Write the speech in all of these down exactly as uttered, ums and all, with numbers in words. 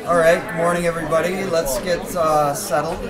All right, good morning, everybody. Let's get uh, settled.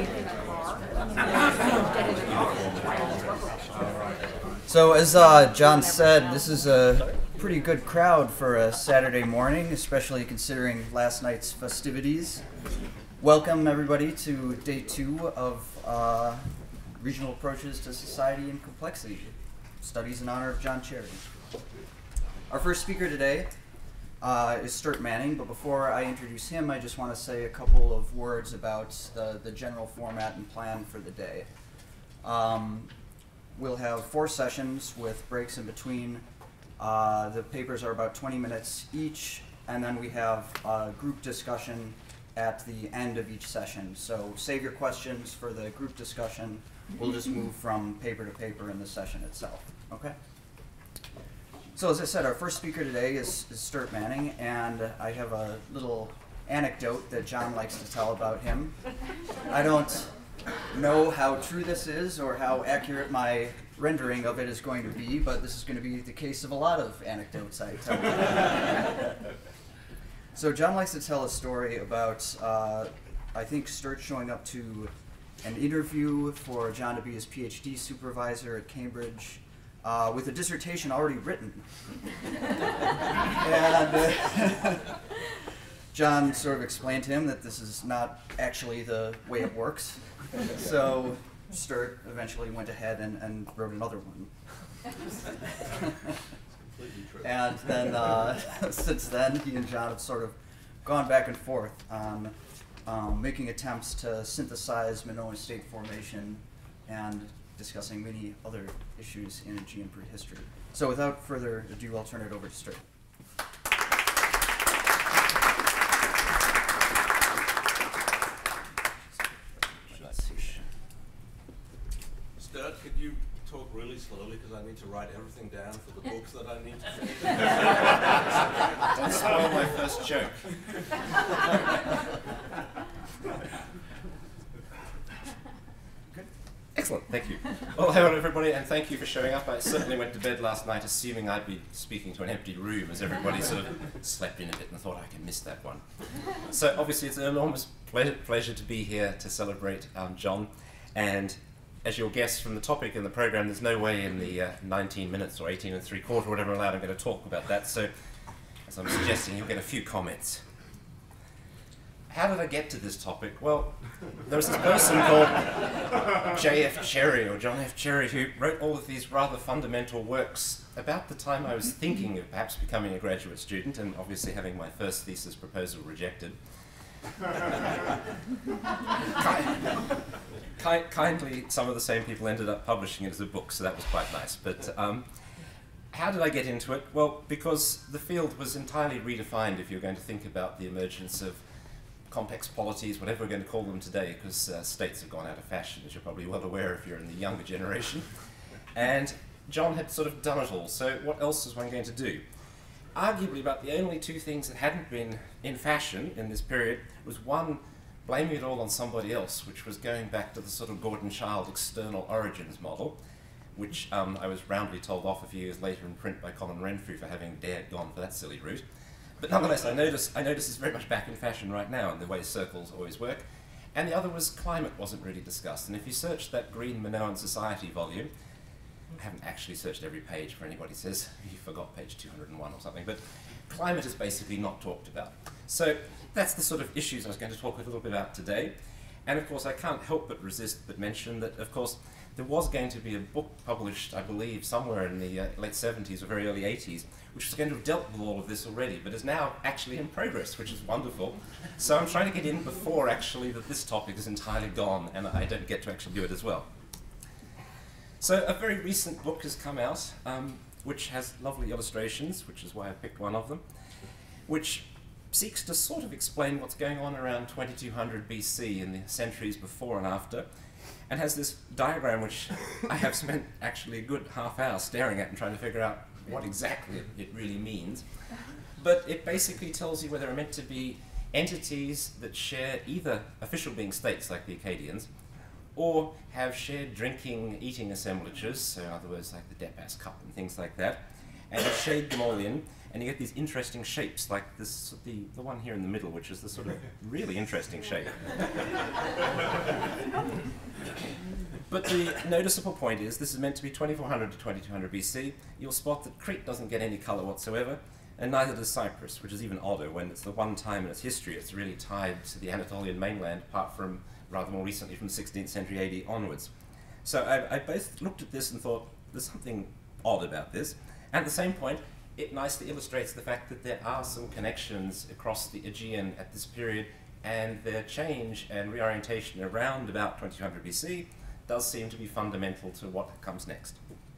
So, as uh, John said, this is a pretty good crowd for a Saturday morning, especially considering last night's festivities. Welcome, everybody, to day two of uh, Regional Approaches to Society and Complexity, Studies in honor of John Cherry. Our first speaker today uh, is Sturt Manning, but before I introduce him, I just want to say a couple of words about the, the general format and plan for the day. Um, we'll have four sessions with breaks in between. Uh, the papers are about twenty minutes each, and then we have a group discussion at the end of each session. So save your questions for the group discussion. We'll just move from paper to paper in the session itself, okay? So as I said, our first speaker today is, is Sturt Manning, and I have a little anecdote that John likes to tell about him. I don't know how true this is or how accurate my rendering of it is going to be, but this is going to be the case of a lot of anecdotes I tell. So John likes to tell a story about, uh, I think, Sturt showing up to an interview for John to be his PhD supervisor at Cambridge uh, with a dissertation already written. And uh, John sort of explained to him that this is not actually the way it works. So Sturt eventually went ahead and, and wrote another one. And then uh, since then, he and John have sort of gone back and forth on um, making attempts to synthesize Minoan state formation and discussing many other issues in Aegean prehistory. So without further ado, I'll turn it over to Sturt. Sturt, could you talk really slowly because I need to write everything down for the books that I need to finish? Don't spoil my first joke. Excellent, thank you. Well, hello everybody, and thank you for showing up. I certainly went to bed last night assuming I'd be speaking to an empty room as everybody sort of slept in a bit and thought I can miss that one. So obviously it's an enormous ple pleasure to be here to celebrate um, John, and as you'll guess from the topic in the program, there's no way in the uh, nineteen minutes or eighteen and three quarter, whatever allowed, I'm going to talk about that. So, as I'm suggesting, you'll get a few comments. How did I get to this topic? Well, there was this person called J F Cherry, or John F. Cherry, who wrote all of these rather fundamental works about the time I was thinking of perhaps becoming a graduate student, and obviously having my first thesis proposal rejected. Kind, kindly, some of the same people ended up publishing it as a book, so that was quite nice. But um, how did I get into it? Well, because the field was entirely redefined if you're going to think about the emergence of complex polities, whatever we're going to call them today, because uh, states have gone out of fashion, as you're probably well aware if you're in the younger generation. And John had sort of done it all, so what else was one going to do? Arguably, about the only two things that hadn't been in fashion in this period was, one, blaming it all on somebody else, which was going back to the sort of Gordon Child external origins model, which um, I was roundly told off a few years later in print by Colin Renfrew for having dared gone for that silly route. But nonetheless, I notice, I notice it's very much back in fashion right now in the way circles always work. And the other was climate wasn't really discussed. And if you search that Green Minoan Society volume, I haven't actually searched every page for anybody says, you forgot page two hundred and one or something, but climate is basically not talked about. So that's the sort of issues I was going to talk a little bit about today. And of course, I can't help but resist but mention that, of course, there was going to be a book published, I believe, somewhere in the uh, late seventies or very early eighties, which was going to have dealt with all of this already, but is now actually in progress, which is wonderful. So I'm trying to get in before, actually, that this topic is entirely gone, and I don't get to actually do it as well. So a very recent book has come out, um, which has lovely illustrations, which is why I picked one of them, which seeks to sort of explain what's going on around twenty-two hundred B C in the centuries before and after, and has this diagram which I have spent actually a good half hour staring at and trying to figure out what exactly it really means. But it basically tells you where there are meant to be entities that share either official being states like the Akkadians, or have shared drinking, eating assemblages, so in other words like the Depas cup and things like that, and have shaded them all in, and you get these interesting shapes, like this, the, the one here in the middle, which is the sort of really interesting shape. But the noticeable point is this is meant to be twenty-four hundred to twenty-two hundred B C. You'll spot that Crete doesn't get any colour whatsoever, and neither does Cyprus, which is even odder when it's the one time in its history it's really tied to the Anatolian mainland, apart from rather more recently from the sixteenth century A D onwards. So I, I both looked at this and thought, there's something odd about this. And at the same point, it nicely illustrates the fact that there are some connections across the Aegean at this period, and their change and reorientation around about twenty-two hundred B C does seem to be fundamental to what comes next.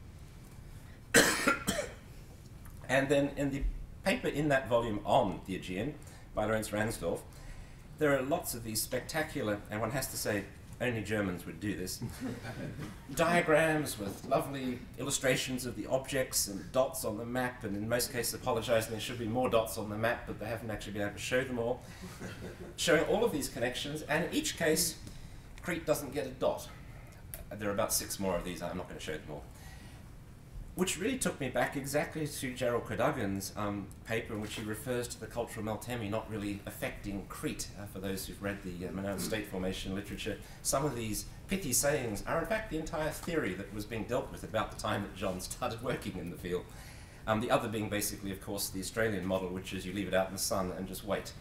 And then in the paper in that volume on the Aegean by Lorenz Ransdorf, there are lots of these spectacular, and one has to say only Germans would do this, diagrams with lovely illustrations of the objects and dots on the map, and in most cases apologising there should be more dots on the map, but they haven't actually been able to show them all, showing all of these connections, and in each case Crete doesn't get a dot. There are about six more of these, I'm not going to show them all. Which really took me back exactly to Gerald Cadogan's um, paper in which he refers to the cultural Meltemi not really affecting Crete. Uh, for those who've read the uh, Minoan state formation literature, some of these pithy sayings are in fact the entire theory that was being dealt with about the time that John started working in the field. Um, the other being basically, of course, the Australian model, which is you leave it out in the sun and just wait.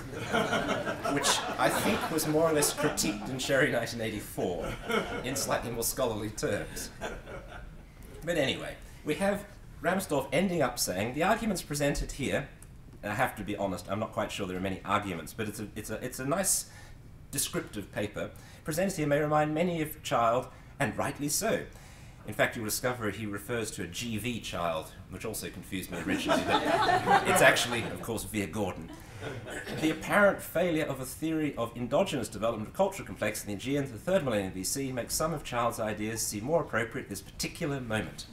Which I think was more or less critiqued in Sherry nineteen eighty-four in slightly more scholarly terms. But anyway, we have Ramsdorff ending up saying, the arguments presented here, and I have to be honest, I'm not quite sure there are many arguments, but it's a, it's a, it's a nice descriptive paper, presented here may remind many of Child, and rightly so. In fact, you'll discover he refers to a G V Child, which also confused me originally, but it's actually, of course, Vere Gordon. The apparent failure of a theory of endogenous development of cultural complexity in the Aegean to the third millennium B C makes some of Child's ideas seem more appropriate at this particular moment.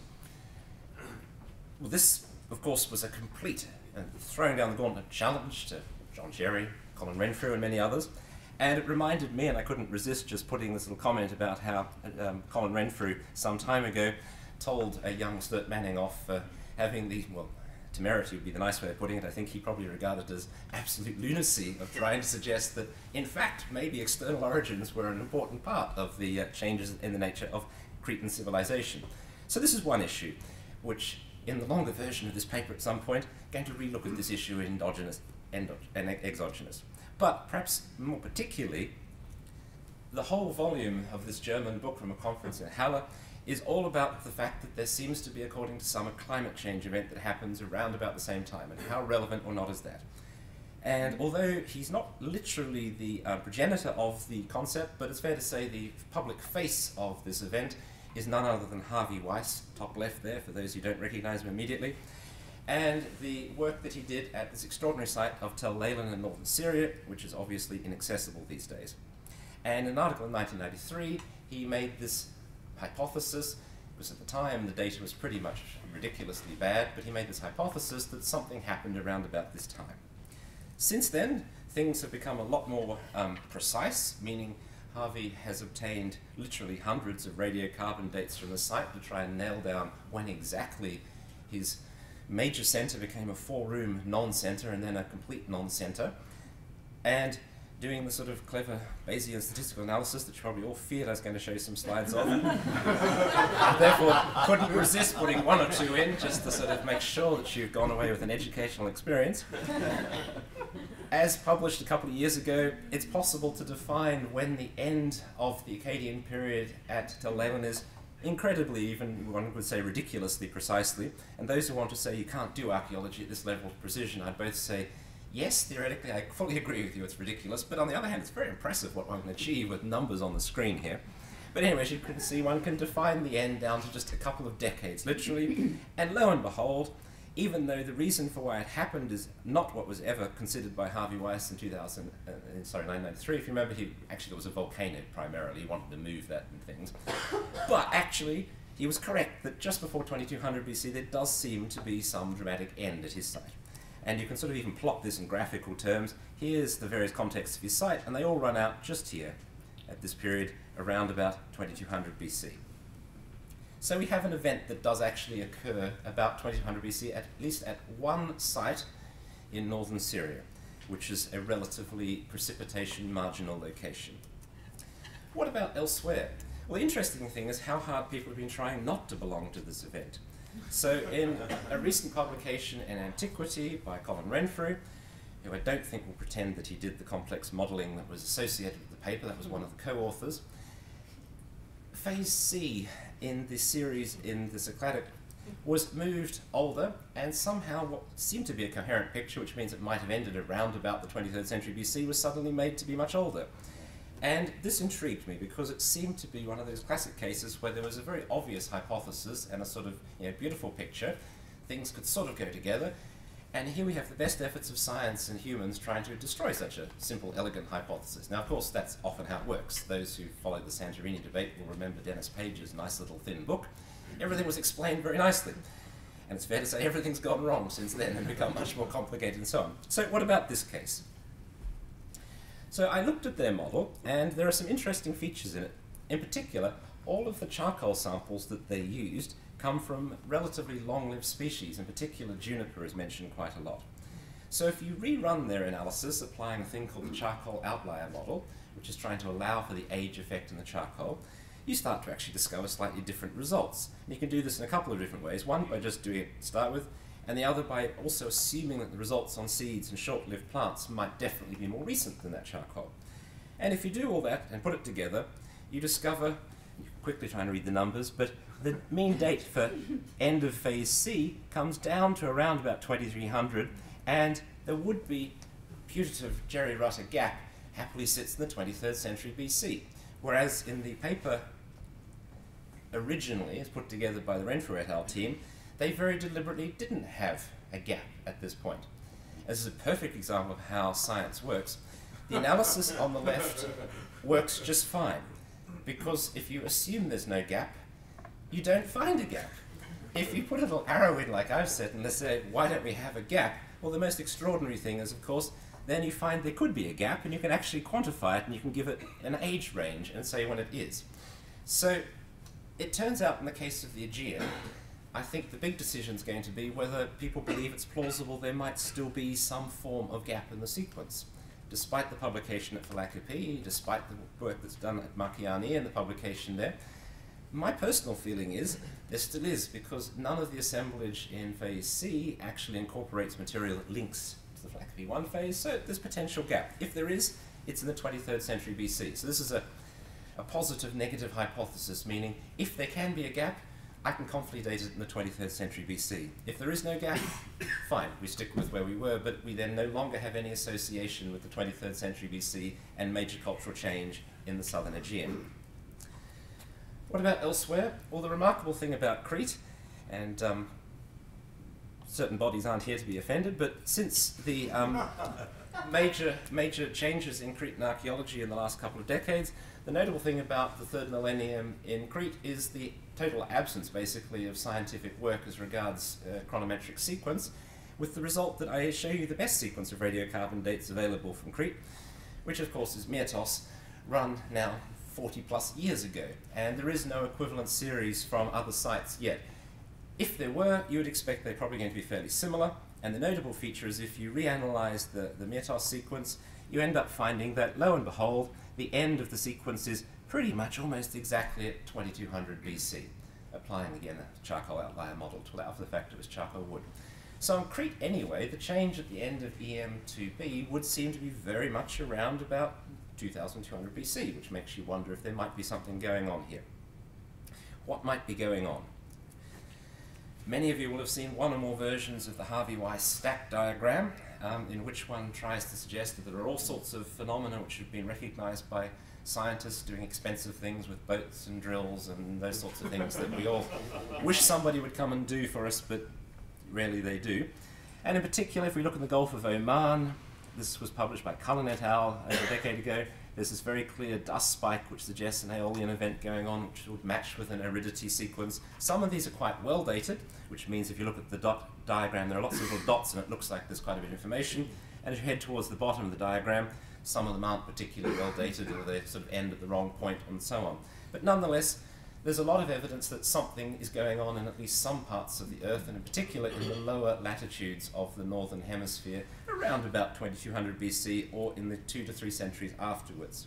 Well, this, of course, was a complete and throwing down the gauntlet challenge to John Cherry, Colin Renfrew, and many others. And it reminded me, and I couldn't resist just putting this little comment about how um, Colin Renfrew, some time ago, told a young Sturt Manning off for having the, well, temerity would be the nice way of putting it. I think he probably regarded as absolute lunacy of trying to suggest that, in fact, maybe external origins were an important part of the uh, changes in the nature of Cretan civilization. So this is one issue, which, in the longer version of this paper at some point, going to relook at this issue in endogenous endo and exogenous. But perhaps more particularly, the whole volume of this German book from a conference in Halle is all about the fact that there seems to be, according to some, a climate change event that happens around about the same time, and how relevant or not is that. And although he's not literally the uh, progenitor of the concept, but it's fair to say the public face of this event is none other than Harvey Weiss, top left there, for those who don't recognize him immediately, and the work that he did at this extraordinary site of Tel Leilan in northern Syria, which is obviously inaccessible these days. And in an article in nineteen ninety-three, he made this hypothesis, because at the time the data was pretty much ridiculously bad, but he made this hypothesis that something happened around about this time. Since then, things have become a lot more um, precise, meaning Harvey has obtained literally hundreds of radiocarbon dates from the site to try and nail down when exactly his major centre became a four-room non-centre and then a complete non-centre, and doing the sort of clever Bayesian statistical analysis that you probably all feared I was going to show you some slides of. I therefore couldn't resist putting one or two in just to sort of make sure that you've gone away with an educational experience. As published a couple of years ago, it's possible to define when the end of the Akkadian period at Tel Leilan is, incredibly, even one would say ridiculously precisely, and those who want to say you can't do archaeology at this level of precision, I'd both say, yes, theoretically, I fully agree with you, it's ridiculous, but on the other hand, it's very impressive what one can achieve with numbers on the screen here. But anyway, as you can see, one can define the end down to just a couple of decades, literally, and lo and behold, even though the reason for why it happened is not what was ever considered by Harvey Weiss in two thousand, uh, sorry, nineteen ninety-three, if you remember, he actually there was a volcano primarily, he wanted to move that and things. But actually, he was correct that just before twenty-two hundred B C, there does seem to be some dramatic end at his site. And you can sort of even plot this in graphical terms. Here's the various contexts of his site, and they all run out just here at this period around about twenty-two hundred B C. So we have an event that does actually occur about twenty-two hundred B C, at least at one site in northern Syria, which is a relatively precipitation marginal location. What about elsewhere? Well, the interesting thing is how hard people have been trying not to belong to this event. So in a recent publication in Antiquity by Colin Renfrew, who I don't think will pretend that he did the complex modelling that was associated with the paper, that was one of the co-authors, phase C in the series in the Cycladic was moved older, and somehow what seemed to be a coherent picture, which means it might have ended around about the twenty-third century B C, was suddenly made to be much older. And this intrigued me because it seemed to be one of those classic cases where there was a very obvious hypothesis and a sort of, you know, beautiful picture. Things could sort of go together. And here we have the best efforts of science and humans trying to destroy such a simple, elegant hypothesis. Now, of course, that's often how it works. Those who followed the Santorini debate will remember Dennis Page's nice little thin book. Everything was explained very nicely. And it's fair to say everything's gone wrong since then and become much more complicated and so on. So what about this case? So I looked at their model, and there are some interesting features in it. In particular, all of the charcoal samples that they used come from relatively long-lived species. In particular, juniper is mentioned quite a lot. So if you rerun their analysis, applying a thing called the charcoal outlier model, which is trying to allow for the age effect in the charcoal, you start to actually discover slightly different results. And you can do this in a couple of different ways. One, by just doing it to start with, and the other by also assuming that the results on seeds and short-lived plants might definitely be more recent than that charcoal. And if you do all that and put it together, you discover, you're quickly trying to read the numbers, but the mean date for end of phase C comes down to around about twenty-three hundred, and the would-be putative Jerry Rutter gap happily sits in the twenty-third century B C, whereas in the paper originally, as put together by the Renfrew et al. Team, they very deliberately didn't have a gap at this point. This is a perfect example of how science works. The analysis on the left works just fine, because if you assume there's no gap, you don't find a gap. If you put a little arrow in like I've said and they say, why don't we have a gap? Well, the most extraordinary thing is, of course, then you find there could be a gap and you can actually quantify it and you can give it an age range and say when it is. So it turns out in the case of the Aegean, I think the big decision is going to be whether people believe it's plausible there might still be some form of gap in the sequence. Despite the publication at Phylakope, despite the work that's done at Marchiani and the publication there, my personal feeling is there still is, because none of the assemblage in phase C actually incorporates material that links to the Phylakope one phase, so there's potential gap. If there is, it's in the twenty-third century B C. So this is a, a positive negative hypothesis, meaning if there can be a gap, I can confidently date it in the twenty-third century B C. If there is no gap, fine, we stick with where we were, but we then no longer have any association with the twenty-third century B C and major cultural change in the southern Aegean. What about elsewhere? Well, the remarkable thing about Crete, and um, certain bodies aren't here to be offended, but since the um, major, major changes in Cretan archaeology in the last couple of decades, the notable thing about the third millennium in Crete is the total absence, basically, of scientific work as regards uh, chronometric sequence, with the result that I show you the best sequence of radiocarbon dates available from Crete, which of course is Myrtos, run now forty plus years ago, and there is no equivalent series from other sites yet. If there were, you would expect they're probably going to be fairly similar, and the notable feature is if you reanalyze the, the Myrtos sequence, you end up finding that, lo and behold, the end of the sequence is pretty much almost exactly at twenty-two hundred B C, applying again a charcoal outlier model to allow for the fact it was charcoal wood. So on Crete anyway, the change at the end of E M two B would seem to be very much around about two thousand two hundred B C, which makes you wonder if there might be something going on here. What might be going on? Many of you will have seen one or more versions of the Harvey-Weiss stack diagram, um, in which one tries to suggest that there are all sorts of phenomena which have been recognized by scientists doing expensive things with boats and drills and those sorts of things that we all wish somebody would come and do for us, but rarely they do. And in particular, if we look in the Gulf of Oman, this was published by Cullen et al. Over a decade ago, there's this very clear dust spike which suggests an aeolian event going on which would match with an aridity sequence. Some of these are quite well dated, which means if you look at the dot diagram, there are lots of little dots and it looks like there's quite a bit of information. And as you head towards the bottom of the diagram, some of them aren't particularly well dated or they sort of end at the wrong point and so on. But nonetheless, there's a lot of evidence that something is going on in at least some parts of the Earth, and in particular in the lower latitudes of the northern hemisphere, around about twenty-two hundred B C or in the two to three centuries afterwards.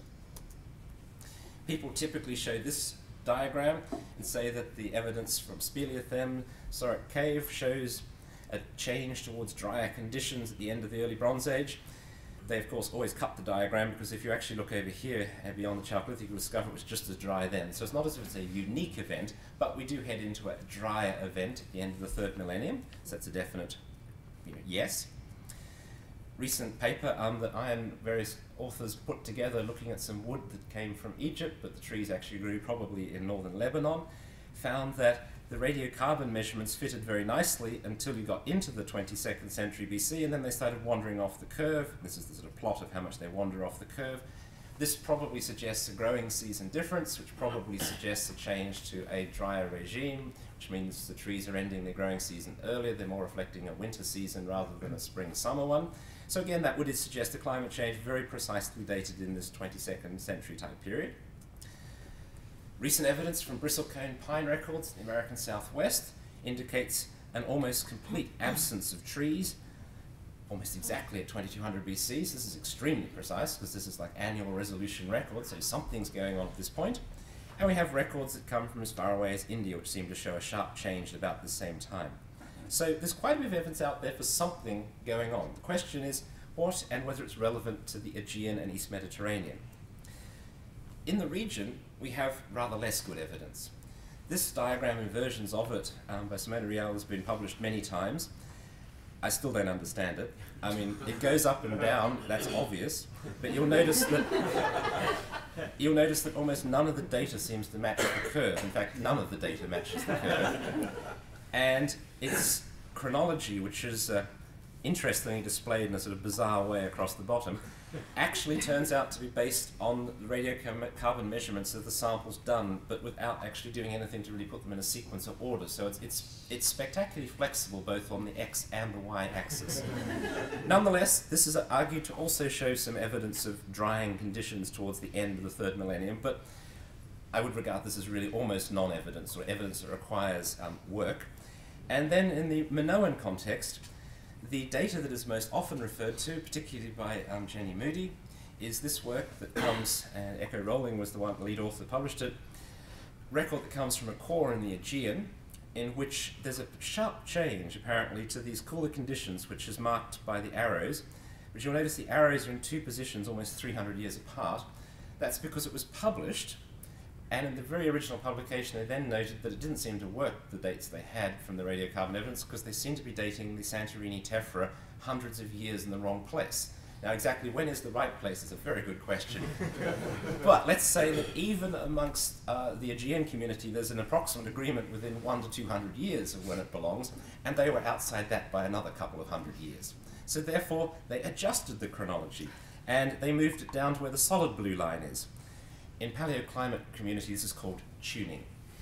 People typically show this diagram and say that the evidence from Speleothem, Sorok Cave, shows a change towards drier conditions at the end of the early Bronze Age. They, of course, always cut the diagram, because if you actually look over here and beyond the Chalcolithic, you'll discover it was just as dry then. So it's not as if it's a unique event, but we do head into a drier event at the end of the third millennium. So that's a definite, you know, yes. Recent paper um, that I and various authors put together looking at some wood that came from Egypt, but the trees actually grew probably in northern Lebanon, found that the radiocarbon measurements fitted very nicely until you got into the twenty-second century B C, and then they started wandering off the curve. This is the sort of plot of how much they wander off the curve. This probably suggests a growing season difference, which probably suggests a change to a drier regime, which means the trees are ending their growing season earlier. They're more reflecting a winter season rather than a spring-summer one. So again, that would suggest a climate change very precisely dated in this twenty-second century time period. Recent evidence from bristlecone pine records in the American Southwest indicates an almost complete absence of trees, almost exactly at twenty-two hundred B C. So this is extremely precise, because this is like annual resolution records, so something's going on at this point. And we have records that come from as far away as India, which seem to show a sharp change at about the same time. So there's quite a bit of evidence out there for something going on. The question is what and whether it's relevant to the Aegean and East Mediterranean. In the region, we have rather less good evidence. This diagram and versions of it um, by Simona Real has been published many times. I still don't understand it. I mean, it goes up and down, that's obvious, but you'll notice that you'll notice that almost none of the data seems to match the curve. In fact, none of the data matches the curve. And its chronology, which is uh, interestingly displayed in a sort of bizarre way across the bottom, actually turns out to be based on the radiocarbon measurements of the samples done, but without actually doing anything to really put them in a sequence or order. So it's, it's, it's spectacularly flexible both on the X and the Y axis. Nonetheless, this is argued to also show some evidence of drying conditions towards the end of the third millennium, but I would regard this as really almost non-evidence, or evidence that requires um, work. And then in the Minoan context, the data that is most often referred to, particularly by um, Jenny Moody, is this work that comes, and Echo Rowling was the one, the lead author that published it, record that comes from a core in the Aegean, in which there's a sharp change, apparently, to these cooler conditions, which is marked by the arrows. But you'll notice the arrows are in two positions almost three hundred years apart. That's because it was published, and in the very original publication they then noted that it didn't seem to work, the dates they had from the radiocarbon evidence, because they seem to be dating the Santorini tephra hundreds of years in the wrong place. Now exactly when is the right place is a very good question. But let's say that even amongst uh, the Aegean community there's an approximate agreement within one to two hundred years of when it belongs, and they were outside that by another couple of hundred years. So therefore they adjusted the chronology, and they moved it down to where the solid blue line is. In paleoclimate communities, this is called tuning.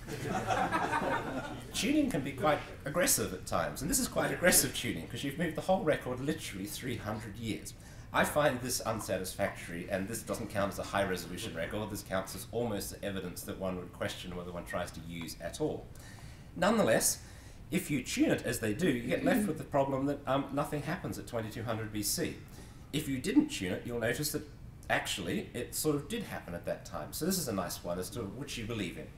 Tuning can be quite aggressive at times, and this is quite aggressive tuning, because you've moved the whole record literally three hundred years. I find this unsatisfactory, and this doesn't count as a high-resolution record. This counts as almost evidence that one would question whether one tries to use at all. Nonetheless, if you tune it as they do, you get left with the problem that um, nothing happens at twenty-two hundred B C. If you didn't tune it, you'll notice that actually it sort of did happen at that time. So this is a nice one as to which you believe in.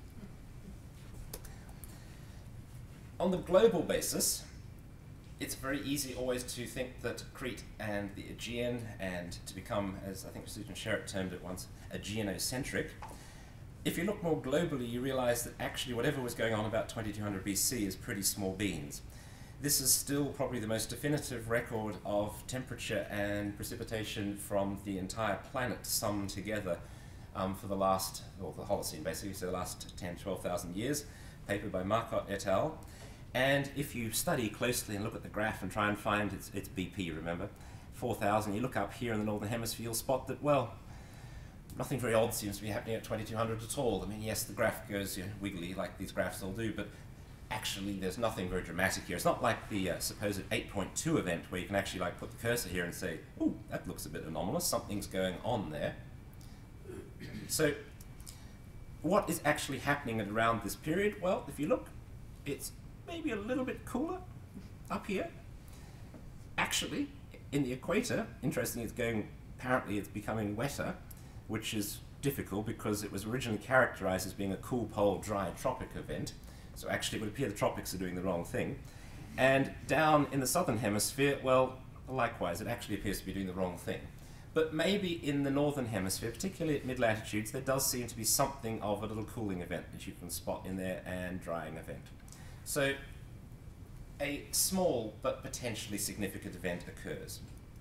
On the global basis, it's very easy always to think that Crete and the Aegean, and to become, as I think Susan Sherritt termed it once, Aegeanocentric. If you look more globally, you realize that actually whatever was going on about twenty-two hundred B C is pretty small beans. This is still probably the most definitive record of temperature and precipitation from the entire planet summed together um, for the last, or the Holocene basically, so the last ten, twelve thousand years, paper by Marcotte et al. And if you study closely and look at the graph and try and find, its, its B P, remember, four thousand, you look up here in the Northern Hemisphere, you'll spot that, well, nothing very odd seems to be happening at twenty-two hundred at all. I mean, yes, the graph goes you know, wiggly like these graphs all do, but actually there's nothing very dramatic here. It's not like the uh, supposed eight point two event where you can actually like put the cursor here and say, ooh, that looks a bit anomalous, something's going on there. So what is actually happening at around this period? Well, if you look, it's maybe a little bit cooler up here. Actually, in the equator, interestingly, it's going, apparently it's becoming wetter, which is difficult because it was originally characterized as being a cool pole, dry tropic event. So actually it would appear the tropics are doing the wrong thing. And down in the southern hemisphere, well, likewise, it actually appears to be doing the wrong thing. But maybe in the northern hemisphere, particularly at mid-latitudes, there does seem to be something of a little cooling event that you can spot in there and drying event. So a small but potentially significant event occurs.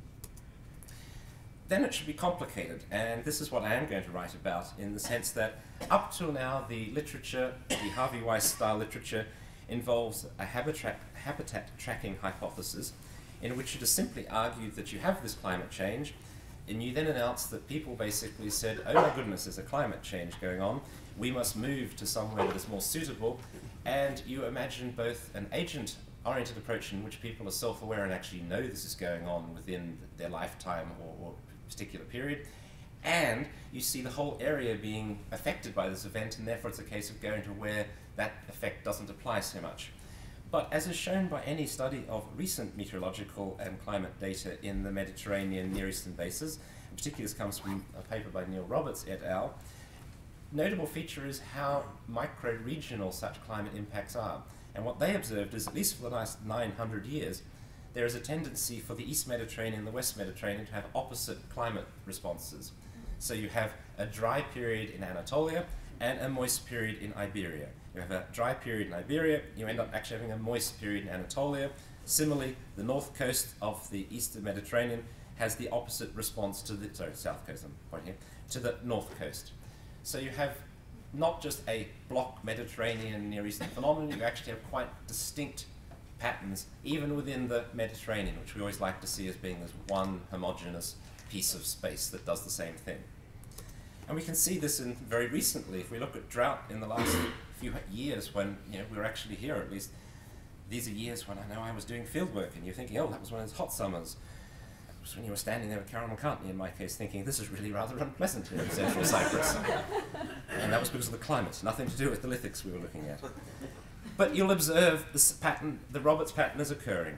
Then it should be complicated, and this is what I am going to write about, in the sense that up till now the literature, the Harvey Weiss style literature, involves a habitat, habitat tracking hypothesis in which it is simply argued that you have this climate change, and you then announce that people basically said, oh my goodness, there's a climate change going on, we must move to somewhere that is more suitable, and you imagine both an agent-oriented approach in which people are self-aware and actually know this is going on within their lifetime or, or particular period, and you see the whole area being affected by this event, and therefore it's a case of going to where that effect doesn't apply so much. But as is shown by any study of recent meteorological and climate data in the Mediterranean Near Eastern bases, in particular this comes from a paper by Neil Roberts et al., notable feature is how micro-regional such climate impacts are. And what they observed is, at least for the last nine hundred years, there is a tendency for the East Mediterranean and the West Mediterranean to have opposite climate responses. So you have a dry period in Anatolia and a moist period in Iberia. You have a dry period in Iberia, you end up actually having a moist period in Anatolia. Similarly, the north coast of the Eastern Mediterranean has the opposite response to the, sorry, south coast, I'm pointing here, to the north coast. So you have not just a block Mediterranean Near Eastern phenomenon, you actually have quite distinct patterns, even within the Mediterranean, which we always like to see as being this one homogeneous piece of space that does the same thing. And we can see this in very recently, if we look at drought in the last few years when, you know, we were actually here, at least these are years when I know I was doing field work and you're thinking, oh, that was one of those hot summers. It was when you were standing there with Carol McCartney, in my case, thinking, this is really rather unpleasant here in central Cyprus. And that was because of the climate, nothing to do with the lithics we were looking at. But you'll observe this pattern, the Roberts pattern is occurring.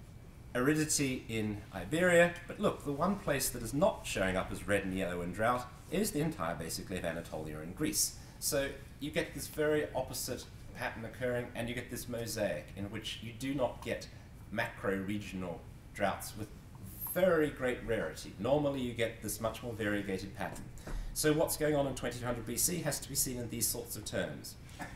Aridity in Iberia, but look, the one place that is not showing up as red and yellow in drought is the entire, basically, of Anatolia and Greece. So you get this very opposite pattern occurring, and you get this mosaic in which you do not get macro-regional droughts with very great rarity. Normally you get this much more variegated pattern. So what's going on in twenty-two hundred B C has to be seen in these sorts of terms.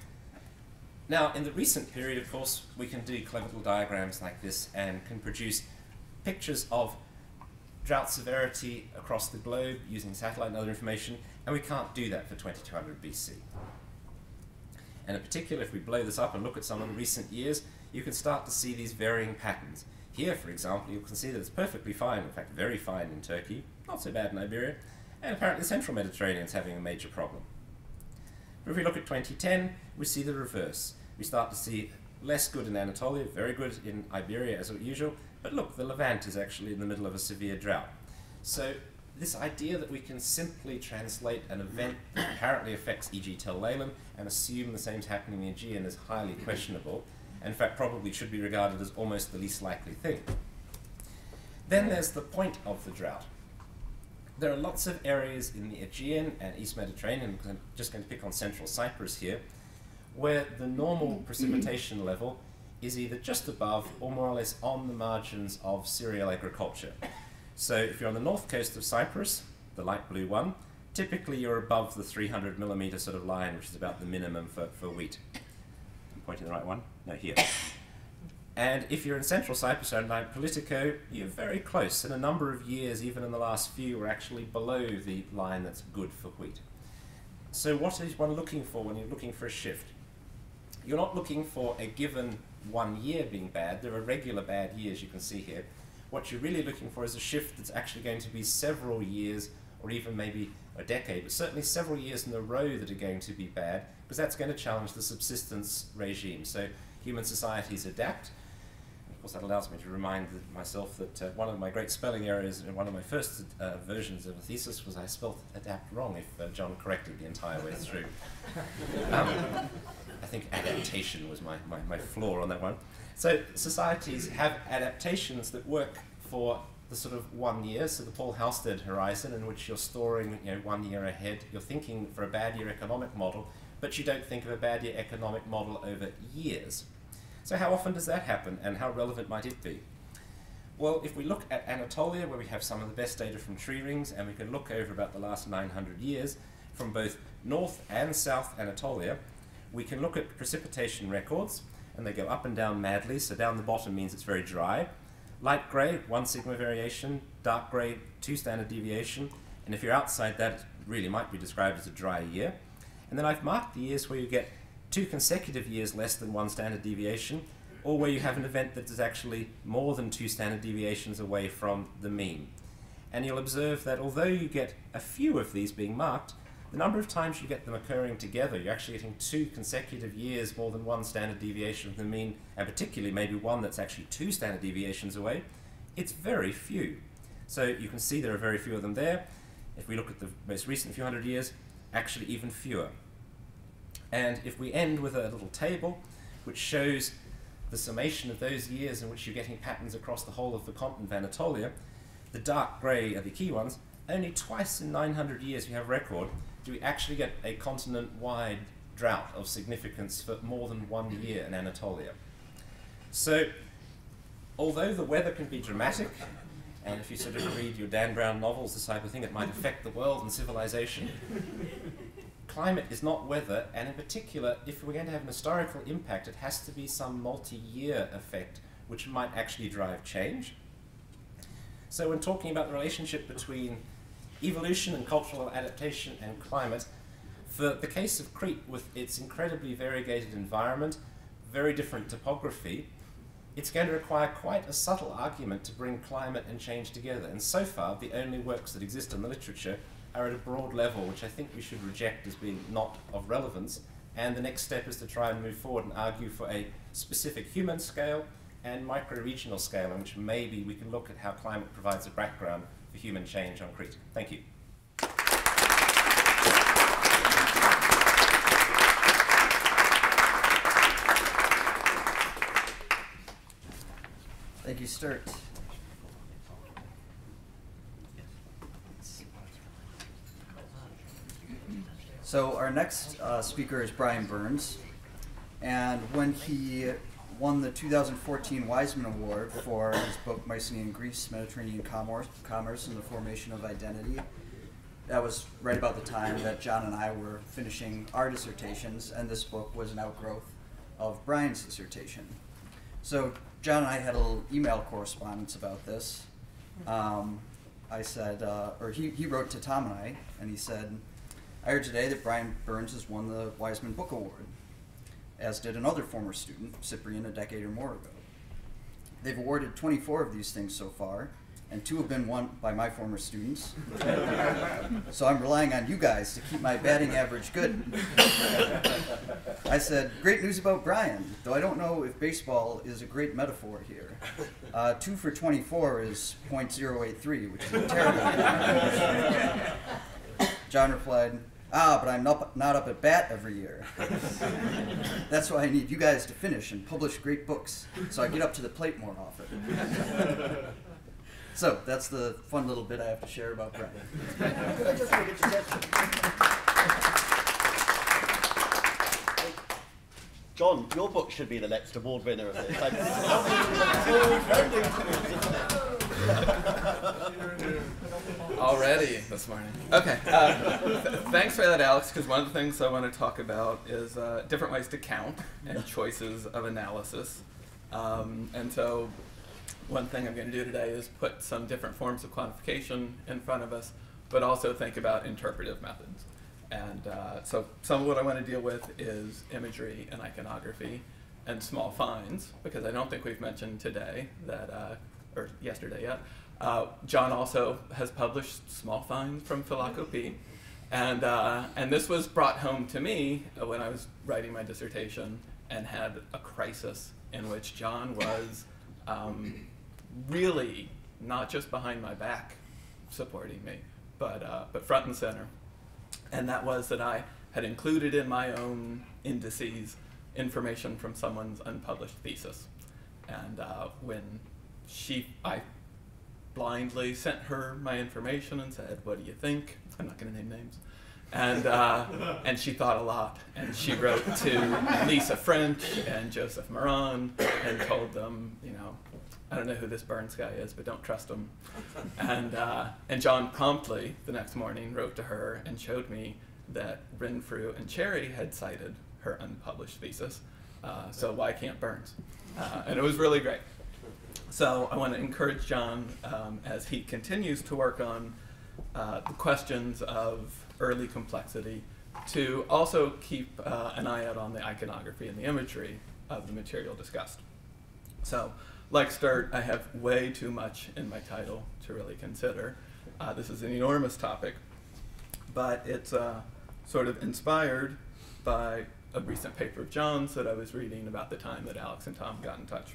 Now, in the recent period, of course, we can do clever little diagrams like this and can produce pictures of drought severity across the globe using satellite and other information, and we can't do that for twenty-two hundred B C. And in particular, if we blow this up and look at some of the recent years, you can start to see these varying patterns. Here, for example, you can see that it's perfectly fine, in fact very fine in Turkey, not so bad in Iberia, and apparently the central Mediterranean is having a major problem. But if we look at twenty ten, we see the reverse. We start to see less good in Anatolia, very good in Iberia as usual, but look, the Levant is actually in the middle of a severe drought. So this idea that we can simply translate an event that apparently affects, for example Tel Leilan, and assume the same is happening in the Aegean is highly questionable, and in fact probably should be regarded as almost the least likely thing. Then there's the point of the drought. There are lots of areas in the Aegean and East Mediterranean, I'm just going to pick on central Cyprus here, where the normal precipitation level is either just above or more or less on the margins of cereal agriculture. So if you're on the north coast of Cyprus, the light blue one, typically you're above the three hundred millimeter sort of line, which is about the minimum for, for wheat. I'm pointing the right one? No, here. And if you're in central Cyprus, around like Politico, you're very close. In a number of years, even in the last few, we're actually below the line that's good for wheat. So what is one looking for when you're looking for a shift? You're not looking for a given one year being bad. There are regular bad years you can see here. What you're really looking for is a shift that's actually going to be several years, or even maybe a decade, but certainly several years in a row that are going to be bad, because that's going to challenge the subsistence regime. So human societies adapt. Of course, that allows me to remind myself that uh, one of my great spelling errors in one of my first uh, versions of a thesis was I spelled adapt wrong if uh, John corrected the entire way through. um, I think adaptation was my, my, my flaw on that one. So societies have adaptations that work for the sort of one year, so the Paul Halstead horizon, in which you're storing, you know, one year ahead. You're thinking for a bad year economic model, but you don't think of a bad year economic model over years. So how often does that happen, and how relevant might it be? Well, if we look at Anatolia, where we have some of the best data from tree rings, and we can look over about the last nine hundred years from both North and South Anatolia, we can look at precipitation records, and they go up and down madly. So down the bottom means it's very dry. Light grey, one sigma variation. Dark grey, two standard deviation. And if you're outside that, it really might be described as a dry year. And then I've marked the years where you get two consecutive years less than one standard deviation, or where you have an event that is actually more than two standard deviations away from the mean. And you'll observe that although you get a few of these being marked, the number of times you get them occurring together, you're actually getting two consecutive years more than one standard deviation from the mean, and particularly maybe one that's actually two standard deviations away, it's very few. So you can see there are very few of them there. If we look at the most recent few hundred years, actually even fewer. And if we end with a little table which shows the summation of those years in which you're getting patterns across the whole of the continent of Anatolia, the dark grey are the key ones. Only twice in nine hundred years we have record do we actually get a continent-wide drought of significance for more than one year in Anatolia. So, although the weather can be dramatic, and if you sort of read your Dan Brown novels, this type of thing, it might affect the world and civilization, climate is not weather, and in particular, if we're going to have an historical impact, it has to be some multi-year effect, which might actually drive change. So when talking about the relationship between evolution and cultural adaptation and climate, for the case of Crete, with its incredibly variegated environment, very different topography, it's going to require quite a subtle argument to bring climate and change together. And so far, the only works that exist in the literature are at a broad level, which I think we should reject as being not of relevance. And the next step is to try and move forward and argue for a specific human scale and micro-regional scale, in which maybe we can look at how climate provides a background for human change on Crete. Thank you. Thank you, Sturt. So our next uh, speaker is Brian Burns, and when he won the two thousand fourteen Wiseman Award for his book Mycenaean Greece, Mediterranean Commerce, Commerce and the Formation of Identity, that was right about the time that John and I were finishing our dissertations, and this book was an outgrowth of Brian's dissertation. So John and I had a little email correspondence about this. Um, I said, uh, or he, he wrote to Tom and I, and he said, I heard today that Brian Burns has won the Wiseman Book Award, as did another former student, Cyprian, a decade or more ago. They've awarded twenty-four of these things so far, and two have been won by my former students. So I'm relying on you guys to keep my batting average good. I said, great news about Brian, though I don't know if baseball is a great metaphor here. Uh, two for twenty-four is point zero eight three, which is a terrible number. John replied, ah, but I'm not, not up at bat every year. That's why I need you guys to finish and publish great books, so I get up to the plate more often. So that's the fun little bit I have to share about Brian. Could I just make a suggestion? John, your book should be the next award winner of this. Like, this is Already this morning. Okay. Uh, th thanks for that, Alex, because one of the things I want to talk about is uh, different ways to count and choices of analysis. Um, and so one thing I'm going to do today is put some different forms of quantification in front of us, but also think about interpretive methods. And uh, so some of what I want to deal with is imagery and iconography and small finds, because I don't think we've mentioned today that, uh, or yesterday yet, uh, John also has published small finds from Philocope. And, uh, and this was brought home to me when I was writing my dissertation and had a crisis in which John was um, really not just behind my back supporting me, but, uh, but front and center. And that was that I had included in my own indices information from someone's unpublished thesis. And uh, when she, I blindly sent her my information and said, what do you think? I'm not going to name names. And, uh, and she thought a lot. And she wrote to Lisa French and Joseph Moran and told them, you know, I don't know who this Burns guy is, but don't trust him. And, uh, and John promptly, the next morning, wrote to her and showed me that Renfrew and Cherry had cited her unpublished thesis. Uh, so why can't Burns? Uh, and it was really great. So I want to encourage John, um, as he continues to work on uh, the questions of early complexity, to also keep uh, an eye out on the iconography and the imagery of the material discussed. So, like Sturt, I have way too much in my title to really consider. Uh, this is an enormous topic, but it's uh, sort of inspired by a recent paper of John's that I was reading about the time that Alex and Tom got in touch.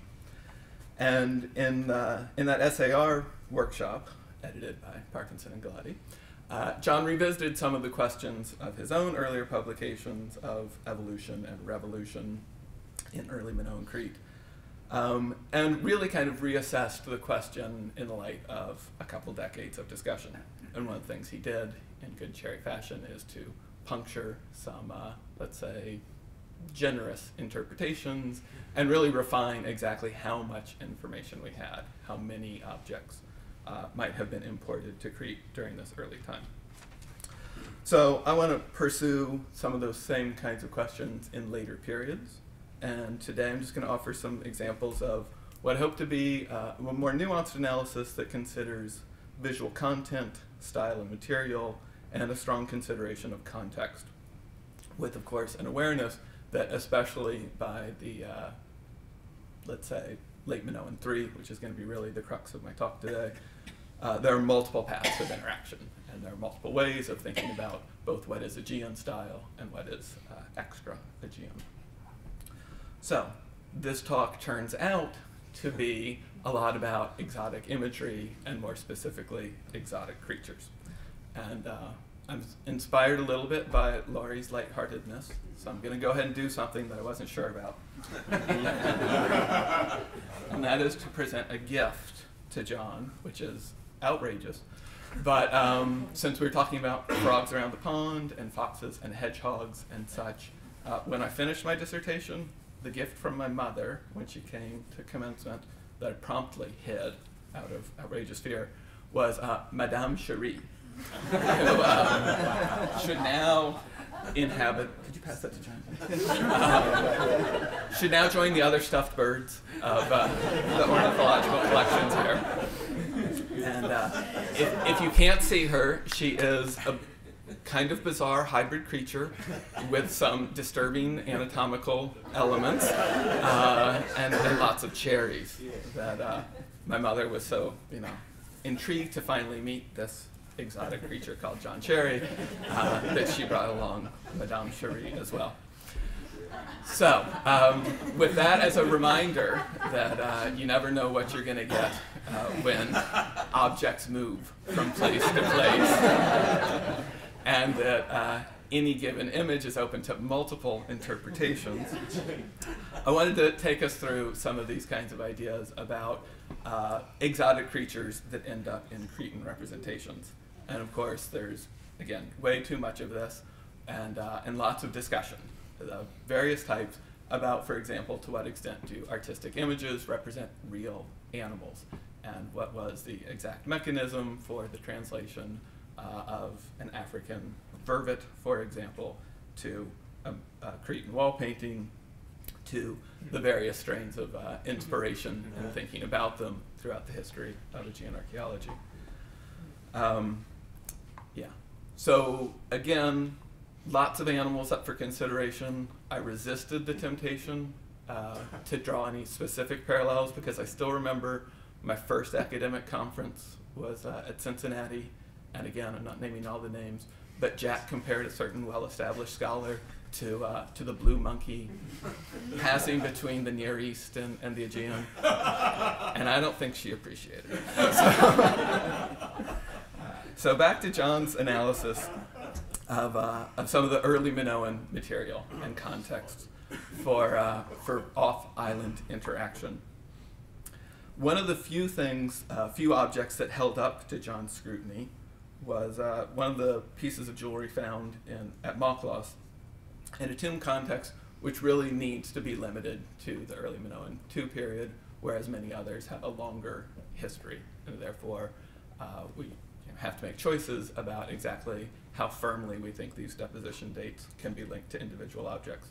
And in, uh, in that S A R workshop, edited by Parkinson and Galletti, uh, John revisited some of the questions of his own earlier publications of evolution and revolution in early Minoan Crete, um, and really kind of reassessed the question in the light of a couple decades of discussion. And one of the things he did in good Cherry fashion is to puncture some, uh, let's say, generous interpretations and really refine exactly how much information we had, how many objects uh, might have been imported to Crete during this early time. So I want to pursue some of those same kinds of questions in later periods. And today I'm just going to offer some examples of what I hope to be uh, a more nuanced analysis that considers visual content, style and material, and a strong consideration of context, with, of course, an awareness that especially by the, uh, let's say, late Minoan three, which is going to be really the crux of my talk today, uh, there are multiple paths of interaction, and there are multiple ways of thinking about both what is Aegean style and what is uh, extra Aegean. So this talk turns out to be a lot about exotic imagery and more specifically exotic creatures. And uh, I'm inspired a little bit by Laurie's lightheartedness, so I'm going to go ahead and do something that I wasn't sure about. And that is to present a gift to John, which is outrageous. But um, since we were talking about frogs around the pond and foxes and hedgehogs and such, uh, when I finished my dissertation, the gift from my mother, when she came to commencement, that I promptly hid out of outrageous fear, was uh, Madame Cherie, who um, should now inhabit, could you pass that to John? um, should now join the other stuffed birds of uh, the ornithological collections here. And uh, if, if you can't see her, she is a kind of bizarre hybrid creature with some disturbing anatomical elements uh, and, and lots of cherries that uh, my mother was so, you know, intrigued to finally meet this exotic creature called John Cherry uh, that she brought along Madame Cherie as well. So, um, with that as a reminder that uh, you never know what you're going to get uh, when objects move from place to place, and that uh, any given image is open to multiple interpretations, I wanted to take us through some of these kinds of ideas about uh, exotic creatures that end up in Cretan representations. And of course, there's, again, way too much of this, and, uh, and lots of discussion of various types about, for example, to what extent do artistic images represent real animals, and what was the exact mechanism for the translation uh, of an African vervet, for example, to a, a Cretan wall painting, to the various strains of uh, inspiration and thinking about them throughout the history of Aegean archaeology. Um, yeah. So again, lots of animals up for consideration. I resisted the temptation uh, to draw any specific parallels because I still remember my first academic conference was uh, at Cincinnati and again, I'm not naming all the names, but Jack compared a certain well-established scholar to uh, to the blue monkey passing between the Near East and, and the Aegean, and I don't think she appreciated it. So, so back to John's analysis of, uh, of some of the early Minoan material and context for, uh, for off-island interaction. One of the few things, uh, few objects that held up to John's scrutiny was uh, one of the pieces of jewelry found in, at Mauchloss in a tomb context, which really needs to be limited to the early Minoan two period, whereas many others have a longer history, and therefore uh, we have to make choices about exactly how firmly we think these deposition dates can be linked to individual objects.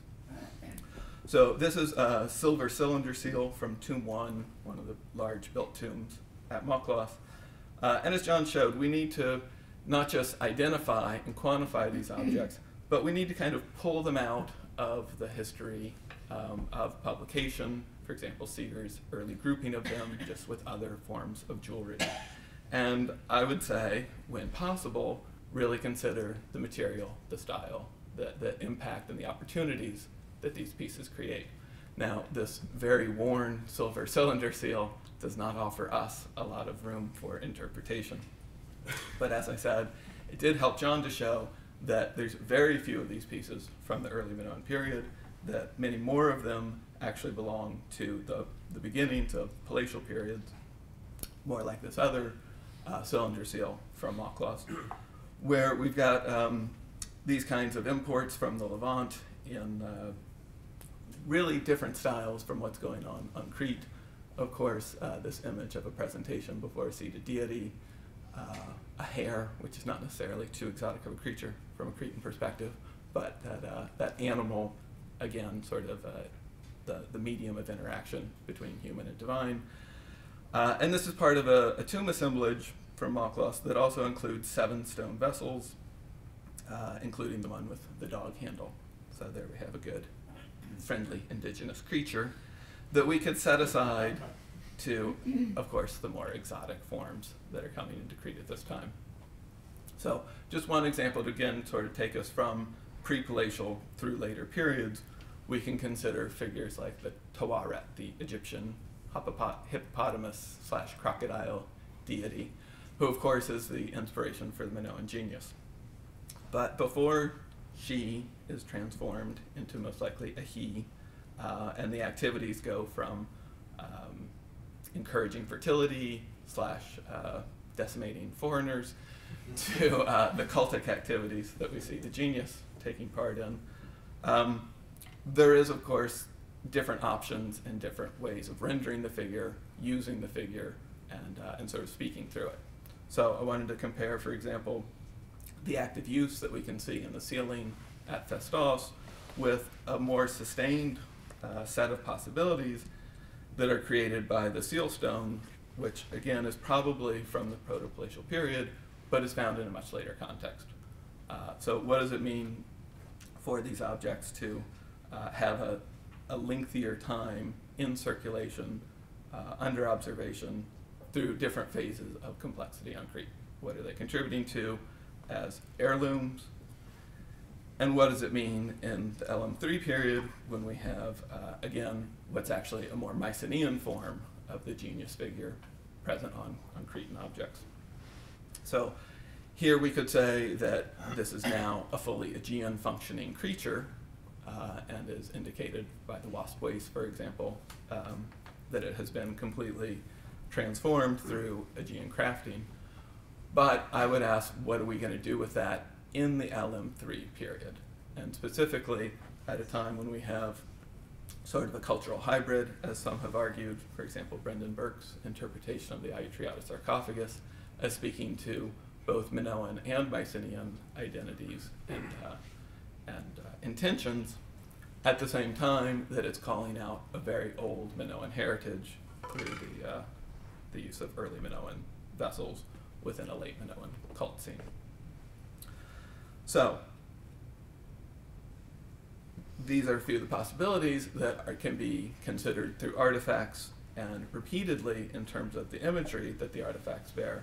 So this is a silver cylinder seal from Tomb one, one of the large built tombs at Mauchloss. Uh, and as John showed, we need to not just identify and quantify these objects, but we need to kind of pull them out of the history um, of publication, for example, Seeger's early grouping of them just with other forms of jewelry. And I would say, when possible, really consider the material, the style, the, the impact and the opportunities that these pieces create. Now, this very worn silver cylinder seal does not offer us a lot of room for interpretation. But as I said, it did help John to show that there's very few of these pieces from the early Minoan period, that many more of them actually belong to the, the beginnings of palatial periods, more like this other uh, cylinder seal from Mauchloss, where we've got um, these kinds of imports from the Levant in uh, really different styles from what's going on on Crete. Of course, uh, this image of a presentation before a seated deity, uh, a hare, which is not necessarily too exotic of a creature from a Cretan perspective, but that, uh, that animal, again, sort of uh, the, the medium of interaction between human and divine. Uh, and this is part of a, a tomb assemblage from Mauchloss that also includes seven stone vessels, uh, including the one with the dog handle. So there we have a good, friendly indigenous creature that we could set aside to, of course, the more exotic forms that are coming into Crete at this time. So just one example to, again, sort of take us from pre-palatial through later periods, we can consider figures like the Tawaret, the Egyptian hippopotamus slash crocodile deity, who of course is the inspiration for the Minoan genius. But before she is transformed into most likely a he, uh, and the activities go from um, encouraging fertility slash uh, decimating foreigners to uh, the cultic activities that we see the genius taking part in. Um, there is, of course, different options and different ways of rendering the figure, using the figure, and, uh, and sort of speaking through it. So I wanted to compare, for example, the active use that we can see in the ceiling at Festos with a more sustained uh, set of possibilities that are created by the seal stone, which again is probably from the proto-palatial period, but is found in a much later context. Uh, so what does it mean for these objects to uh, have a, a lengthier time in circulation, uh, under observation, through different phases of complexity on Crete? What are they contributing to as heirlooms? And what does it mean in the L M three period when we have, uh, again, what's actually a more Mycenaean form of the genius figure present on, on Cretan objects? So here we could say that this is now a fully Aegean functioning creature, uh, and is indicated by the wasp waist, for example, um, that it has been completely transformed through Aegean crafting. But I would ask, what are we going to do with that in the L M three period? And specifically at a time when we have sort of a cultural hybrid, as some have argued, for example, Brendan Burke's interpretation of the Ayutriata sarcophagus as speaking to both Minoan and Mycenaean identities and, uh, and uh, intentions, at the same time that it's calling out a very old Minoan heritage through the, uh, the use of early Minoan vessels within a late Minoan cult scene. So these are a few of the possibilities that are, can be considered through artifacts and repeatedly in terms of the imagery that the artifacts bear.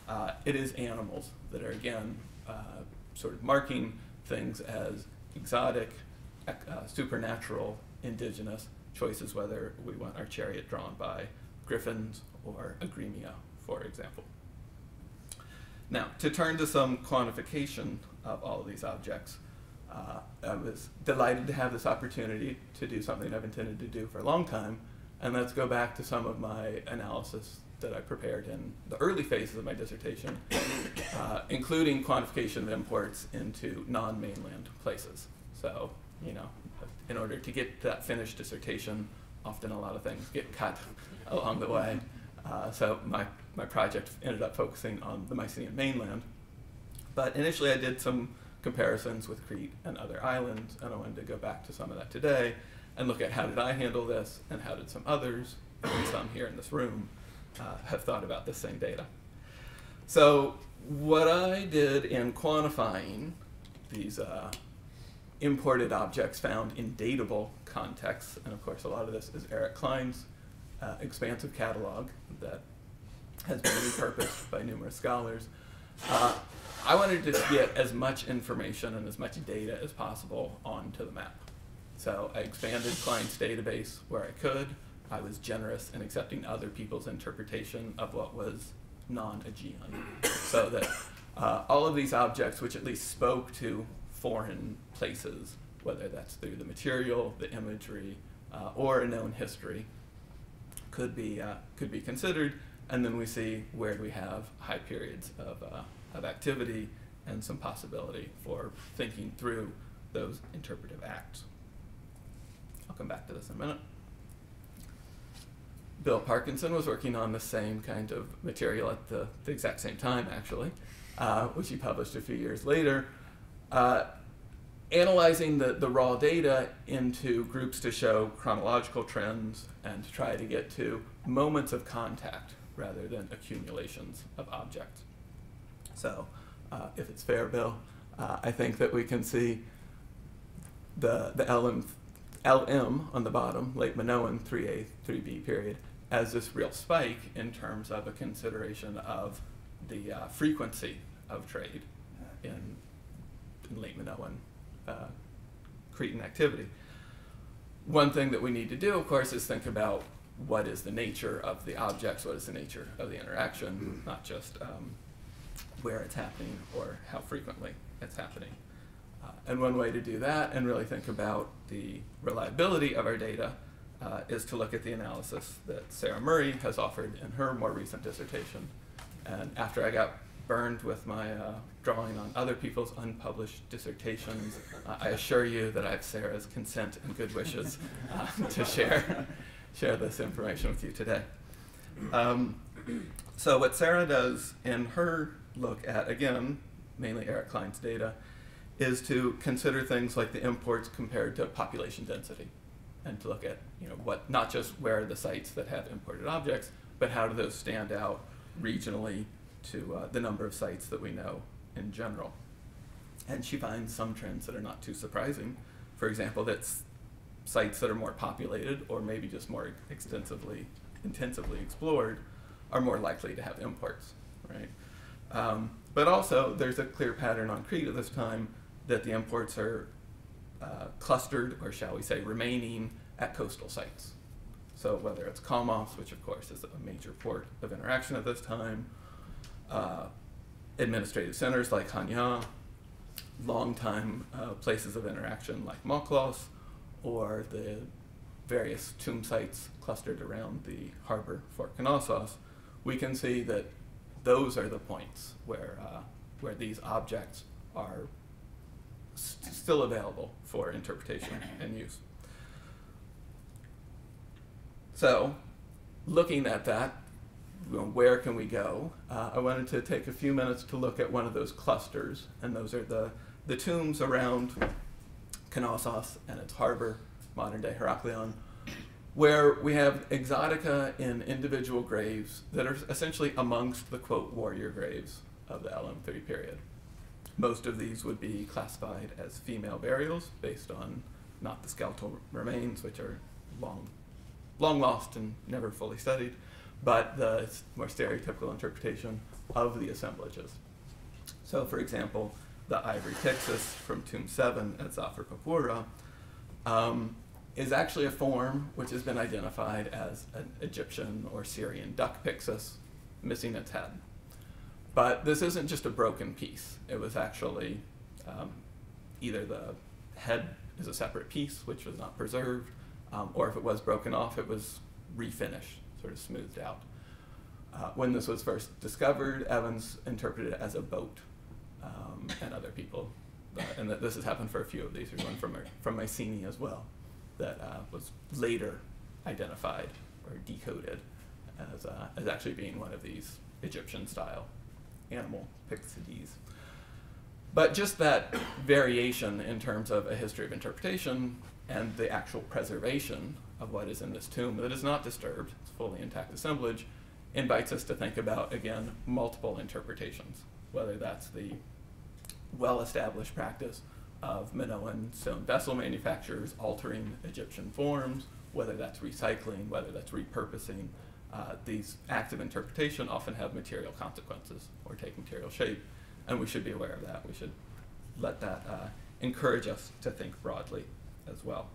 uh, it is animals that are, again, uh, sort of marking things as exotic, uh, supernatural, indigenous choices, whether we want our chariot drawn by griffins or agremia, for example. Now, to turn to some quantification of all of these objects, uh, I was delighted to have this opportunity to do something I've intended to do for a long time, and let's go back to some of my analysis that I prepared in the early phases of my dissertation, uh, including quantification of imports into non-mainland places. So, you know, in order to get that finished dissertation, often a lot of things get cut along the way. Uh, so my, my project ended up focusing on the Mycenaean mainland. But initially I did some comparisons with Crete and other islands, and I wanted to go back to some of that today and look at how did I handle this and how did some others, and some here in this room, uh, have thought about this same data. So what I did in quantifying these uh, imported objects found in datable contexts, and of course a lot of this is Eric Klein's uh, expansive catalog that has been repurposed by numerous scholars. Uh, I wanted to get as much information and as much data as possible onto the map. So I expanded Klein's database where I could. I was generous in accepting other people's interpretation of what was non-Aegean, so that uh, all of these objects, which at least spoke to foreign places, whether that's through the material, the imagery, uh, or a known history, could be uh, could be considered. And then we see where we have high periods of uh, of activity and some possibility for thinking through those interpretive acts. I'll come back to this in a minute. Bill Parkinson was working on the same kind of material at the, the exact same time, actually, uh, which he published a few years later, uh, analyzing the, the raw data into groups to show chronological trends and to try to get to moments of contact rather than accumulations of objects. So, uh, if it's fair, Bill, uh, I think that we can see the, the L M, L M on the bottom, late Minoan three A, three B period, as this real spike in terms of a consideration of the uh, frequency of trade in, in late Minoan uh, Cretan activity. One thing that we need to do, of course, is think about what is the nature of the objects, what is the nature of the interaction, not just um, where it's happening or how frequently it's happening. Uh, and one way to do that and really think about the reliability of our data uh, is to look at the analysis that Sarah Murray has offered in her more recent dissertation. And after I got burned with my uh, drawing on other people's unpublished dissertations, uh, I assure you that I have Sarah's consent and good wishes uh, to share, share this information with you today. Um, so what Sarah does in her look at, again, mainly Eric Klein's data, is to consider things like the imports compared to population density, and to look at, you know, what, not just where are the sites that have imported objects, but how do those stand out regionally to uh, the number of sites that we know in general. And she finds some trends that are not too surprising. For example, that sites that are more populated or maybe just more extensively, intensively explored are more likely to have imports, right? Um, but also, there's a clear pattern on Crete at this time that the imports are uh, clustered, or shall we say, remaining at coastal sites. So whether it's Kalmos, which of course is a major port of interaction at this time, uh, administrative centers like Hanya, long-time uh, places of interaction like Moklos, or the various tomb sites clustered around the harbor Fort Knossos, we can see that those are the points where, uh, where these objects are st still available for interpretation and use. So, looking at that, you know, where can we go? Uh, I wanted to take a few minutes to look at one of those clusters, and those are the, the tombs around Knossos and its harbor, modern-day Heraklion, where we have exotica in individual graves that are essentially amongst the, quote, warrior graves of the L M three period. Most of these would be classified as female burials based on not the skeletal remains, which are long, long lost and never fully studied, but the more stereotypical interpretation of the assemblages. So, for example, the ivory pyxis from Tomb seven at Zafar Papura um, is actually a form which has been identified as an Egyptian or Syrian duck pyxis, missing its head. But this isn't just a broken piece. It was actually um, either the head is a separate piece, which was not preserved, um, or if it was broken off, it was refinished, sort of smoothed out. Uh, when this was first discovered, Evans interpreted it as a boat, um, and other people, uh, and that this has happened for a few of these. There's one from, from Mycenae as well, that uh, was later identified or decoded as, uh, as actually being one of these Egyptian-style animal pyxides. But just that variation in terms of a history of interpretation and the actual preservation of what is in this tomb that is not disturbed, it's fully intact assemblage, invites us to think about, again, multiple interpretations, whether that's the well-established practice of Minoan stone vessel manufacturers altering Egyptian forms, whether that's recycling, whether that's repurposing. Uh, these acts of interpretation often have material consequences or take material shape, and we should be aware of that. We should let that uh, encourage us to think broadly as well.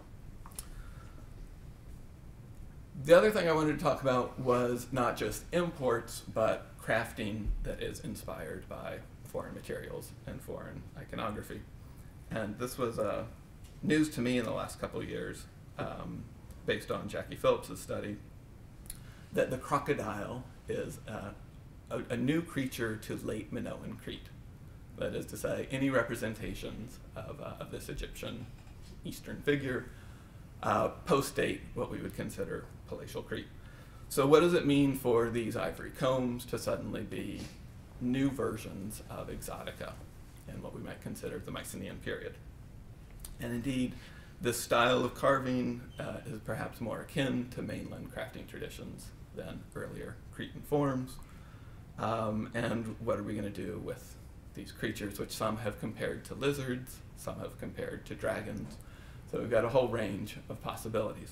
The other thing I wanted to talk about was not just imports, but crafting that is inspired by foreign materials and foreign iconography. And this was uh, news to me in the last couple of years, um, based on Jackie Phillips' study, that the crocodile is uh, a, a new creature to late Minoan Crete. That is to say, any representations of, uh, of this Egyptian Eastern figure uh, post-date what we would consider palatial Crete. So what does it mean for these ivory combs to suddenly be new versions of exotica in what we might consider the Mycenaean period? And indeed, this style of carving uh, is perhaps more akin to mainland crafting traditions than earlier Cretan forms. Um, and what are we going to do with these creatures, which some have compared to lizards, some have compared to dragons. So we've got a whole range of possibilities.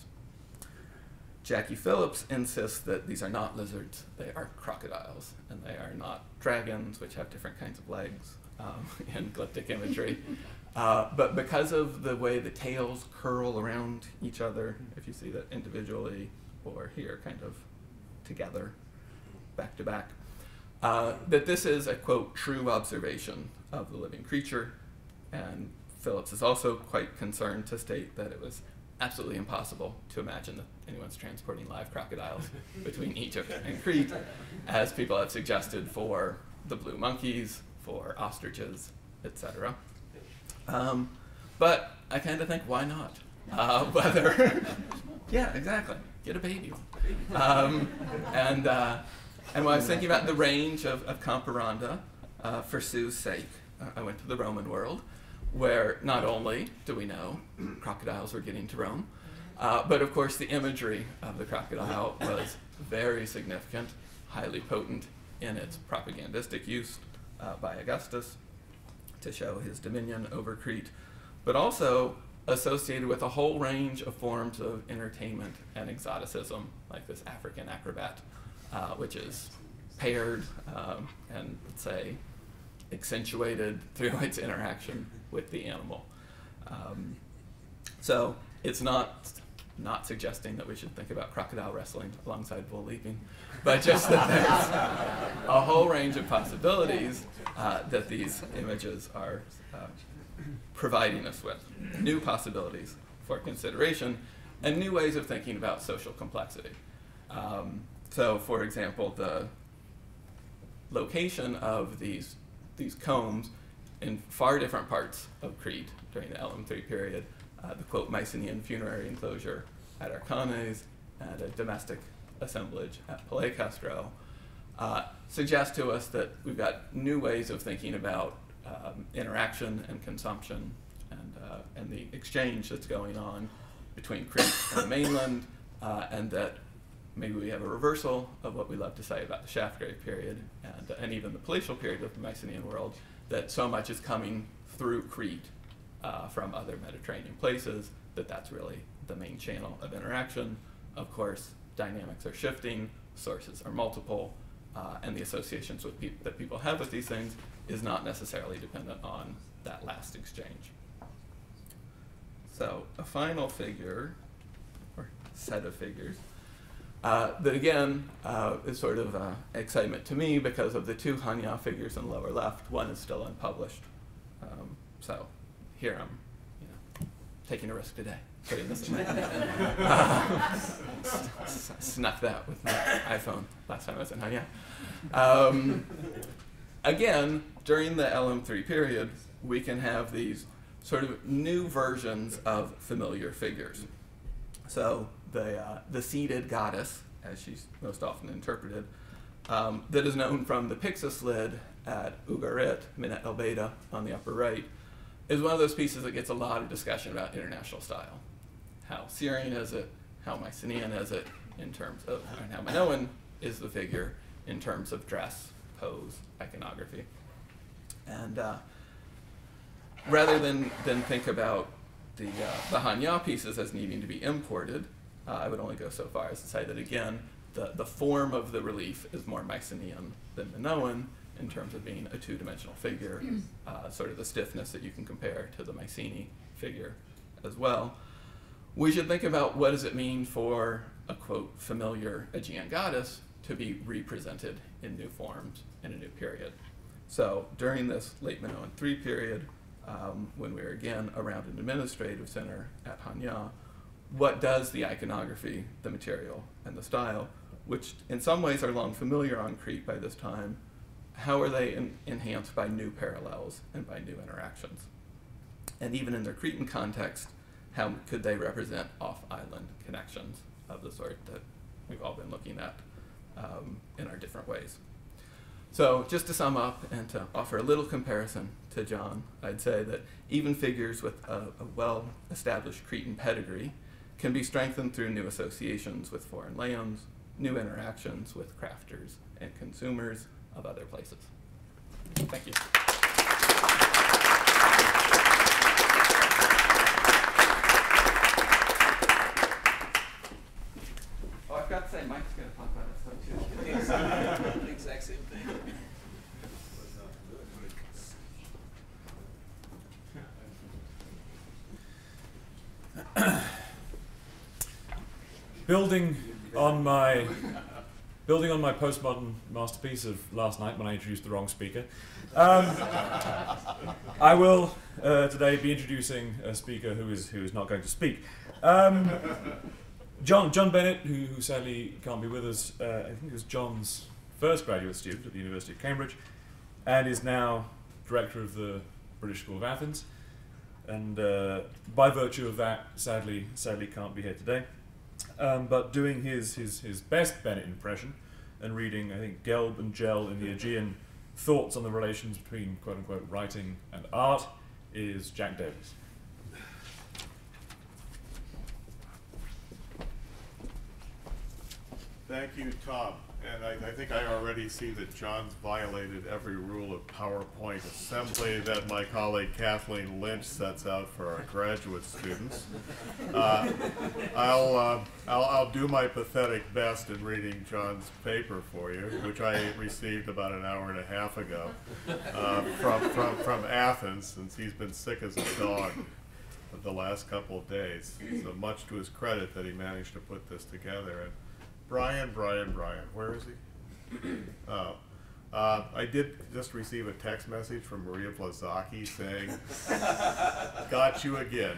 Jackie Phillips insists that these are not lizards, they are crocodiles, and they are not dragons, which have different kinds of legs um, in glyptic imagery. Uh, but because of the way the tails curl around each other, if you see that individually or here kind of together, back to back, uh, that this is a, quote, true observation of the living creature. And Phillips is also quite concerned to state that it was absolutely impossible to imagine that anyone's transporting live crocodiles between Egypt and Crete, as people have suggested for the blue monkeys, for ostriches, et cetera. Um, but I kind of think, why not? Uh, whether, yeah, exactly, get a baby one. Um, and, uh, and when I was thinking about the range of, of comparanda, uh, for Sue's sake, uh, I went to the Roman world, where not only do we know crocodiles were getting to Rome, uh, but of course the imagery of the crocodile was very significant, highly potent in its propagandistic use uh, by Augustus to show his dominion over Crete, but also associated with a whole range of forms of entertainment and exoticism, like this African acrobat, uh, which is paired um, and, let's say, accentuated through its interaction with the animal. Um, so it's not not suggesting that we should think about crocodile wrestling alongside bull leaping, but just that there's a whole range of possibilities uh, that these images are uh, providing us with, new possibilities for consideration, and new ways of thinking about social complexity. Um, so, for example, the location of these these combs in far different parts of Crete during the L M three period, uh, the quote Mycenaean funerary enclosure at Arcanes and a domestic assemblage at Palais-Castro, uh, suggest to us that we've got new ways of thinking about um, interaction and consumption and, uh, and the exchange that's going on between Crete and the mainland, uh, and that maybe we have a reversal of what we love to say about the Shaftgrave period and, uh, and even the palatial period of the Mycenaean world, that so much is coming through Crete uh, from other Mediterranean places, that that's really the main channel of interaction. Of course, dynamics are shifting, sources are multiple, uh, and the associations with peop that people have with these things is not necessarily dependent on that last exchange. So a final figure, or set of figures, uh, that again uh, is sort of uh, excitement to me because of the two Hanya figures in the lower left. One is still unpublished. Um, so here I'm you know, taking a risk today, putting this in my uh, snuck that with my iPhone last time I was in Hanya. Um, again, during the L M three period, we can have these sort of new versions of familiar figures. So the, uh, the seated goddess, as she's most often interpreted, um, that is known from the Pixis lid at Ugarit, Minette El Beida on the upper right, is one of those pieces that gets a lot of discussion about international style. How Syrian is it, how Mycenaean is it in terms of, and how Minoan is the figure in terms of dress, pose, iconography. And uh, rather than, than think about the, uh, the Hanya pieces as needing to be imported, uh, I would only go so far as to say that, again, the, the form of the relief is more Mycenaean than Minoan in terms of being a two-dimensional figure, uh, sort of the stiffness that you can compare to the Mycenae figure as well. We should think about what does it mean for a, quote, familiar Aegean goddess to be represented in new forms in a new period. So during this late Minoan three period, um, when we're again around an administrative center at Hanya, what does the iconography, the material, and the style, which in some ways are long familiar on Crete by this time, how are they en enhanced by new parallels and by new interactions? And even in their Cretan context, how could they represent off-island connections of the sort that we've all been looking at um, in our different ways? So just to sum up and to offer a little comparison to John, I'd say that even figures with a, a well-established Cretan pedigree can be strengthened through new associations with foreign lands, new interactions with crafters and consumers of other places. Thank you. Oh, I've got to say, Mike's going to talk about this stuff too. The exact same thing. Building on my building on my postmodern masterpiece of last night when I introduced the wrong speaker, um, I will uh, today be introducing a speaker who is who is not going to speak. Um, John John Bennett, who, who sadly can't be with us. Uh, I think was John's first graduate student at the University of Cambridge, and is now director of the British School of Athens. And uh, by virtue of that, sadly, sadly can't be here today. Um, but doing his, his, his best Bennett impression and reading, I think, Gelb and Gell in the Aegean thoughts on the relations between quote-unquote writing and art is Jack Davis. Thank you, Tom. And I, I think I already see that John's violated every rule of PowerPoint assembly that my colleague Kathleen Lynch sets out for our graduate students. Uh, I'll, uh, I'll, I'll do my pathetic best in reading John's paper for you, which I received about an hour and a half ago uh, from, from, from Athens, since he's been sick as a dog the last couple of days. So much to his credit that he managed to put this together. And Brian, Brian, Brian, where is he? Oh. Uh, I did just receive a text message from Maria Blazaki saying, got you again.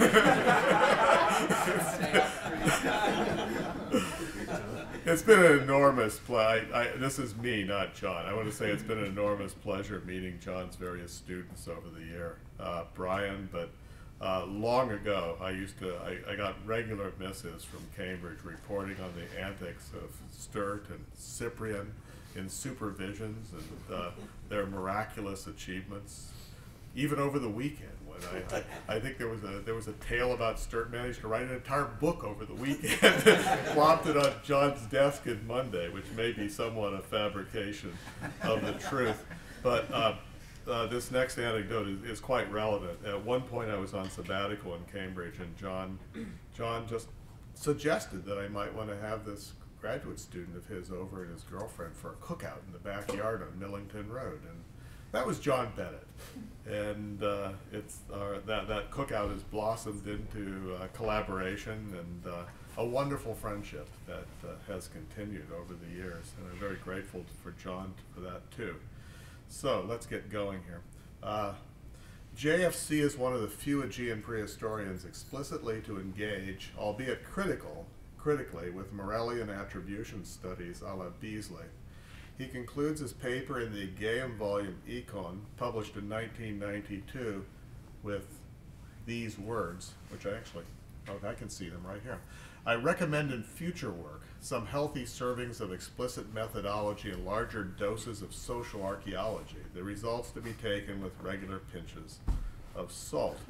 It's been an enormous pleasure. This is me, not John. I want to say it's been an enormous pleasure meeting John's various students over the year. Uh, Brian, but Uh, long ago, I used to, I, I got regular missives from Cambridge reporting on the antics of Sturt and Cyprian in supervisions and uh, their miraculous achievements, even over the weekend when I, I, I think there was a there was a tale about Sturt managed to write an entire book over the weekend and plopped it on John's desk on Monday, which may be somewhat a fabrication of the truth. But uh, Uh, this next anecdote is, is quite relevant. At one point I was on sabbatical in Cambridge, and John, John just suggested that I might want to have this graduate student of his over and his girlfriend for a cookout in the backyard on Millington Road, and that was John Bennett. And uh, it's uh, that that cookout has blossomed into uh, collaboration and uh, a wonderful friendship that uh, has continued over the years, and I'm very grateful for John for that too. So let's get going here. Uh, J F C is one of the few Aegean prehistorians explicitly to engage, albeit critical, critically, with Morellian attribution studies a la Beazley. He concludes his paper in the Aegeum volume Econ, published in nineteen ninety-two, with these words, which I actually, oh, I can see them right here. I recommend in future work some healthy servings of explicit methodology and larger doses of social archaeology, the results to be taken with regular pinches of salt.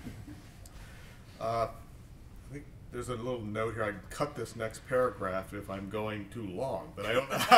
Uh, I think there's a little note here. I can cut this next paragraph if I'm going too long, but I don't know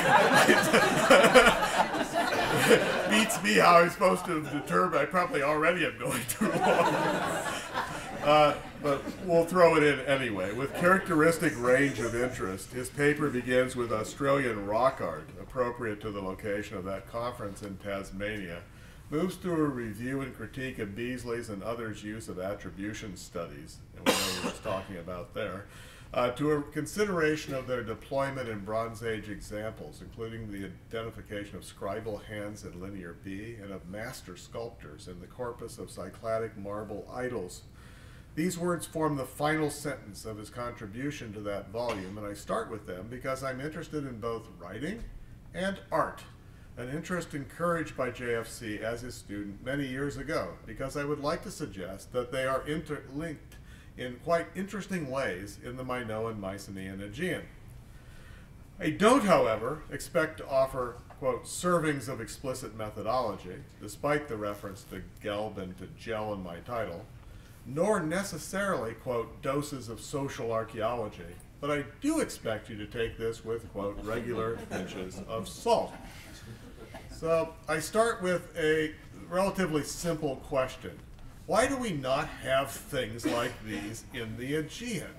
how. It beats me how I'm supposed to determine. I probably already am going too long. Uh, but we'll throw it in anyway. With characteristic range of interest, his paper begins with Australian rock art, appropriate to the location of that conference in Tasmania, moves through a review and critique of Beazley's and others' use of attribution studies, and we know what he was talking about there, uh, to a consideration of their deployment in Bronze Age examples, including the identification of scribal hands in Linear B and of master sculptors in the corpus of Cycladic marble idols. These words form the final sentence of his contribution to that volume, and I start with them because I'm interested in both writing and art, an interest encouraged by J F C as his student many years ago, because I would like to suggest that they are interlinked in quite interesting ways in the Minoan, Mycenaean Aegean. I don't, however, expect to offer, quote, servings of explicit methodology, despite the reference to Gelb and to Gel in my title, nor necessarily, quote, doses of social archaeology, but I do expect you to take this with, quote, regular pinches of salt. So I start with a relatively simple question. Why do we not have things like these in the Aegean?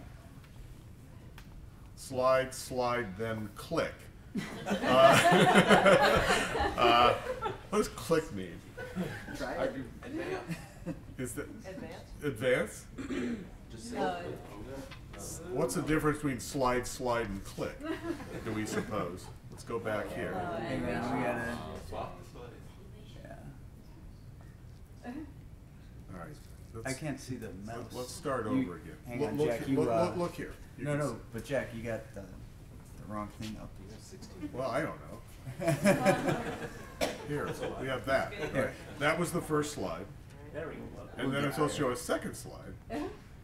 Slide, slide, then click. Uh, uh, what does click mean? Try it. Is that Advance? advance? Uh, What's the difference between slide, slide, and click, do we suppose? Let's go back here. uh, Hey and man, we gotta. Swap the slaves. Yeah. All right. I Let's, can't see the mouse. let- let's start You- over again. Hang Look- on, look Jack. here. You, Look- uh, look- look here. You No, can no, see- but Jack, you got the, the wrong thing up. Well, I don't know. Here, we have that. All right. That was the first slide. And then I'm supposed to show a second slide.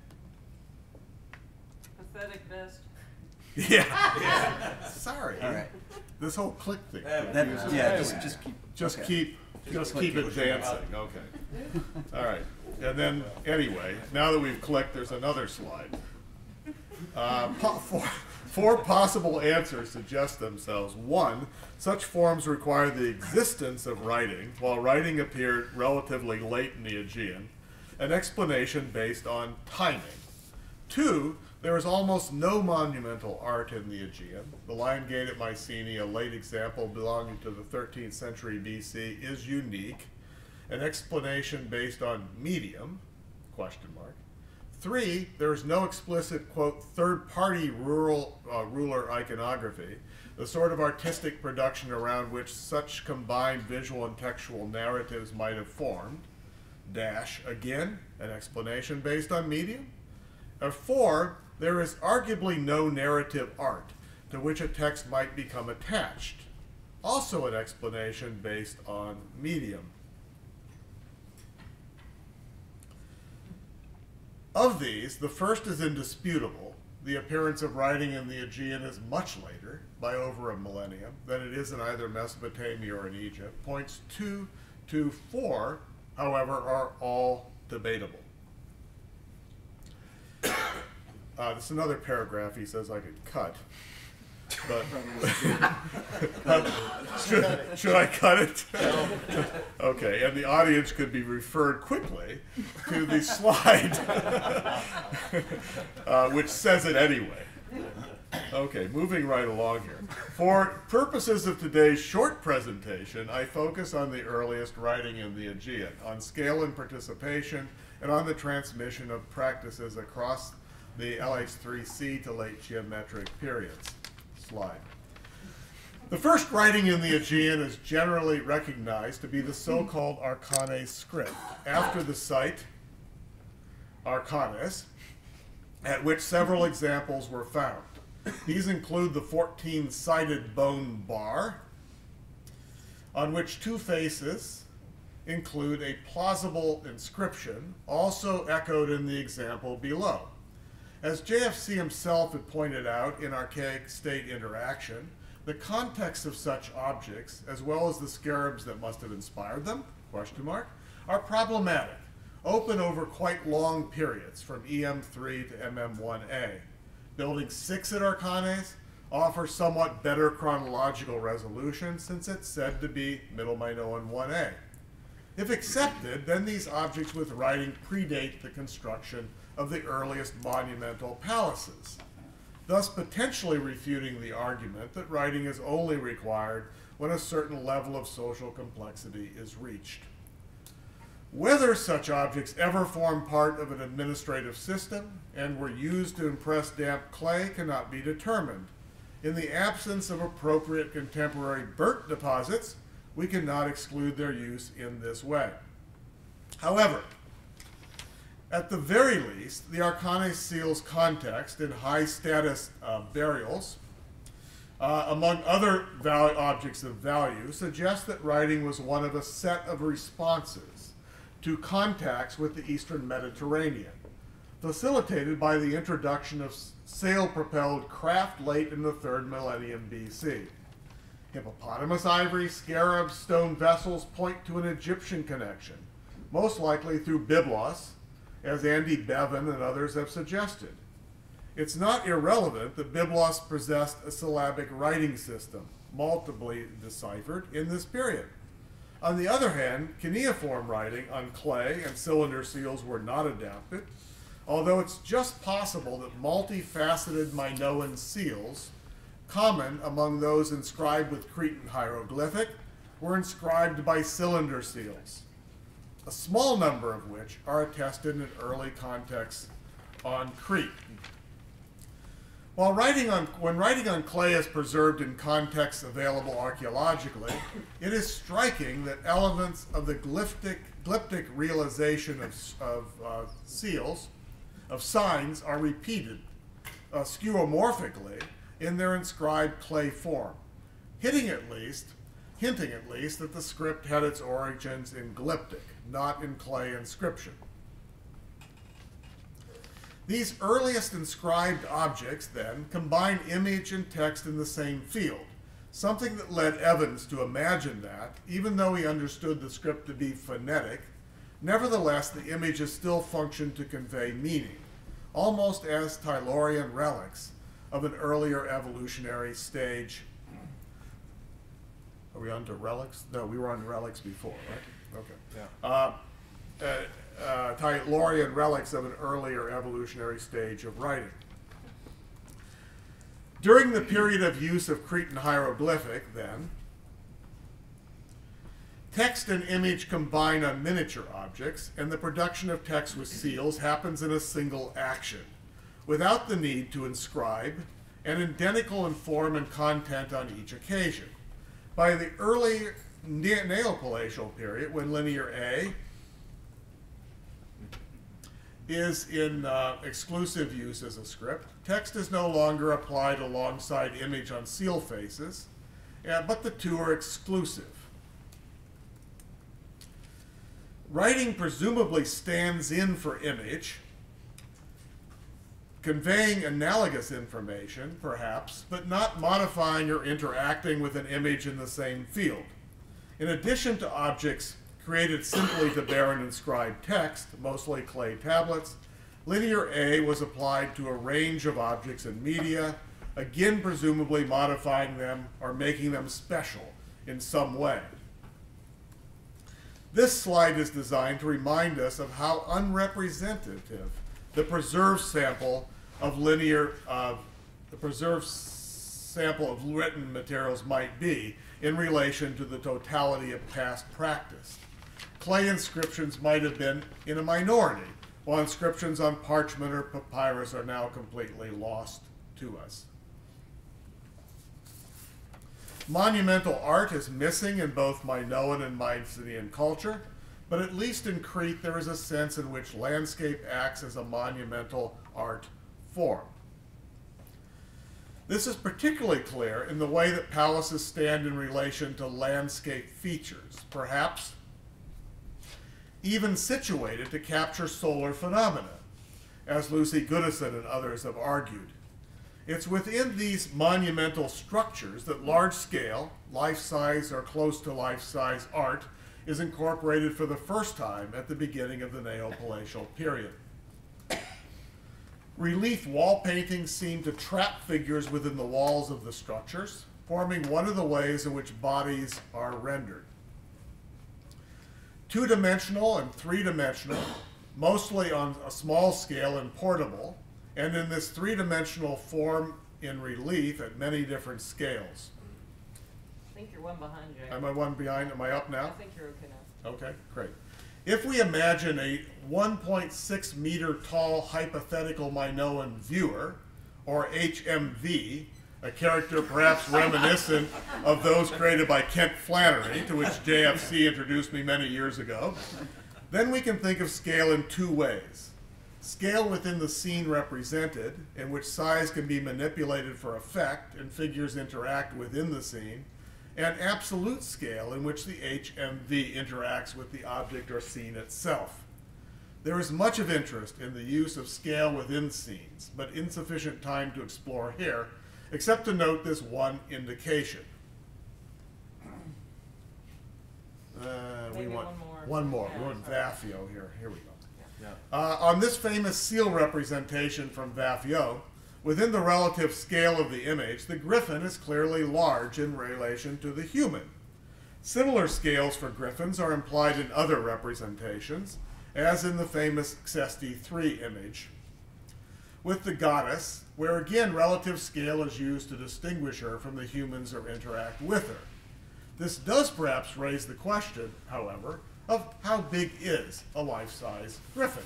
pathetic best. Yeah. Sorry. All right. This whole click thing. That, confuses yeah, me. just, just keep. Just okay. keep, just click keep it. advancing, okay. All right, and then, anyway, now that we've clicked, there's another slide. Uh, po four, four possible answers suggest themselves. One, such forms require the existence of writing, while writing appeared relatively late in the Aegean, an explanation based on timing. Two, there is almost no monumental art in the Aegean. The Lion Gate at Mycenae, a late example belonging to the thirteenth century B C, is unique. An explanation based on medium, question mark. Three, there is no explicit, quote, third-party rural uh, ruler iconography, the sort of artistic production around which such combined visual and textual narratives might have formed. Dash, again, an explanation based on medium. Uh, four, there is arguably no narrative art to which a text might become attached. Also an explanation based on medium. Of these, the first is indisputable. The appearance of writing in the Aegean is much later, by over a millennium, than it is in either Mesopotamia or in Egypt. Points two to four, however, are all debatable. Uh, this is another paragraph he says I could cut. But should, should I cut it? Okay, and the audience could be referred quickly to the slide, uh, which says it anyway. Okay, moving right along here. For purposes of today's short presentation, I focus on the earliest writing in the Aegean, on scale and participation, and on the transmission of practices across the L H three C to late geometric periods. Slide. The first writing in the Aegean is generally recognized to be the so-called Archanes script, after the site Archanes, at which several examples were found. These include the fourteen-sided bone bar, on which two faces include a plausible inscription, also echoed in the example below. As J F C himself had pointed out in Archaic State Interaction, the context of such objects, as well as the scarabs that must have inspired them, question mark, are problematic, open over quite long periods from E M three to M M one A. Building six at Archanes offers somewhat better chronological resolution since it's said to be Middle Minoan one A. If accepted, then these objects with writing predate the construction of the earliest monumental palaces, thus potentially refuting the argument that writing is only required when a certain level of social complexity is reached. Whether such objects ever formed part of an administrative system and were used to impress damp clay cannot be determined. In the absence of appropriate contemporary burnt deposits, we cannot exclude their use in this way. However, at the very least, the Archanes seal's context in high-status uh, burials, uh, among other val objects of value, suggests that writing was one of a set of responses to contacts with the Eastern Mediterranean, facilitated by the introduction of sail-propelled craft late in the third millennium B C. Hippopotamus ivory, scarabs, stone vessels point to an Egyptian connection, most likely through Byblos, as Andy Bevan and others have suggested. It's not irrelevant that Byblos possessed a syllabic writing system, multiply deciphered, in this period. On the other hand, cuneiform writing on clay and cylinder seals were not adapted, although it's just possible that multifaceted Minoan seals, common among those inscribed with Cretan hieroglyphic, were inscribed by cylinder seals, a small number of which are attested in early contexts on Crete. While writing on, when writing on clay is preserved in contexts available archaeologically, it is striking that elements of the glyptic, glyptic realization of, of uh, seals, of signs, are repeated uh, skeuomorphically in their inscribed clay form, hitting at least, hinting at least that the script had its origins in glyptic, not in clay inscription. These earliest inscribed objects, then, combine image and text in the same field, something that led Evans to imagine that, even though he understood the script to be phonetic, nevertheless the images still function to convey meaning, almost as Taylorian relics of an earlier evolutionary stage. Are we on to relics? No, we were on relics before, right? Okay. Yeah. Uh, uh, uh, Taylorian relics of an earlier evolutionary stage of writing. During the period of use of Cretan hieroglyphic, then, text and image combine on miniature objects, and the production of text with seals happens in a single action, without the need to inscribe, and identical in form and content on each occasion. By the early Neopalatial period, when linear A is in uh, exclusive use as a script, text is no longer applied alongside image on seal faces, uh, but the two are exclusive. Writing presumably stands in for image, conveying analogous information, perhaps, but not modifying or interacting with an image in the same field. In addition to objects created simply to bear an inscribed text, mostly clay tablets, linear A was applied to a range of objects and media, again presumably modifying them or making them special in some way. This slide is designed to remind us of how unrepresentative the preserved sample of linear, uh, the preserved sample of written materials might be in relation to the totality of past practice. Clay inscriptions might have been in a minority, while inscriptions on parchment or papyrus are now completely lost to us. Monumental art is missing in both Minoan and Mycenaean culture, but at least in Crete there is a sense in which landscape acts as a monumental art form. This is particularly clear in the way that palaces stand in relation to landscape features, perhaps even situated to capture solar phenomena, as Lucy Goodison and others have argued. It's within these monumental structures that large-scale, life-size or close to life-size art is incorporated for the first time at the beginning of the Neopalatial period. Relief wall paintings seem to trap figures within the walls of the structures, forming one of the ways in which bodies are rendered. Two-dimensional and three-dimensional, mostly on a small scale and portable, and in this three-dimensional form in relief at many different scales. I think you're one behind, Jay. Am I one behind? Am I up now? I think you're okay now. Okay, great. If we imagine a one point six meter tall hypothetical Minoan viewer, or H M V, a character perhaps reminiscent of those created by Kent Flannery, to which J F C introduced me many years ago, then we can think of scale in two ways. Scale within the scene represented, in which size can be manipulated for effect and figures interact within the scene, and absolute scale, in which the H M V interacts with the object or scene itself. There is much of interest in the use of scale within scenes, but insufficient time to explore here, except to note this one indication. Uh, we Maybe want one more. one more. Yeah, We want sorry. Vaffio here. Here we go. Yeah. Uh, on this famous seal representation from Vaffio, within the relative scale of the image, the griffin is clearly large in relation to the human. Similar scales for griffins are implied in other representations, as in the famous Sesti three image. With the goddess, where again relative scale is used to distinguish her from the humans who interact with her. This does perhaps raise the question, however, of how big is a life-size griffin?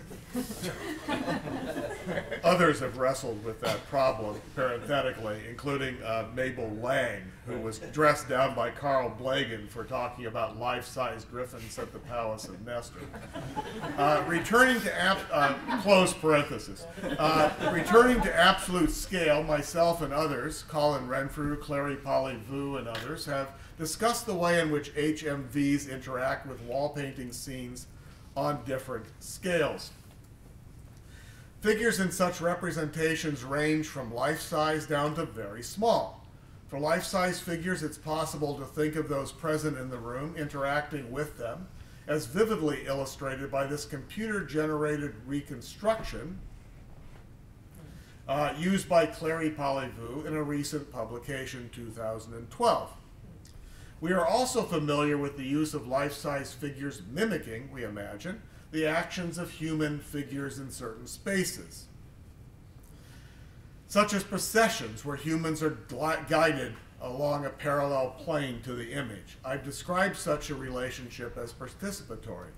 Others have wrestled with that problem parenthetically, including uh, Mabel Lang, who was dressed down by Carl Blagan for talking about life-size griffins at the Palace of Nestor. Uh, returning to, ab uh, close parenthesis, uh, returning to absolute scale, myself and others, Colin Renfrew, Clary Polly Vu, and others, have discussed the way in which H M Vs interact with wall painting scenes on different scales. Figures in such representations range from life-size down to very small. For life-size figures, it's possible to think of those present in the room interacting with them, as vividly illustrated by this computer-generated reconstruction uh, used by Clary Polly Vu in a recent publication, two thousand twelve. We are also familiar with the use of life-size figures mimicking, we imagine, the actions of human figures in certain spaces, such as processions where humans are guided along a parallel plane to the image. I've described such a relationship as participatory.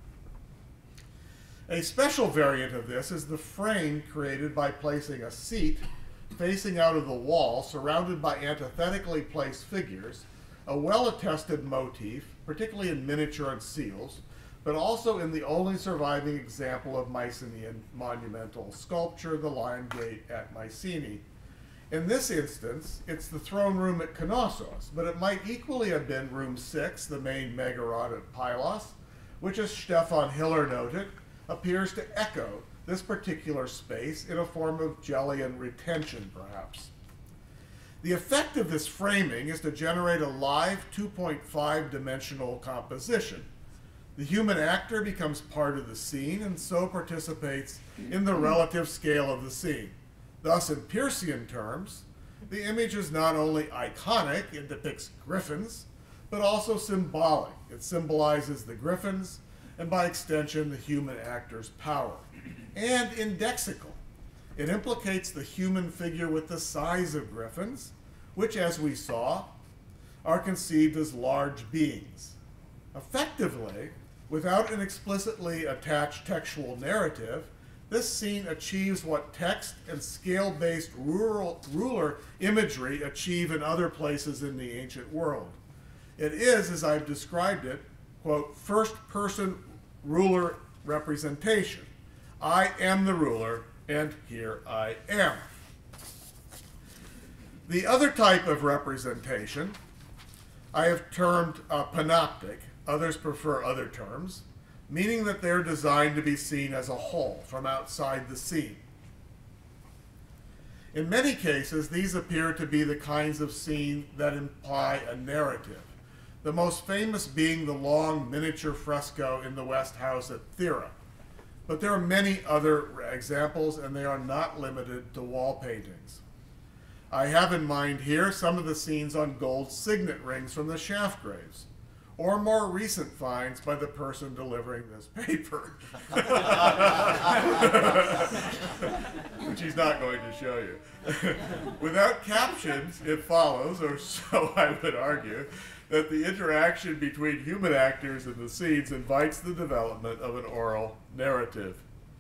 A special variant of this is the frame created by placing a seat facing out of the wall surrounded by antithetically placed figures, a well-attested motif, particularly in miniature and seals, but also in the only surviving example of Mycenaean monumental sculpture, the Lion Gate at Mycenae. In this instance, it's the throne room at Knossos, but it might equally have been room six, the main megaron at Pylos, which, as Stefan Hiller noted, appears to echo this particular space in a form of Gellian retention, perhaps. The effect of this framing is to generate a live two point five dimensional composition. The human actor becomes part of the scene and so participates in the relative scale of the scene. Thus, in Peircean terms, the image is not only iconic, it depicts griffins, but also symbolic. It symbolizes the griffins and, by extension, the human actor's power. And indexical. It implicates the human figure with the size of griffins, which, as we saw, are conceived as large beings. Effectively, without an explicitly attached textual narrative, this scene achieves what text and scale-based rural, ruler imagery achieve in other places in the ancient world. It is, as I've described it, quote, first-person ruler representation. I am the ruler, and here I am. The other type of representation I have termed uh, panoptic. Others prefer other terms, meaning that they're designed to be seen as a whole from outside the scene. In many cases, these appear to be the kinds of scene that imply a narrative, the most famous being the long miniature fresco in the West House at Thera. But there are many other examples, and they are not limited to wall paintings. I have in mind here some of the scenes on gold signet rings from the shaft graves, or more recent finds by the person delivering this paper, which he's not going to show you. Without captions, it follows, or so I would argue, that the interaction between human actors and the scenes invites the development of an oral narrative.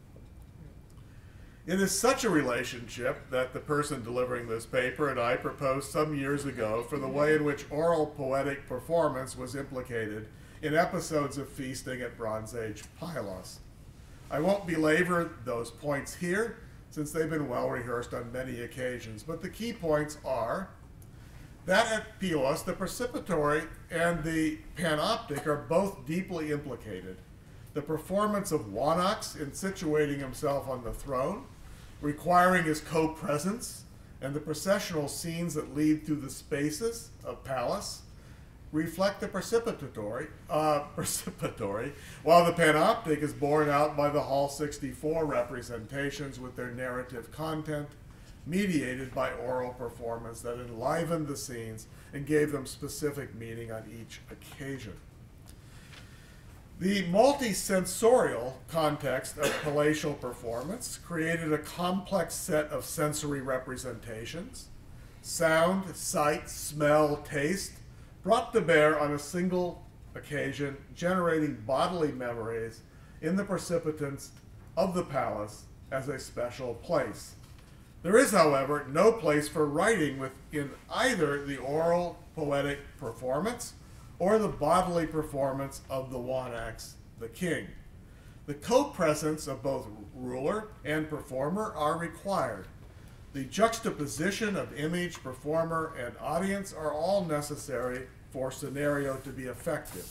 It is such a relationship that the person delivering this paper and I proposed some years ago for the way in which oral poetic performance was implicated in episodes of feasting at Bronze Age Pylos. I won't belabor those points here, since they've been well rehearsed on many occasions, but the key points are that at Pylos, the precipitory and the panoptic are both deeply implicated. The performance of Wanax in situating himself on the throne, requiring his co-presence, and the processional scenes that lead through the spaces of Pallas reflect the precipitory, uh, precipitory, while the panoptic is borne out by the Hall sixty-four representations with their narrative content, mediated by oral performance that enlivened the scenes and gave them specific meaning on each occasion. The multisensorial context of palatial performance created a complex set of sensory representations, sound, sight, smell, taste, brought to bear on a single occasion, generating bodily memories in the precipitants of the palace as a special place. There is, however, no place for writing within either the oral poetic performance or the bodily performance of the Wanax, the king. The co-presence of both ruler and performer are required. The juxtaposition of image, performer, and audience are all necessary for scenario to be effective.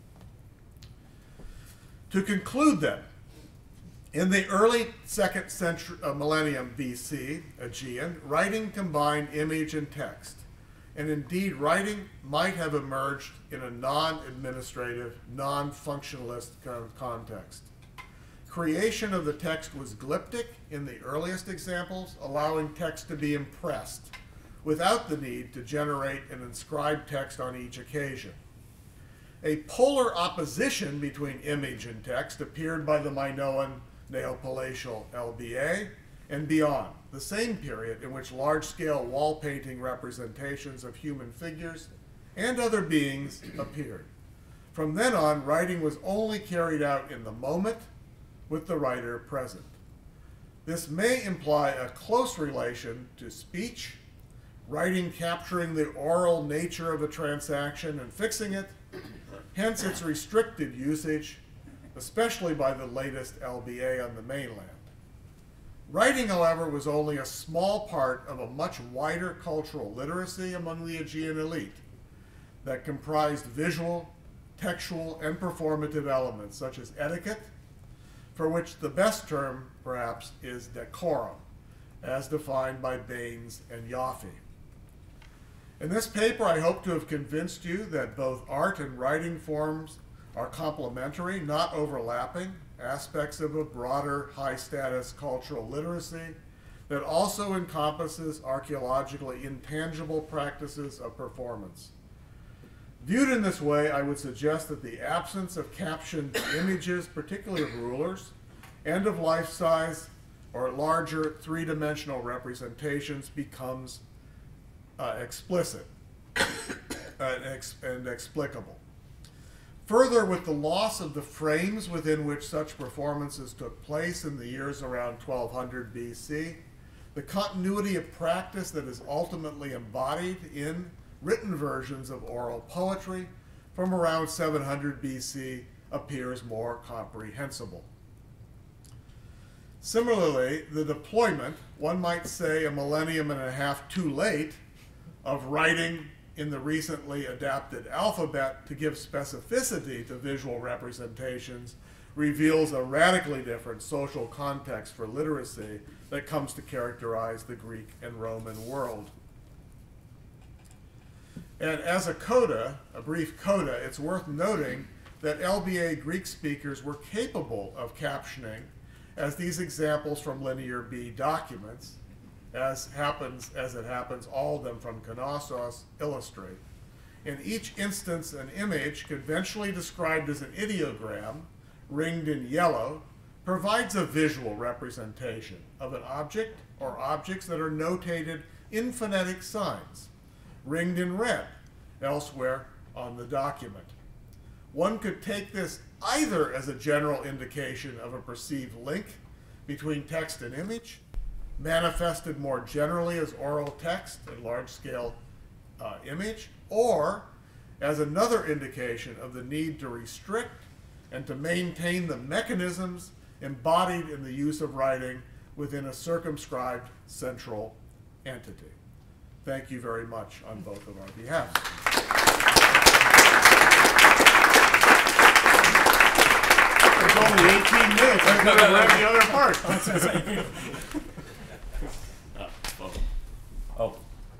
To conclude then, in the early second century, uh, millennium B C, Aegean, writing combined image and text. And indeed, writing might have emerged in a non-administrative, non-functionalist kind of context. Creation of the text was glyptic in the earliest examples, allowing text to be impressed without the need to generate an inscribed text on each occasion. A polar opposition between image and text appeared by the Minoan Neopalatial L B A and beyond, the same period in which large-scale wall painting representations of human figures and other beings appeared. From then on, writing was only carried out in the moment with the writer present. This may imply a close relation to speech, writing capturing the oral nature of a transaction and fixing it, hence its restricted usage, especially by the latest L B A on the mainland. Writing, however, was only a small part of a much wider cultural literacy among the Aegean elite that comprised visual, textual, and performative elements such as etiquette, for which the best term, perhaps, is decorum, as defined by Baines and Yaffe. In this paper, I hope to have convinced you that both art and writing forms are complementary, not overlapping, aspects of a broader high-status cultural literacy that also encompasses archaeologically intangible practices of performance. Viewed in this way, I would suggest that the absence of captioned images, particularly of rulers, and of life-size or larger three-dimensional representations becomes uh, explicit and, ex and explicable. Further, with the loss of the frames within which such performances took place in the years around twelve hundred B C, the continuity of practice that is ultimately embodied in written versions of oral poetry from around seven hundred B C appears more comprehensible. Similarly, the deployment, one might say a millennium and a half too late, of writing in the recently adapted alphabet to give specificity to visual representations reveals a radically different social context for literacy that comes to characterize the Greek and Roman world. And as a coda, a brief coda, it's worth noting that L B A Greek speakers were capable of captioning, as these examples from Linear B documents, as happens, as it happens, all of them from Knossos, illustrate. In each instance, an image, conventionally described as an ideogram, ringed in yellow, provides a visual representation of an object or objects that are notated in phonetic signs, ringed in red, elsewhere on the document. One could take this either as a general indication of a perceived link between text and image, manifested more generally as oral text and large-scale uh, image, or as another indication of the need to restrict and to maintain the mechanisms embodied in the use of writing within a circumscribed central entity. Thank you very much on both of our behalves. There's only eighteen minutes. I'm going to grab the other part. Oh.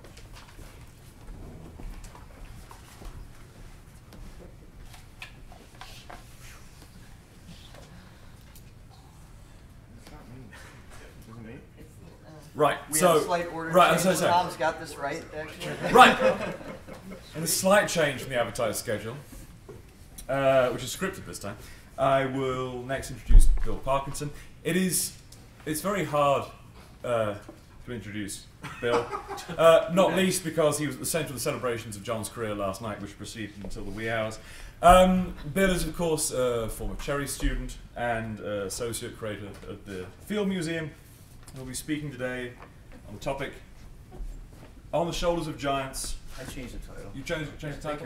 Right. We so, have a slight order right. change. So, so. Tom's got this right, actually. Right. And a slight change from the advertised schedule, uh, which is scripted this time. I will next introduce Bill Parkinson. It is, it's very hard uh, to introduce Bill, uh, not least because he was at the centre of the celebrations of John's career last night, which proceeded until the wee hours. Um, Bill is, of course, a former Cherry student and uh, associate curator at the Field Museum. He'll be speaking today on the topic, On the Shoulders of Giants. I changed the title. You changed, changed the title?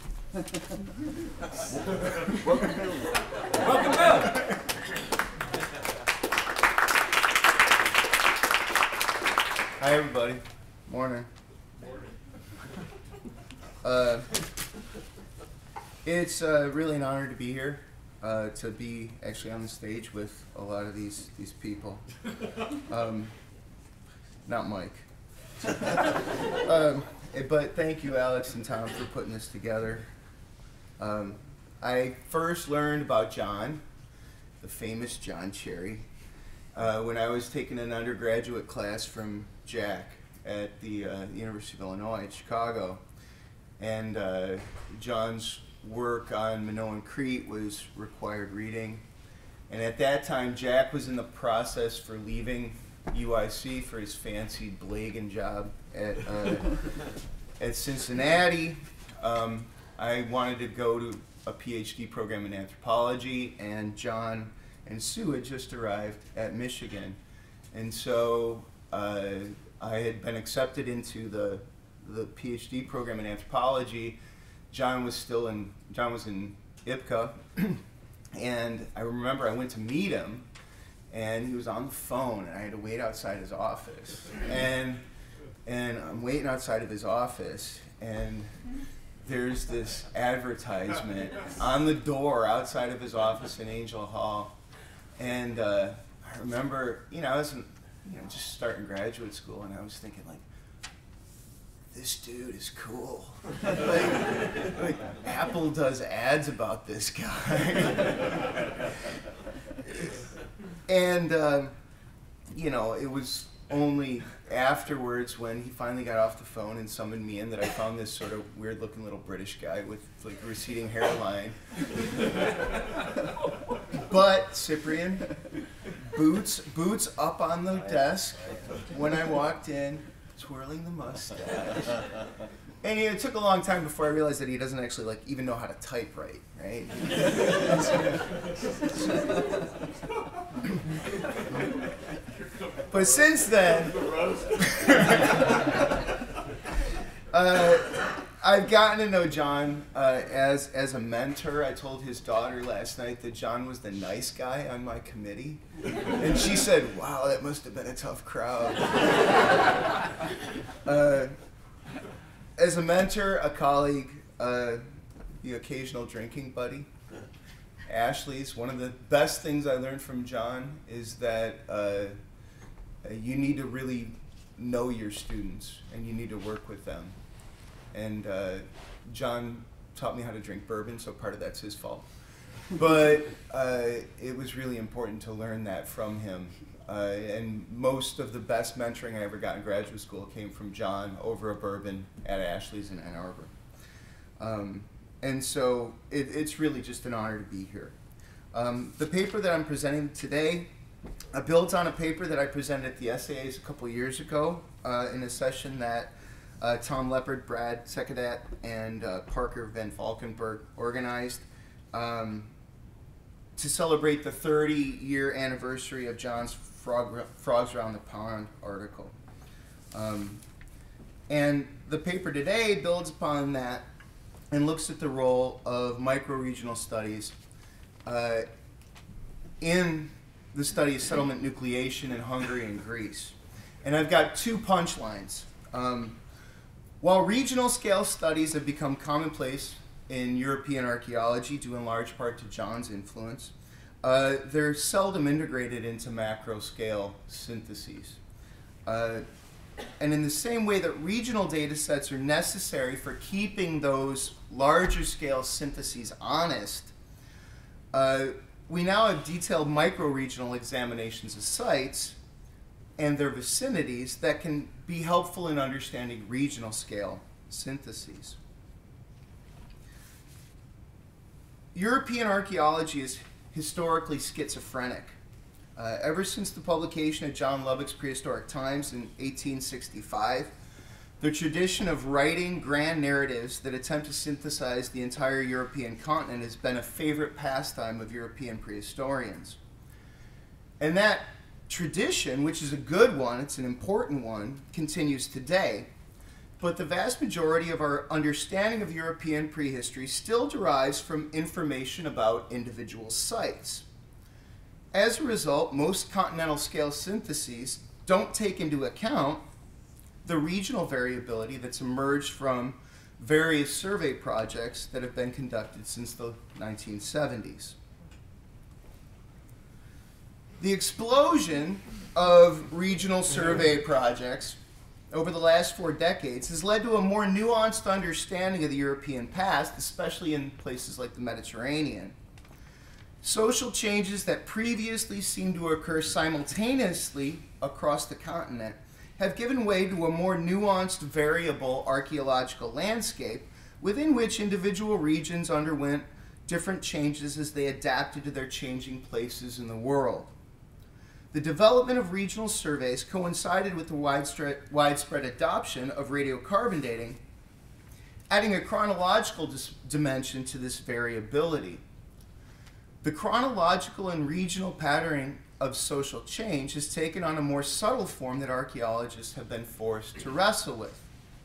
Welcome, Bill. Welcome, Bill! Hi, everybody. Morning. Morning. Uh, it's uh, really an honor to be here, uh, to be actually on the stage with a lot of these these people. Um, not Mike. um, but thank you, Alex and Tom, for putting this together. Um, I first learned about John, the famous John Cherry, uh, when I was taking an undergraduate class from Jack at the uh, University of Illinois at Chicago. And uh, John's work on Minoan Crete was required reading. And at that time, Jack was in the process for leaving U I C for his fancied Blagan job at, uh, at Cincinnati. Um, I wanted to go to a PhD program in anthropology, and John and Sue had just arrived at Michigan. And so uh, I had been accepted into the, the PhD program in anthropology. John was still in, John was in I P C A, and I remember I went to meet him, and he was on the phone, and I had to wait outside his office. And, and I'm waiting outside of his office, and there's this advertisement on the door outside of his office in Angel Hall. And uh, I remember, you know, I was in, you know, just starting graduate school, and I was thinking, like, this dude is cool. like, like, Apple does ads about this guy. And, um, you know, it was only afterwards when he finally got off the phone and summoned me in that I found this sort of weird-looking little British guy with, like, a receding hairline. But, Cyprian, boots, boots up on the desk when I walked in, twirling the mustache. And it took a long time before I realized that he doesn't actually like even know how to type right, right? But since then, uh, I've gotten to know John uh, as as a mentor. I told his daughter last night that John was the nice guy on my committee, and she said, "Wow, that must have been a tough crowd." Uh, as a mentor, a colleague, uh, the occasional drinking buddy, Ashley's. One of the best things I learned from John is that uh, you need to really know your students and you need to work with them. And uh, John taught me how to drink bourbon, so part of that's his fault. But uh, it was really important to learn that from him. Uh, and most of the best mentoring I ever got in graduate school came from John over a bourbon at Ashley's in Ann Arbor. Um, and so it, it's really just an honor to be here. Um, the paper that I'm presenting today uh, builds on a paper that I presented at the S A As a couple years ago uh, in a session that Uh, Tom Leppard, Brad Sekadat, and uh, Parker Van Valkenburg organized um, to celebrate the thirty year anniversary of John's Frog, Frogs Around the Pond article. Um, and the paper today builds upon that and looks at the role of micro-regional studies uh, in the study of settlement nucleation in Hungary and Greece. And I've got two punchlines. Um, While regional scale studies have become commonplace in European archaeology, due in large part to John's influence, uh, they're seldom integrated into macro scale syntheses. Uh, and in the same way that regional data sets are necessary for keeping those larger scale syntheses honest, uh, we now have detailed micro-regional examinations of sites and their vicinities that can be helpful in understanding regional scale syntheses. European archaeology is historically schizophrenic. Uh, ever since the publication of John Lubbock's Prehistoric Times in eighteen sixty-five, the tradition of writing grand narratives that attempt to synthesize the entire European continent has been a favorite pastime of European prehistorians. And that tradition, which is a good one, it's an important one, continues today. But the vast majority of our understanding of European prehistory still derives from information about individual sites. As a result, most continental scale syntheses don't take into account the regional variability that's emerged from various survey projects that have been conducted since the nineteen seventies. The explosion of regional survey projects over the last four decades has led to a more nuanced understanding of the European past, especially in places like the Mediterranean. Social changes that previously seemed to occur simultaneously across the continent have given way to a more nuanced, variable archaeological landscape within which individual regions underwent different changes as they adapted to their changing places in the world. The development of regional surveys coincided with the widespread, widespread adoption of radiocarbon dating, adding a chronological dis dimension to this variability. The chronological and regional patterning of social change has taken on a more subtle form that archaeologists have been forced to wrestle with.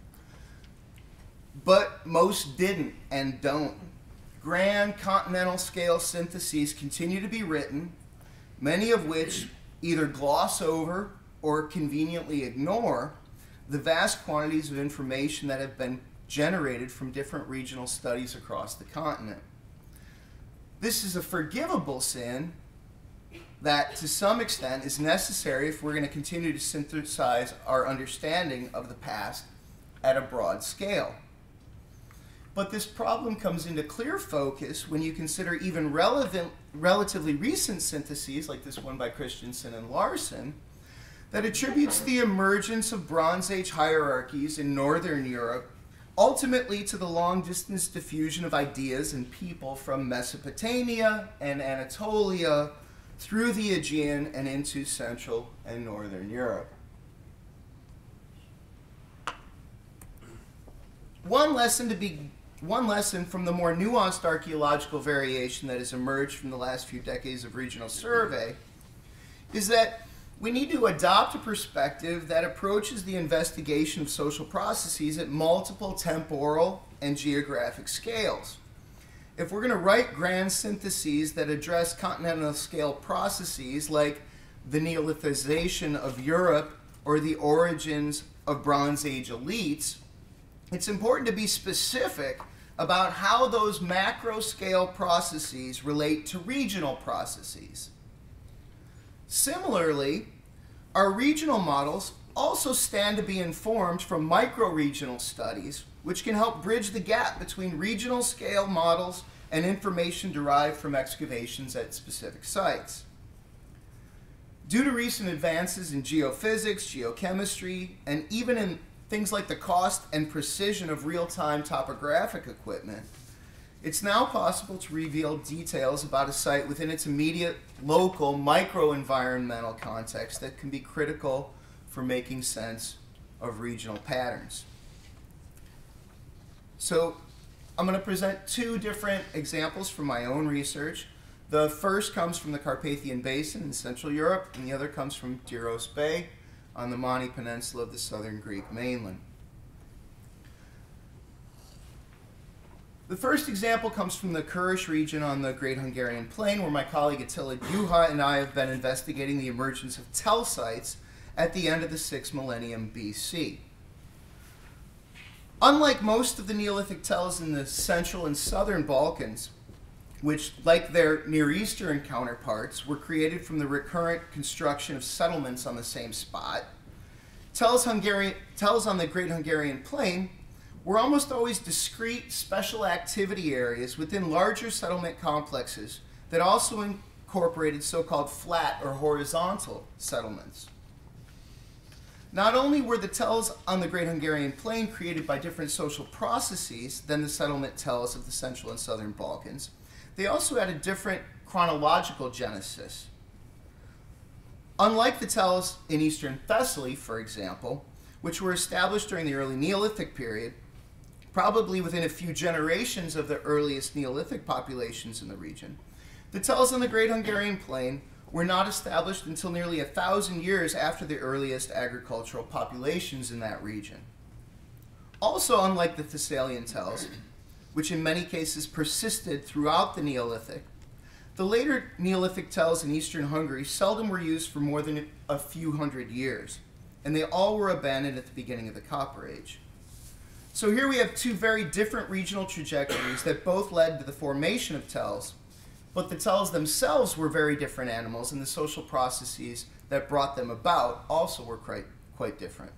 But most didn't and don't. Grand continental scale syntheses continue to be written, many of which either gloss over or conveniently ignore the vast quantities of information that have been generated from different regional studies across the continent. This is a forgivable sin that to some extent is necessary if we're going to continue to synthesize our understanding of the past at a broad scale. But this problem comes into clear focus when you consider even relevant, relatively recent syntheses, like this one by Christensen and Larson, that attributes the emergence of Bronze Age hierarchies in Northern Europe ultimately to the long-distance diffusion of ideas and people from Mesopotamia and Anatolia through the Aegean and into Central and Northern Europe. One lesson to be One lesson from the more nuanced archaeological variation that has emerged from the last few decades of regional survey is that we need to adopt a perspective that approaches the investigation of social processes at multiple temporal and geographic scales. If we're going to write grand syntheses that address continental scale processes like the Neolithization of Europe or the origins of Bronze Age elites, it's important to be specific about how those macro scale processes relate to regional processes. Similarly, our regional models also stand to be informed from micro-regional studies, which can help bridge the gap between regional scale models and information derived from excavations at specific sites. Due to recent advances in geophysics, geochemistry, and even in things like the cost and precision of real-time topographic equipment, it's now possible to reveal details about a site within its immediate local micro-environmental context that can be critical for making sense of regional patterns. So I'm going to present two different examples from my own research. The first comes from the Carpathian Basin in Central Europe, and the other comes from Diros Bay on the Mani Peninsula of the southern Greek mainland. The first example comes from the Kurish region on the Great Hungarian Plain, where my colleague Attila Juha and I have been investigating the emergence of tell sites at the end of the sixth millennium B C. Unlike most of the Neolithic tells in the central and southern Balkans, which, like their Near Eastern counterparts, were created from the recurrent construction of settlements on the same spot, tells, Hungarian, tells on the Great Hungarian Plain were almost always discrete special activity areas within larger settlement complexes that also incorporated so-called flat or horizontal settlements. Not only were the tells on the Great Hungarian Plain created by different social processes than the settlement tells of the Central and Southern Balkans, they also had a different chronological genesis. Unlike the tells in Eastern Thessaly, for example, which were established during the early Neolithic period, probably within a few generations of the earliest Neolithic populations in the region, the tells on the Great Hungarian Plain were not established until nearly a thousand years after the earliest agricultural populations in that region. Also, unlike the Thessalian tells, which in many cases persisted throughout the Neolithic, the later Neolithic tells in eastern Hungary seldom were used for more than a few hundred years, and they all were abandoned at the beginning of the Copper Age. So here we have two very different regional trajectories that both led to the formation of tells, but the tells themselves were very different animals, and the social processes that brought them about also were quite, quite different.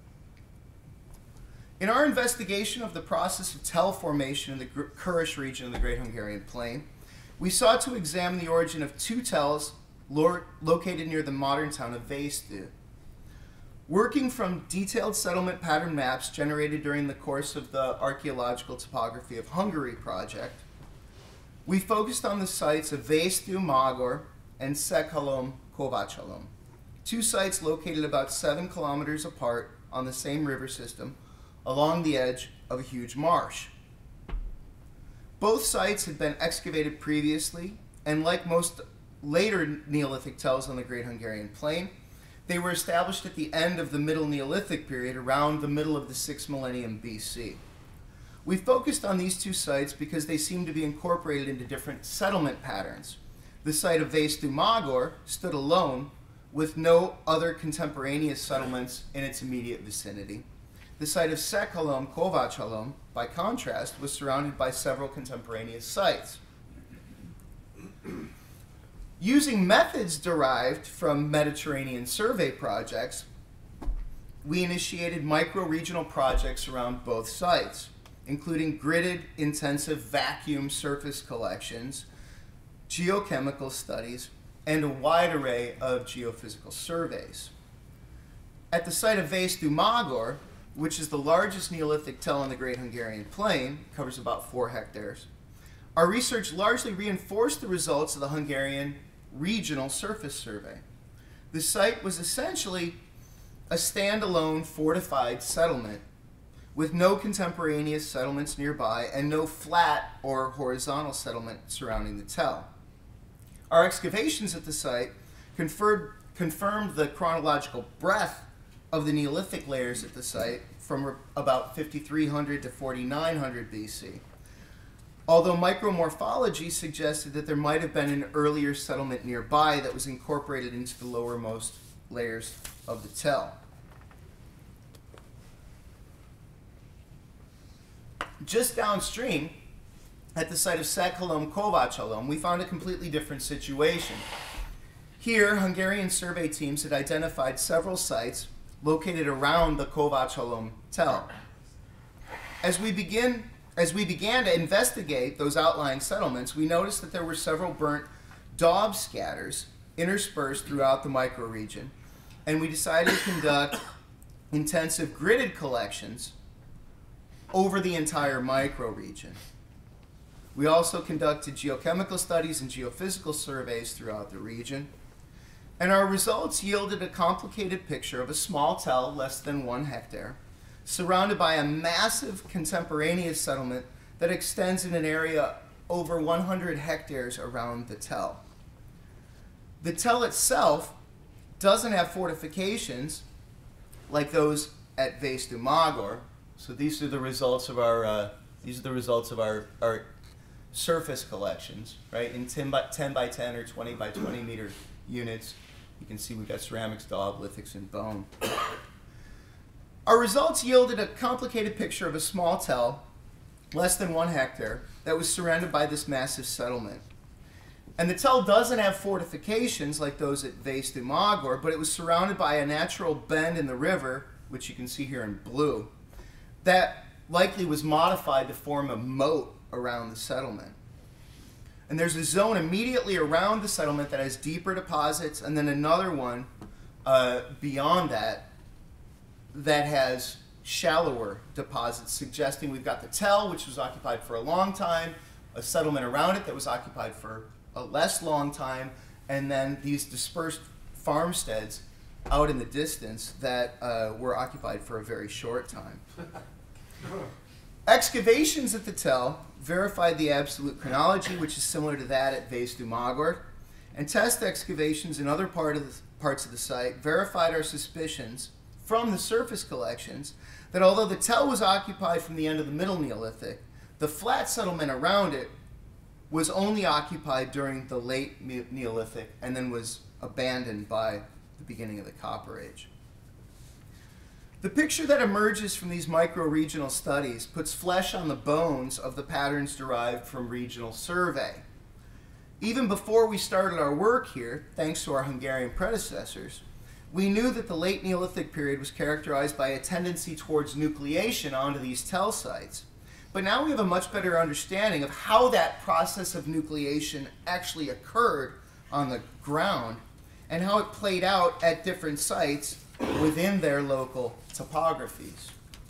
In our investigation of the process of tell formation in the Kurish region of the Great Hungarian Plain, we sought to examine the origin of two tells lo located near the modern town of Vaiztő. Working from detailed settlement pattern maps generated during the course of the Archaeological Topography of Hungary project, we focused on the sites of Vaiztő-Magor and Szekhalom-Kovácsalom, two sites located about seven kilometers apart on the same river system along the edge of a huge marsh. Both sites had been excavated previously, and like most later Neolithic tells on the Great Hungarian Plain, they were established at the end of the Middle Neolithic period, around the middle of the sixth millennium B C. We focused on these two sites because they seemed to be incorporated into different settlement patterns. The site of Vaiztő-Magor stood alone, with no other contemporaneous settlements in its immediate vicinity. The site of Szekhalom-Kovácsalom, by contrast, was surrounded by several contemporaneous sites. Using methods derived from Mediterranean survey projects, we initiated micro-regional projects around both sites, including gridded, intensive vacuum surface collections, geochemical studies, and a wide array of geophysical surveys. At the site of Vaiztő-Magor, which is the largest Neolithic tell on the Great Hungarian Plain, covers about four hectares, our research largely reinforced the results of the Hungarian regional surface survey. The site was essentially a standalone fortified settlement with no contemporaneous settlements nearby and no flat or horizontal settlement surrounding the tell. Our excavations at the site conferred, confirmed the chronological breadth of the Neolithic layers at the site from about fifty-three hundred to forty-nine hundred B C. Although micromorphology suggested that there might have been an earlier settlement nearby that was incorporated into the lowermost layers of the tell. Just downstream, at the site of Szekhalom Kovácsalom, we found a completely different situation. Here, Hungarian survey teams had identified several sites located around the Kovácsalom tell. As we begin, as we began to investigate those outlying settlements, we noticed that there were several burnt daub scatters interspersed throughout the microregion, and we decided to conduct intensive gridded collections over the entire microregion. We also conducted geochemical studies and geophysical surveys throughout the region, and our results yielded a complicated picture of a small tell, less than one hectare, surrounded by a massive contemporaneous settlement that extends in an area over one hundred hectares around the tell. The tell itself doesn't have fortifications like those at Vésdu Magor. So these are the results of our uh, these are the results of our, our surface collections, right? In ten by ten or twenty by twenty meter units. You can see we've got ceramics, daub, lithics, and bone. Our results yielded a complicated picture of a small tell, less than one hectare, that was surrounded by this massive settlement. And the tell doesn't have fortifications like those at Vésdu Magor, but it was surrounded by a natural bend in the river, which you can see here in blue, that likely was modified to form a moat around the settlement. And there's a zone immediately around the settlement that has deeper deposits, and then another one uh, beyond that that has shallower deposits, suggesting we've got the tell, which was occupied for a long time, a settlement around it that was occupied for a less long time, and then these dispersed farmsteads out in the distance that uh, were occupied for a very short time. Excavations at the tell verified the absolute chronology, which is similar to that at Vésdu Magor, and test excavations in other part of the, parts of the site verified our suspicions from the surface collections that although the tell was occupied from the end of the Middle Neolithic, the flat settlement around it was only occupied during the late Neolithic and then was abandoned by the beginning of the Copper Age. The picture that emerges from these micro-regional studies puts flesh on the bones of the patterns derived from regional survey. Even before we started our work here, thanks to our Hungarian predecessors, we knew that the late Neolithic period was characterized by a tendency towards nucleation onto these tell sites. But now we have a much better understanding of how that process of nucleation actually occurred on the ground and how it played out at different sites within their local topographies.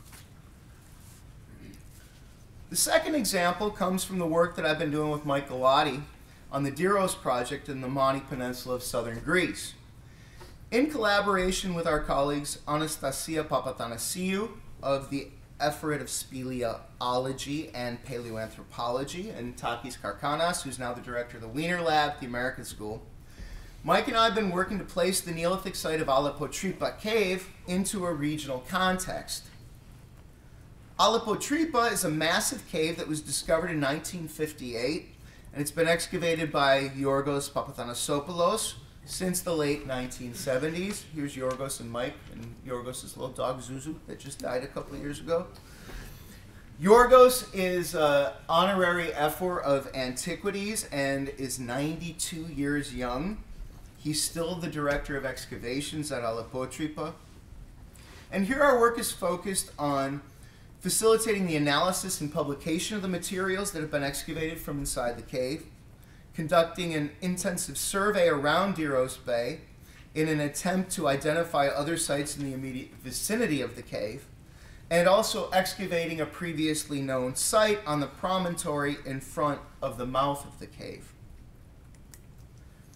The second example comes from the work that I've been doing with Mike Galati on the Diros project in the Mani Peninsula of southern Greece. In collaboration with our colleagues Anastasia Papathanassiou of the Effort of Speleology and Paleoanthropology, and Takis Karkanas, who's now the director of the Wiener Lab at the American School, Mike and I have been working to place the Neolithic site of Alapotripa Cave into a regional context. Alapotripa is a massive cave that was discovered in nineteen fifty-eight, and it's been excavated by Yorgos Papathanassopoulos since the late nineteen seventies. Here's Yorgos and Mike, and Yorgos' little dog Zuzu that just died a couple of years ago. Yorgos is uh, honorary Ephor of Antiquities and is ninety-two years young. He's still the director of excavations at Alapotripa. And here our work is focused on facilitating the analysis and publication of the materials that have been excavated from inside the cave, conducting an intensive survey around Diros Bay in an attempt to identify other sites in the immediate vicinity of the cave, and also excavating a previously known site on the promontory in front of the mouth of the cave.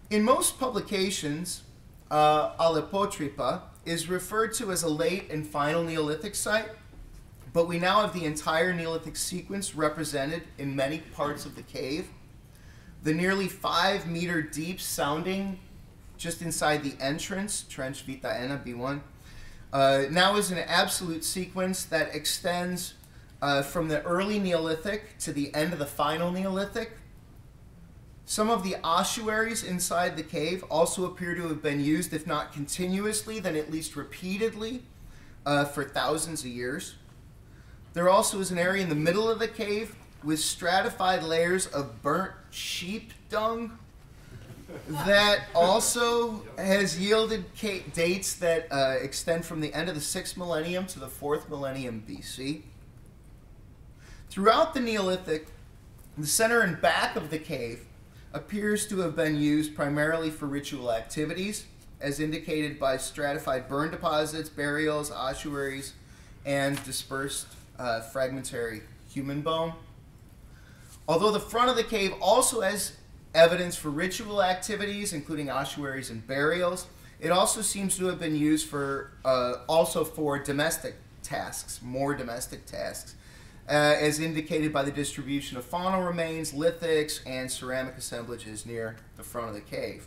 In most publications, uh, Alepotripa is referred to as a late and final Neolithic site, but we now have the entire Neolithic sequence represented in many parts of the cave. The nearly five meter deep sounding just inside the entrance, Trench Vitaena B one, uh, now is an absolute sequence that extends uh, from the early Neolithic to the end of the final Neolithic. Some of the ossuaries inside the cave also appear to have been used, if not continuously, then at least repeatedly, uh, for thousands of years. There also is an area in the middle of the cave with stratified layers of burnt sheep dung that also has yielded dates that uh, extend from the end of the sixth millennium to the fourth millennium B C. Throughout the Neolithic, the center and back of the cave appears to have been used primarily for ritual activities, as indicated by stratified burn deposits, burials, ossuaries, and dispersed uh, fragmentary human bone. Although the front of the cave also has evidence for ritual activities, including ossuaries and burials, it also seems to have been used for uh, also for domestic tasks, more domestic tasks, uh, as indicated by the distribution of faunal remains, lithics, and ceramic assemblages near the front of the cave.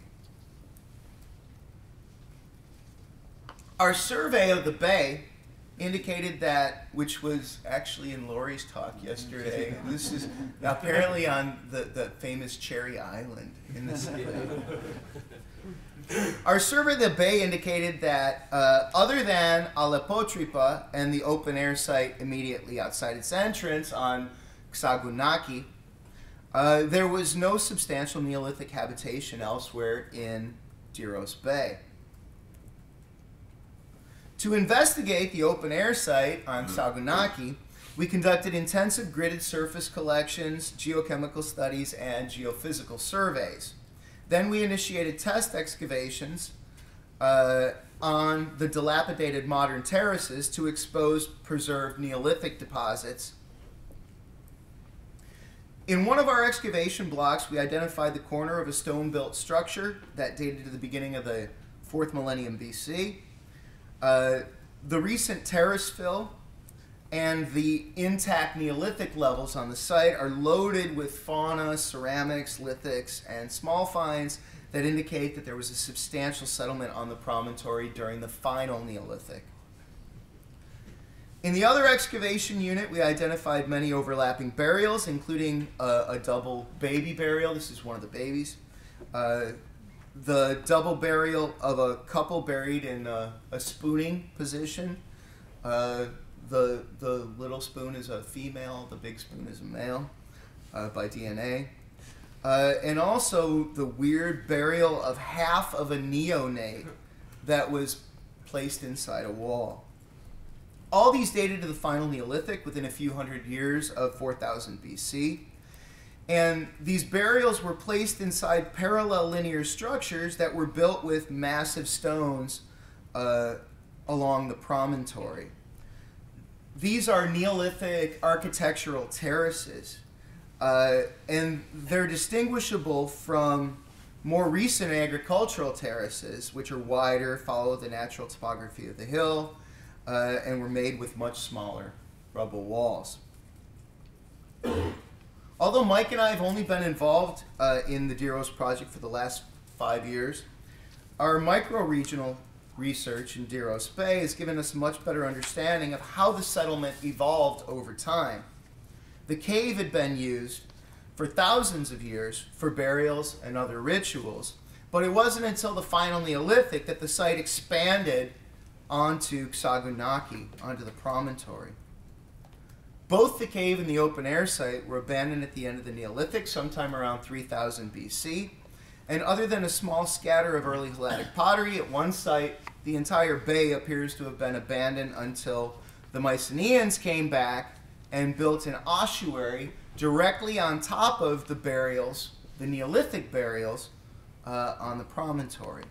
Our survey of the bay indicated that, which was actually in Lori's talk yesterday, this is apparently on the, the famous Cherry Island in the city. Our survey of the bay indicated that uh, other than Alepotripa and the open air site immediately outside its entrance on Xagunaki, uh, there was no substantial Neolithic habitation elsewhere in Diros Bay. To investigate the open air site on Xagunaki, we conducted intensive gridded surface collections, geochemical studies, and geophysical surveys. Then we initiated test excavations uh, on the dilapidated modern terraces to expose preserved Neolithic deposits. In one of our excavation blocks, we identified the corner of a stone-built structure that dated to the beginning of the fourth millennium B C. Uh, the recent terrace fill and the intact Neolithic levels on the site are loaded with fauna, ceramics, lithics, and small finds that indicate that there was a substantial settlement on the promontory during the final Neolithic. In the other excavation unit, we identified many overlapping burials, including a, a double baby burial. This is one of the babies. Uh, the double burial of a couple buried in a, a spooning position. Uh, the, the little spoon is a female, the big spoon is a male uh, by D N A. Uh, and also the weird burial of half of a neonate that was placed inside a wall. All these dated to the final Neolithic within a few hundred years of four thousand B C. And these burials were placed inside parallel linear structures that were built with massive stones uh, along the promontory. These are Neolithic architectural terraces, uh, and they're distinguishable from more recent agricultural terraces, which are wider, follow the natural topography of the hill, uh, and were made with much smaller rubble walls. Although Mike and I have only been involved uh, in the Diros project for the last five years, our micro-regional research in Diros Bay has given us a much better understanding of how the settlement evolved over time. The cave had been used for thousands of years for burials and other rituals, but it wasn't until the final Neolithic that the site expanded onto Xagunaki, onto the promontory. Both the cave and the open air site were abandoned at the end of the Neolithic, sometime around three thousand B C. And other than a small scatter of early Helladic pottery at one site, the entire bay appears to have been abandoned until the Mycenaeans came back and built an ossuary directly on top of the burials, the Neolithic burials, uh, on the promontory.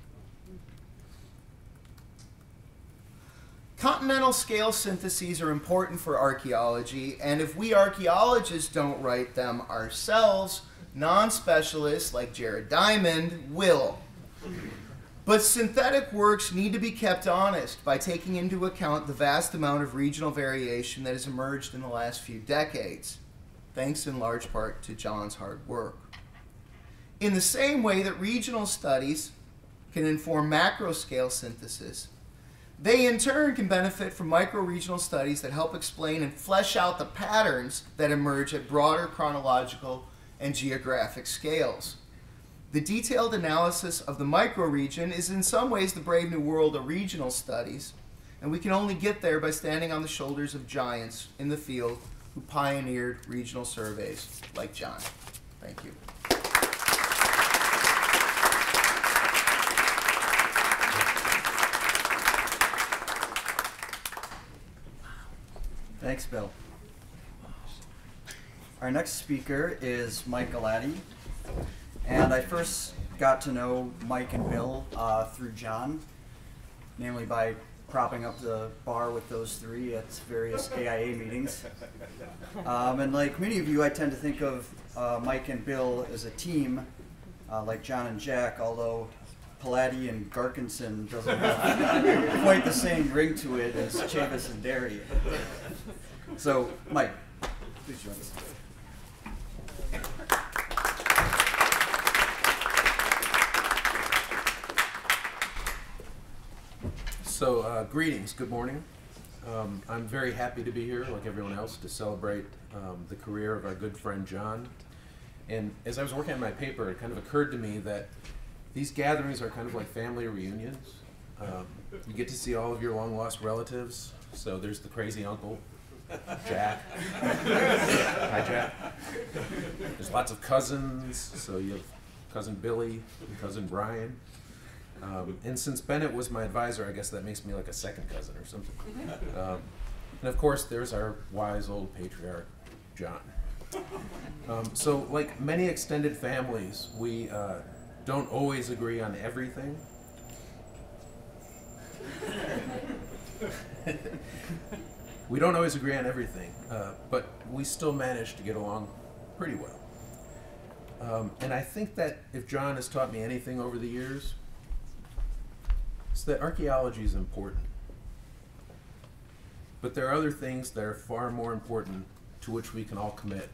Continental scale syntheses are important for archaeology, and if we archaeologists don't write them ourselves, Non-specialists like Jared Diamond will. But synthetic works need to be kept honest by taking into account the vast amount of regional variation that has emerged in the last few decades, thanks in large part to John's hard work. In the same way that regional studies can inform macro-scale synthesis, they in turn can benefit from micro-regional studies that help explain and flesh out the patterns that emerge at broader chronological and geographic scales. The detailed analysis of the microregion is in some ways the brave new world of regional studies, and we can only get there by standing on the shoulders of giants in the field who pioneered regional surveys like John. Thank you. Thanks, Bill. Our next speaker is Mike Galati. And I first got to know Mike and Bill uh, through John, namely by propping up the bar with those three at various A I A meetings. Um, and like many of you, I tend to think of uh, Mike and Bill as a team, uh, like John and Jack, although Palladdy and Garkinson doesn't have quite the same ring to it as Chavis and Derry. So, Mike, please join us. So, uh, greetings, good morning. Um, I'm very happy to be here, like everyone else, to celebrate um, the career of our good friend John. And as I was working on my paper, it kind of occurred to me that these gatherings are kind of like family reunions. Um, you get to see all of your long-lost relatives. So there's the crazy uncle, Jack. Hi, Jack. There's lots of cousins. So you have cousin Billy and cousin Brian. Um, and since Bennett was my advisor, I guess that makes me like a second cousin or something. Um, and of course, there's our wise old patriarch, John. Um, so like many extended families, we uh, don't always agree on everything. We don't always agree on everything, uh, but we still manage to get along pretty well. Um, and I think that if John has taught me anything over the years, it's that archaeology is important. But there are other things that are far more important to which we can all commit.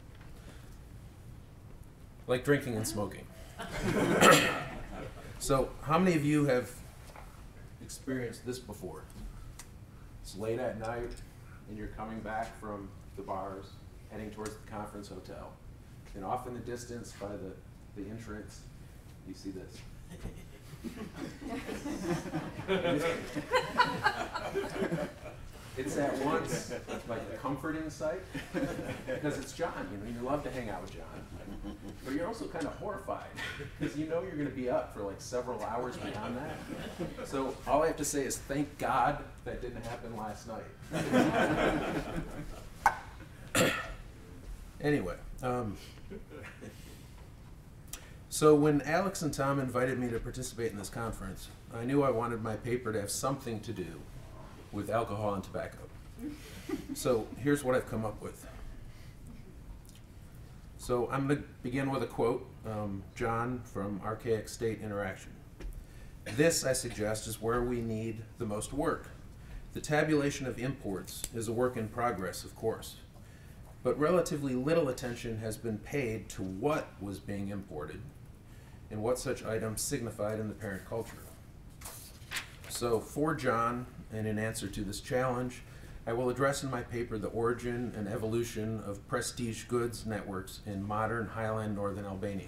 Like drinking and smoking. So, how many of you have experienced this before? It's late at night, and you're coming back from the bars, heading towards the conference hotel. And off in the distance, by the, the entrance, you see this. It's at once like a comforting sight, because it's John, you know, you love to hang out with John. But you're also kind of horrified, because you know you're going to be up for like several hours beyond that. So all I have to say is thank God that didn't happen last night. Anyway, um, so when Alex and Tom invited me to participate in this conference, I knew I wanted my paper to have something to do with alcohol and tobacco. So here's what I've come up with. So I'm going to begin with a quote, um, John from Archaic State Interaction. This, I suggest, is where we need the most work. The tabulation of imports is a work in progress, of course, but relatively little attention has been paid to what was being imported and what such items signified in the parent culture. So for John, and in answer to this challenge, I will address in my paper the origin and evolution of prestige goods networks in modern highland northern Albania.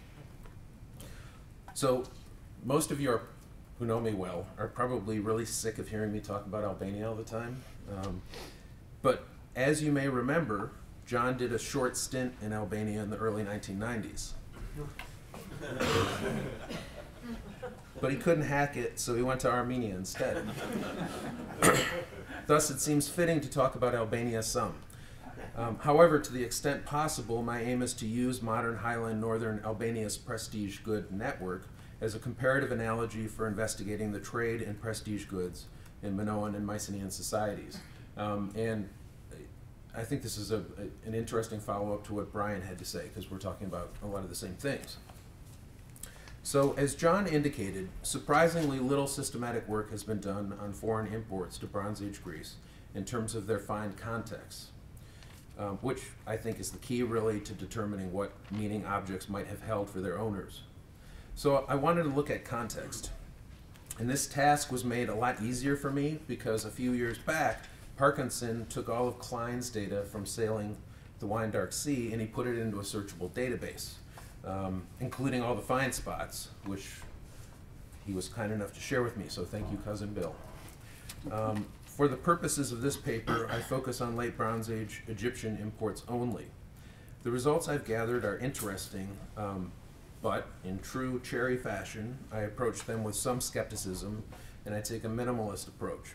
So most of you are, who know me well are probably really sick of hearing me talk about Albania all the time. Um, but as you may remember, John did a short stint in Albania in the early nineteen nineties. But he couldn't hack it, so he went to Armenia instead. Thus, it seems fitting to talk about Albania some. Um, however, to the extent possible, my aim is to use modern highland northern Albania's prestige good network as a comparative analogy for investigating the trade in prestige goods in Minoan and Mycenaean societies. Um, and I think this is a, a, an interesting follow-up to what Brian had to say, because we're talking about a lot of the same things. So, as John indicated, surprisingly little systematic work has been done on foreign imports to Bronze Age Greece in terms of their find contexts, um, which I think is the key really to determining what meaning objects might have held for their owners. So I wanted to look at context. And this task was made a lot easier for me because a few years back, Parkinson took all of Klein's data from sailing the Wyandark Sea and he put it into a searchable database, um, including all the find spots, which he was kind enough to share with me, so thank you, Cousin Bill. Um, for the purposes of this paper, I focus on late Bronze Age Egyptian imports only. The results I've gathered are interesting, um, but in true Cherry fashion, I approach them with some skepticism and I take a minimalist approach.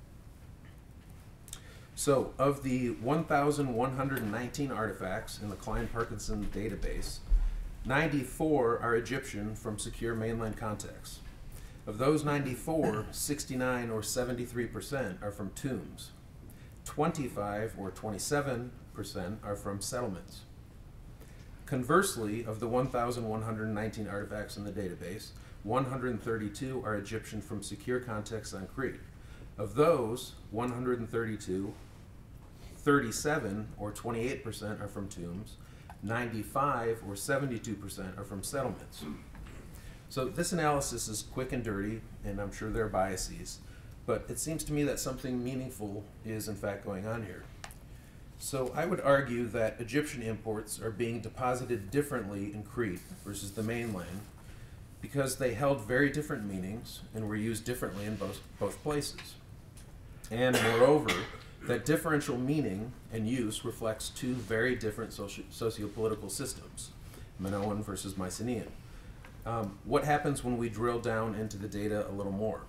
So, of the one thousand one hundred nineteen artifacts in the Klein-Parkinson database, ninety-four are Egyptian from secure mainland contexts. Of those ninety-four, sixty-nine or seventy-three percent are from tombs. twenty-five or twenty-seven percent are from settlements. Conversely, of the one thousand one hundred nineteen artifacts in the database, one hundred thirty-two are Egyptian from secure contexts on Crete. Of those, one hundred thirty-two, thirty-seven or twenty-eight percent are from tombs, ninety-five or seventy-two percent are from settlements. So this analysis is quick and dirty, and I'm sure there are biases, but it seems to me that something meaningful is in fact going on here. So I would argue that Egyptian imports are being deposited differently in Crete versus the mainland because they held very different meanings and were used differently in both, both places. And moreover, that differential meaning and use reflects two very different soci socio-political systems, Minoan versus Mycenaean. Um, what happens when we drill down into the data a little more?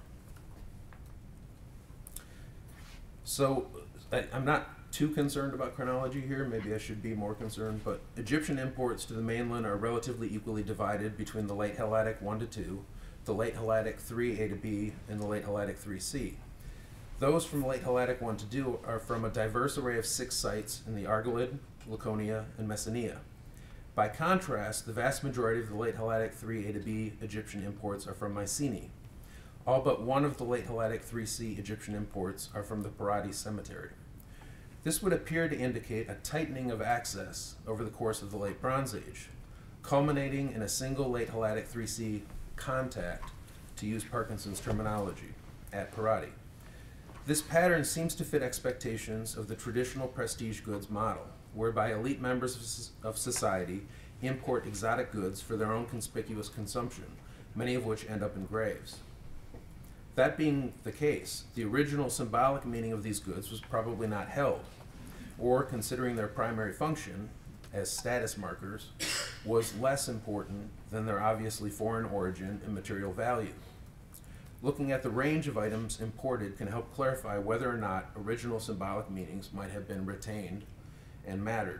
So I, I'm not too concerned about chronology here, maybe I should be more concerned, but Egyptian imports to the mainland are relatively equally divided between the late Helladic one to two, the late Helladic three A to B, and the late Helladic three C. Those from late Helladic one to two are from a diverse array of six sites in the Argolid, Laconia, and Messenia. By contrast, the vast majority of the late Helladic three A to B Egyptian imports are from Mycenae. All but one of the late Helladic three C Egyptian imports are from the Parati Cemetery. This would appear to indicate a tightening of access over the course of the Late Bronze Age, culminating in a single late Helladic three C contact, to use Parkinson's terminology, at Parati. This pattern seems to fit expectations of the traditional prestige goods model, whereby elite members of society import exotic goods for their own conspicuous consumption, many of which end up in graves. That being the case, the original symbolic meaning of these goods was probably not held, or considering their primary function as status markers, was less important than their obviously foreign origin and material value. Looking at the range of items imported can help clarify whether or not original symbolic meanings might have been retained and mattered.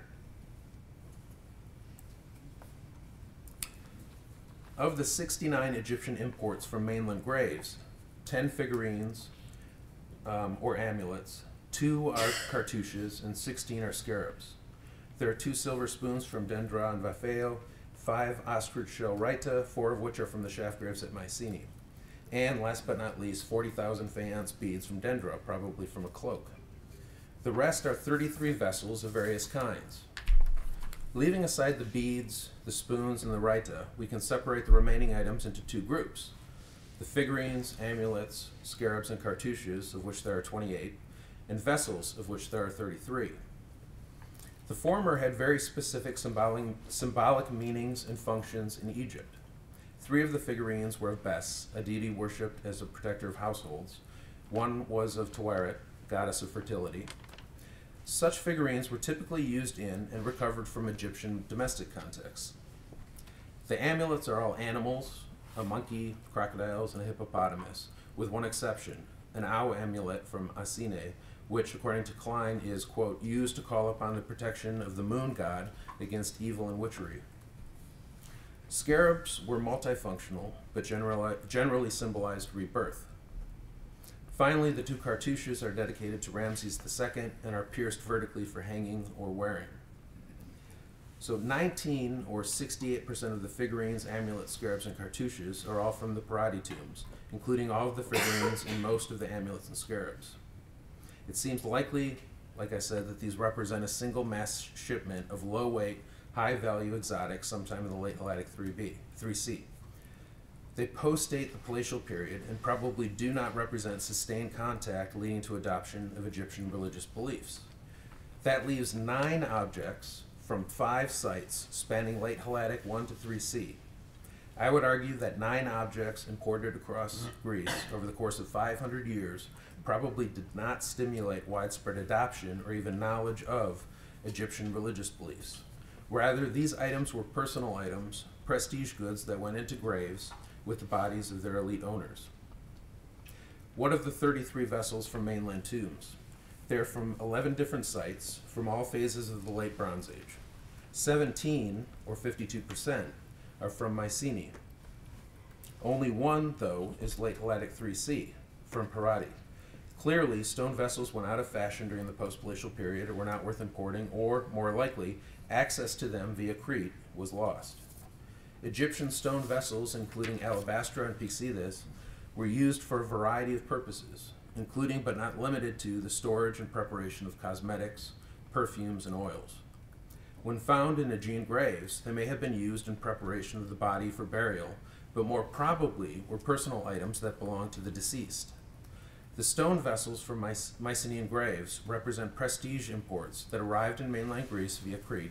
Of the sixty-nine Egyptian imports from mainland graves, ten figurines um, or amulets, two are cartouches, and sixteen are scarabs. There are two silver spoons from Dendra and Vafeo, five ostrich shell raita, four of which are from the shaft graves at Mycenae. And last but not least, forty thousand faience beads from Dendra, probably from a cloak. The rest are thirty-three vessels of various kinds. Leaving aside the beads, the spoons, and the raita, we can separate the remaining items into two groups. The figurines, amulets, scarabs, and cartouches, of which there are twenty-eight, and vessels, of which there are thirty-three. The former had very specific symbolic, symbolic meanings and functions in Egypt. Three of the figurines were of Bes, a deity worshipped as a protector of households. One was of Taweret, goddess of fertility. Such figurines were typically used in and recovered from Egyptian domestic contexts. The amulets are all animals, a monkey, crocodiles, and a hippopotamus, with one exception, an owl amulet from Asine, which, according to Klein, is, quote, used to call upon the protection of the moon god against evil and witchery. Scarabs were multifunctional, but generally, generally symbolized rebirth. Finally, the two cartouches are dedicated to Ramses the Second and are pierced vertically for hanging or wearing. So nineteen or sixty-eight percent of the figurines, amulets, scarabs, and cartouches are all from the Parati tombs, including all of the figurines and most of the amulets and scarabs. It seems likely, like I said, that these represent a single mass shipment of low-weight, high-value exotics sometime in the late Helladic three B, three C. They post-date the palatial period and probably do not represent sustained contact leading to adoption of Egyptian religious beliefs. That leaves nine objects from five sites spanning late Helladic one to three C. I would argue that nine objects imported across Greece over the course of five hundred years probably did not stimulate widespread adoption or even knowledge of Egyptian religious beliefs. Rather, these items were personal items, prestige goods that went into graves with the bodies of their elite owners. What of the thirty-three vessels from mainland tombs? They're from eleven different sites from all phases of the late Bronze Age. seventeen, or fifty-two percent, are from Mycenae. Only one, though, is late Helladic three C, from Parati. Clearly, stone vessels went out of fashion during the post-glacial period or were not worth importing, or, more likely, access to them via Crete was lost. Egyptian stone vessels, including alabastra and pyxedes, were used for a variety of purposes, including but not limited to the storage and preparation of cosmetics, perfumes, and oils. When found in Aegean graves, they may have been used in preparation of the body for burial, but more probably were personal items that belonged to the deceased. The stone vessels from Myc- Mycenaean graves represent prestige imports that arrived in mainland Greece via Crete,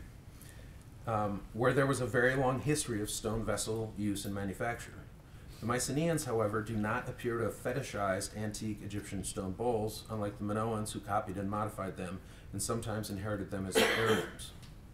um, where there was a very long history of stone vessel use and manufacture. The Mycenaeans, however, do not appear to have fetishized antique Egyptian stone bowls, unlike the Minoans who copied and modified them and sometimes inherited them as heirlooms.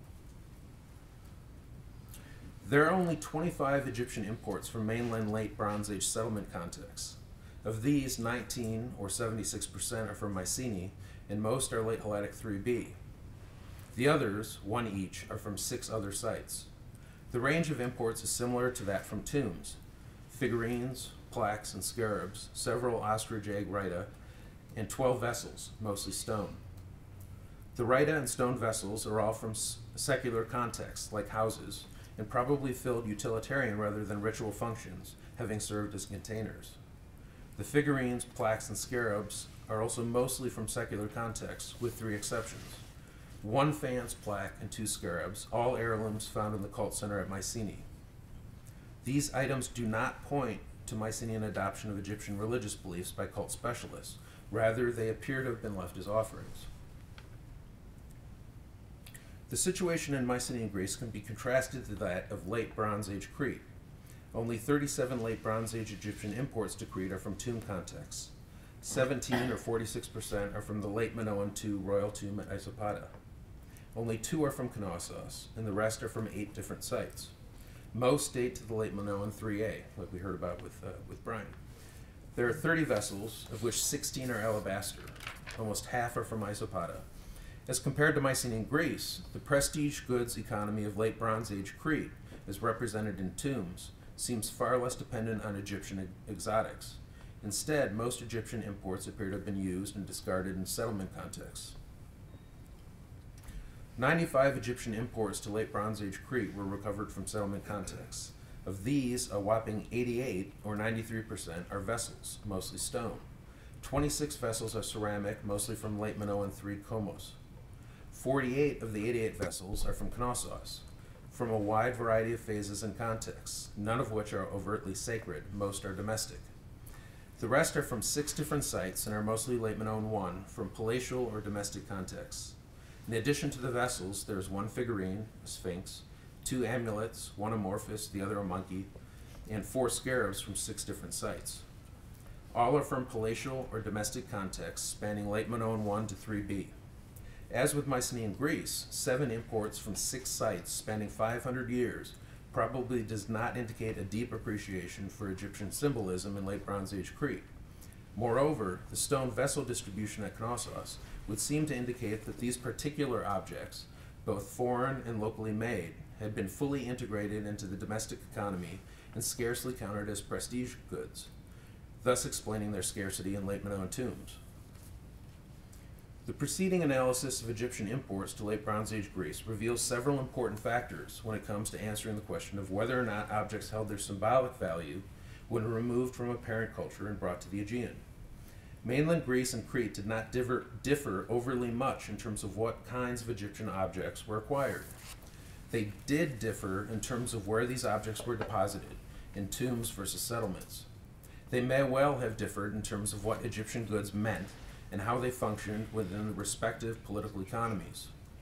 There are only twenty-five Egyptian imports from mainland late Bronze Age settlement contexts. Of these, nineteen, or seventy-six percent, are from Mycenae, and most are late Helladic three B. The others, one each, are from six other sites. The range of imports is similar to that from tombs: figurines, plaques, and scarabs, several ostrich egg rita, and twelve vessels, mostly stone. The rita and stone vessels are all from s- secular contexts, like houses, and probably filled utilitarian rather than ritual functions, having served as containers. The figurines, plaques, and scarabs are also mostly from secular contexts, with three exceptions: one faience plaque and two scarabs, all heirlooms found in the cult center at Mycenae. These items do not point to Mycenaean adoption of Egyptian religious beliefs by cult specialists. Rather, they appear to have been left as offerings. The situation in Mycenaean Greece can be contrasted to that of late Bronze Age Crete. Only thirty-seven late Bronze Age Egyptian imports to Crete are from tomb contexts. seventeen, or forty-six percent, are from the late Minoan the second royal tomb at Isopata. Only two are from Knossos, and the rest are from eight different sites. Most date to the late Minoan three A, like we heard about with, uh, with Brian. There are thirty vessels, of which sixteen are alabaster. Almost half are from Isopata. As compared to Mycenaean Greece, the prestige goods economy of late Bronze Age Crete, as represented in tombs, seems far less dependent on Egyptian ex- exotics. Instead, most Egyptian imports appear to have been used and discarded in settlement contexts. ninety-five Egyptian imports to late Bronze Age Crete were recovered from settlement contexts. Of these, a whopping eighty-eight, or ninety-three percent, are vessels, mostly stone. twenty-six vessels are ceramic, mostly from late Minoan the third Komos. forty-eight of the eighty-eight vessels are from Knossos, from a wide variety of phases and contexts, none of which are overtly sacred. Most are domestic. The rest are from six different sites and are mostly late Minoan the first, from palatial or domestic contexts. In addition to the vessels, there is one figurine, a sphinx, two amulets, one amorphous, the other a monkey, and four scarabs from six different sites. All are from palatial or domestic contexts, spanning late Minoan the first to three B. As with Mycenaean Greece, seven imports from six sites spanning five hundred years probably does not indicate a deep appreciation for Egyptian symbolism in late Bronze Age Crete. Moreover, the stone vessel distribution at Knossos would seem to indicate that these particular objects, both foreign and locally made, had been fully integrated into the domestic economy and scarcely counted as prestige goods. thus explaining their scarcity in late Minoan tombs. The preceding analysis of Egyptian imports to late Bronze Age Greece reveals several important factors when it comes to answering the question of whether or not objects held their symbolic value when removed from a parent culture and brought to the Aegean. Mainland Greece and Crete did not differ, differ overly much in terms of what kinds of Egyptian objects were acquired. They did differ in terms of where these objects were deposited, in tombs versus settlements. They may well have differed in terms of what Egyptian goods meant and how they functioned within the respective political economies.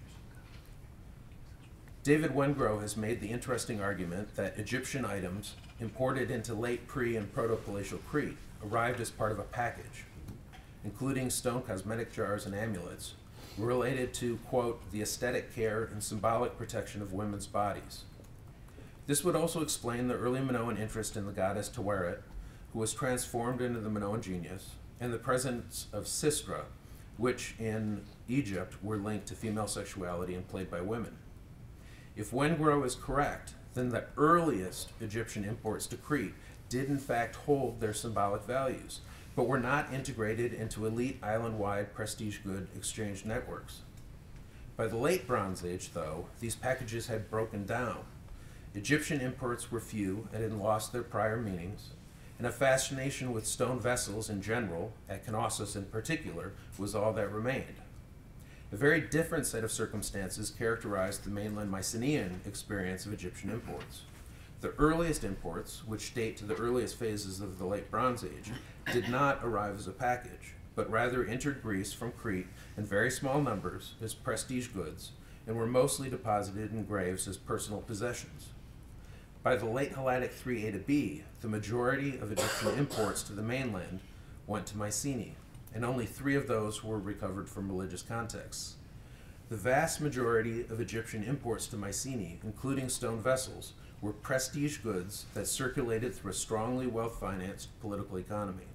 David Wengrow has made the interesting argument that Egyptian items imported into late pre- and proto-palatial Crete arrived as part of a package, including stone cosmetic jars and amulets, related to, quote, the aesthetic care and symbolic protection of women's bodies. This would also explain the early Minoan interest in the goddess Taweret, who was transformed into the Minoan genius, and the presence of Sistra, which in Egypt were linked to female sexuality and played by women. If Wengrow is correct, then the earliest Egyptian imports to Crete did in fact hold their symbolic values, but were not integrated into elite island-wide prestige good exchange networks. By the late Bronze Age, though, these packages had broken down. Egyptian imports were few and had lost their prior meanings, and a fascination with stone vessels in general, at Knossos in particular, was all that remained. A very different set of circumstances characterized the mainland Mycenaean experience of Egyptian imports. The earliest imports, which date to the earliest phases of the late Bronze Age, did not arrive as a package, but rather entered Greece from Crete in very small numbers as prestige goods and were mostly deposited in graves as personal possessions. By the late Helladic three A to B, the majority of Egyptian imports to the mainland went to Mycenae, and only three of those were recovered from religious contexts. The vast majority of Egyptian imports to Mycenae, including stone vessels, were prestige goods that circulated through a strongly well-financed political economy.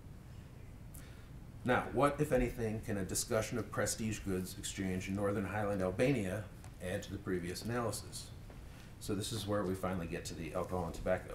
Now, what, if anything, can a discussion of prestige goods exchange in northern highland Albania add to the previous analysis? So this is where we finally get to the alcohol and tobacco.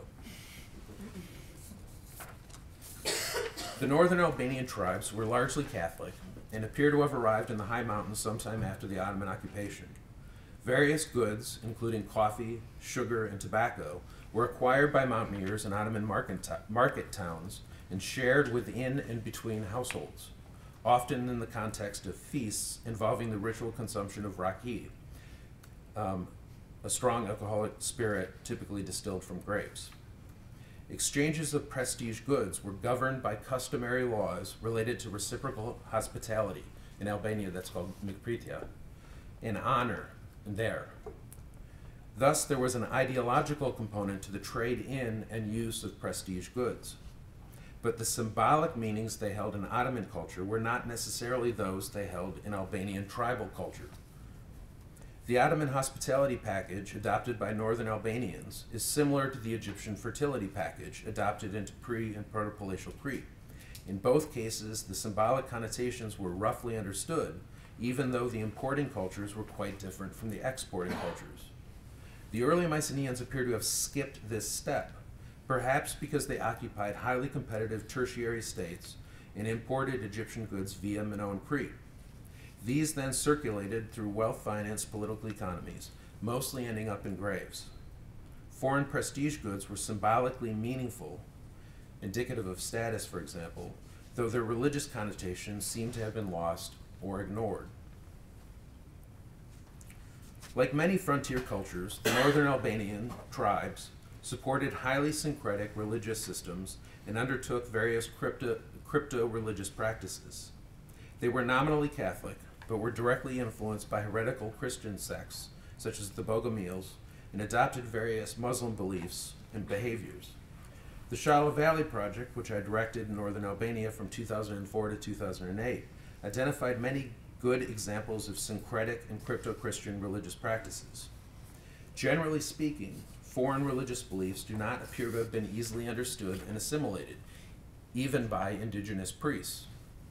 The northern Albanian tribes were largely Catholic and appear to have arrived in the high mountains sometime after the Ottoman occupation. Various goods, including coffee, sugar, and tobacco, were acquired by mountaineers in Ottoman market, market towns and shared within and between households, often in the context of feasts involving the ritual consumption of raki, um, a strong alcoholic spirit typically distilled from grapes. Exchanges of prestige goods were governed by customary laws related to reciprocal hospitality. In Albania, that's called mikpritia, and honor there. Thus, there was an ideological component to the trade in and use of prestige goods. But the symbolic meanings they held in Ottoman culture were not necessarily those they held in Albanian tribal culture. The Ottoman hospitality package adopted by northern Albanians is similar to the Egyptian fertility package adopted into pre- and proto-palatial Crete. In both cases, the symbolic connotations were roughly understood, even though the importing cultures were quite different from the exporting cultures. The early Mycenaeans appear to have skipped this step, perhaps because they occupied highly competitive tertiary states and imported Egyptian goods via Minoan Crete. These then circulated through well-financed political economies, mostly ending up in graves. Foreign prestige goods were symbolically meaningful, indicative of status, for example, though their religious connotations seem to have been lost or ignored. Like many frontier cultures, the northern Albanian tribes supported highly syncretic religious systems and undertook various crypto, crypto-religious practices. They were nominally Catholic, but were directly influenced by heretical Christian sects, such as the Bogomils, and adopted various Muslim beliefs and behaviors. The Shala Valley Project, which I directed in northern Albania from two thousand four to two thousand eight, identified many good examples of syncretic and crypto-Christian religious practices. Generally speaking, foreign religious beliefs do not appear to have been easily understood and assimilated, even by indigenous priests.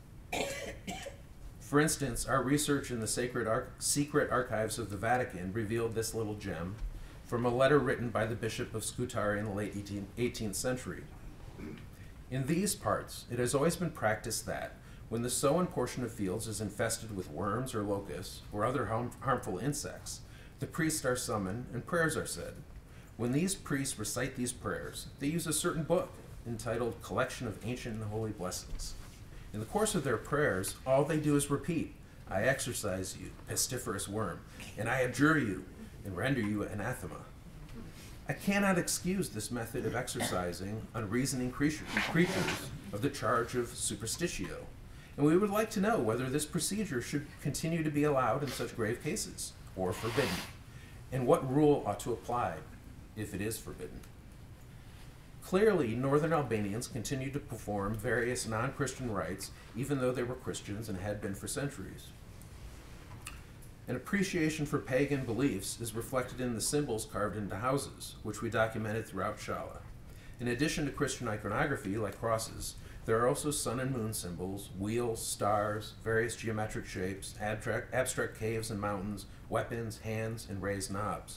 For instance, our research in the sacred ar- secret archives of the Vatican revealed this little gem from a letter written by the Bishop of Scutari in the late eighteenth century. In these parts, it has always been practiced that, when the sown portion of fields is infested with worms or locusts or other harm, harmful insects, the priests are summoned and prayers are said. When these priests recite these prayers, they use a certain book entitled Collection of Ancient and Holy Blessings. In the course of their prayers, all they do is repeat, I exorcise you, pestiferous worm, and I adjure you, and render you anathema. I cannot excuse this method of exorcising unreasoning creatures, creatures of the charge of superstitio, and we would like to know whether this procedure should continue to be allowed in such grave cases, or forbidden, and what rule ought to apply if it is forbidden. Clearly, Northern Albanians continued to perform various non-Christian rites, even though they were Christians and had been for centuries. An appreciation for pagan beliefs is reflected in the symbols carved into houses, which we documented throughout Shala. In addition to Christian iconography, like crosses, there are also sun and moon symbols, wheels, stars, various geometric shapes, abstract, abstract caves and mountains, weapons, hands, and raised knobs.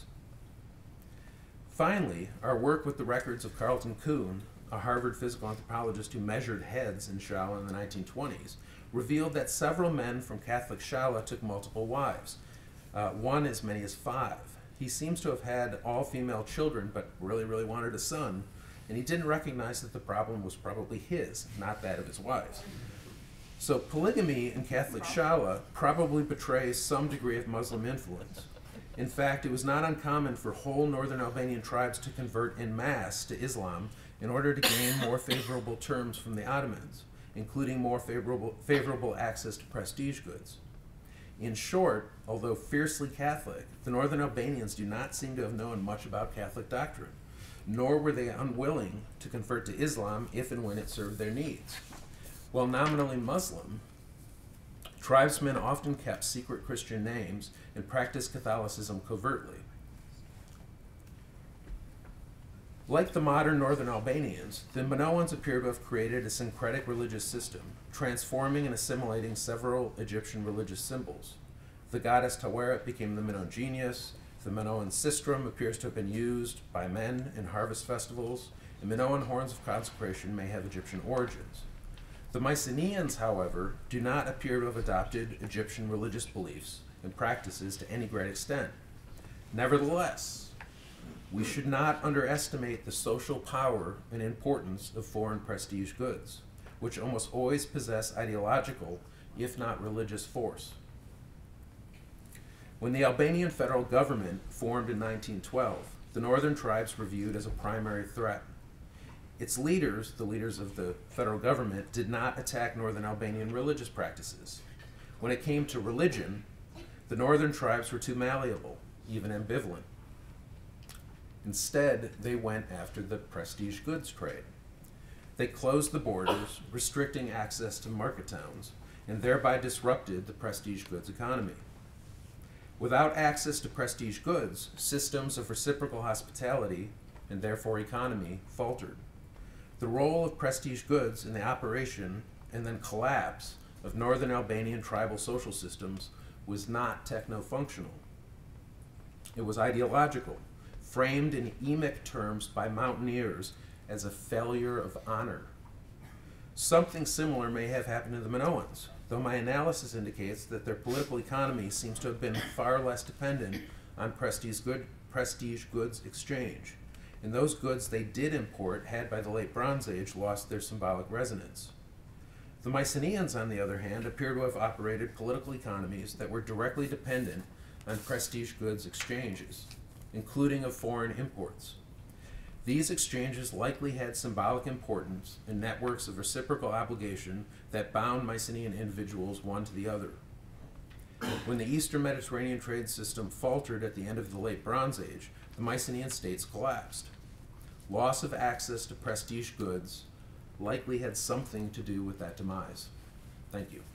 Finally, our work with the records of Carlton Kuhn, a Harvard physical anthropologist who measured heads in Shala in the nineteen twenties, revealed that several men from Catholic Shala took multiple wives, uh, one as many as five. He seems to have had all-female children, but really, really wanted a son, and he didn't recognize that the problem was probably his, not that of his wives. So polygamy in Catholic Shala probably betrays some degree of Muslim influence. In fact, it was not uncommon for whole northern Albanian tribes to convert en masse to Islam in order to gain more favorable terms from the Ottomans, including more favorable, favorable access to prestige goods. In short, although fiercely Catholic, the northern Albanians do not seem to have known much about Catholic doctrine, nor were they unwilling to convert to Islam if and when it served their needs. While nominally Muslim, tribesmen often kept secret Christian names and practiced Catholicism covertly. Like the modern northern Albanians, the Minoans appear to have created a syncretic religious system, transforming and assimilating several Egyptian religious symbols. The goddess Taweret became the Minoan genius, the Minoan sistrum appears to have been used by men in harvest festivals, and Minoan horns of consecration may have Egyptian origins. The Mycenaeans, however, do not appear to have adopted Egyptian religious beliefs and practices to any great extent. Nevertheless, we should not underestimate the social power and importance of foreign prestige goods, which almost always possess ideological, if not religious, force. When the Albanian federal government formed in nineteen twelve, the northern tribes were viewed as a primary threat. Its leaders, the leaders of the federal government, did not attack northern Albanian religious practices. When it came to religion, the northern tribes were too malleable, even ambivalent. Instead, they went after the prestige goods trade. They closed the borders, restricting access to market towns, and thereby disrupted the prestige goods economy. Without access to prestige goods, systems of reciprocal hospitality, and therefore economy, faltered. The role of prestige goods in the operation and then collapse of northern Albanian tribal social systems was not techno-functional. It was ideological, framed in emic terms by mountaineers as a failure of honor. Something similar may have happened to the Minoans, though my analysis indicates that their political economy seems to have been far less dependent on prestige, good, prestige goods exchange, and those goods they did import had by the late Bronze Age lost their symbolic resonance. The Mycenaeans, on the other hand, appear to have operated political economies that were directly dependent on prestige goods exchanges, including of foreign imports. These exchanges likely had symbolic importance and networks of reciprocal obligation that bound Mycenaean individuals one to the other. When the Eastern Mediterranean trade system faltered at the end of the late Bronze Age, the Mycenaean states collapsed. Loss of access to prestige goods likely had something to do with that demise. Thank you.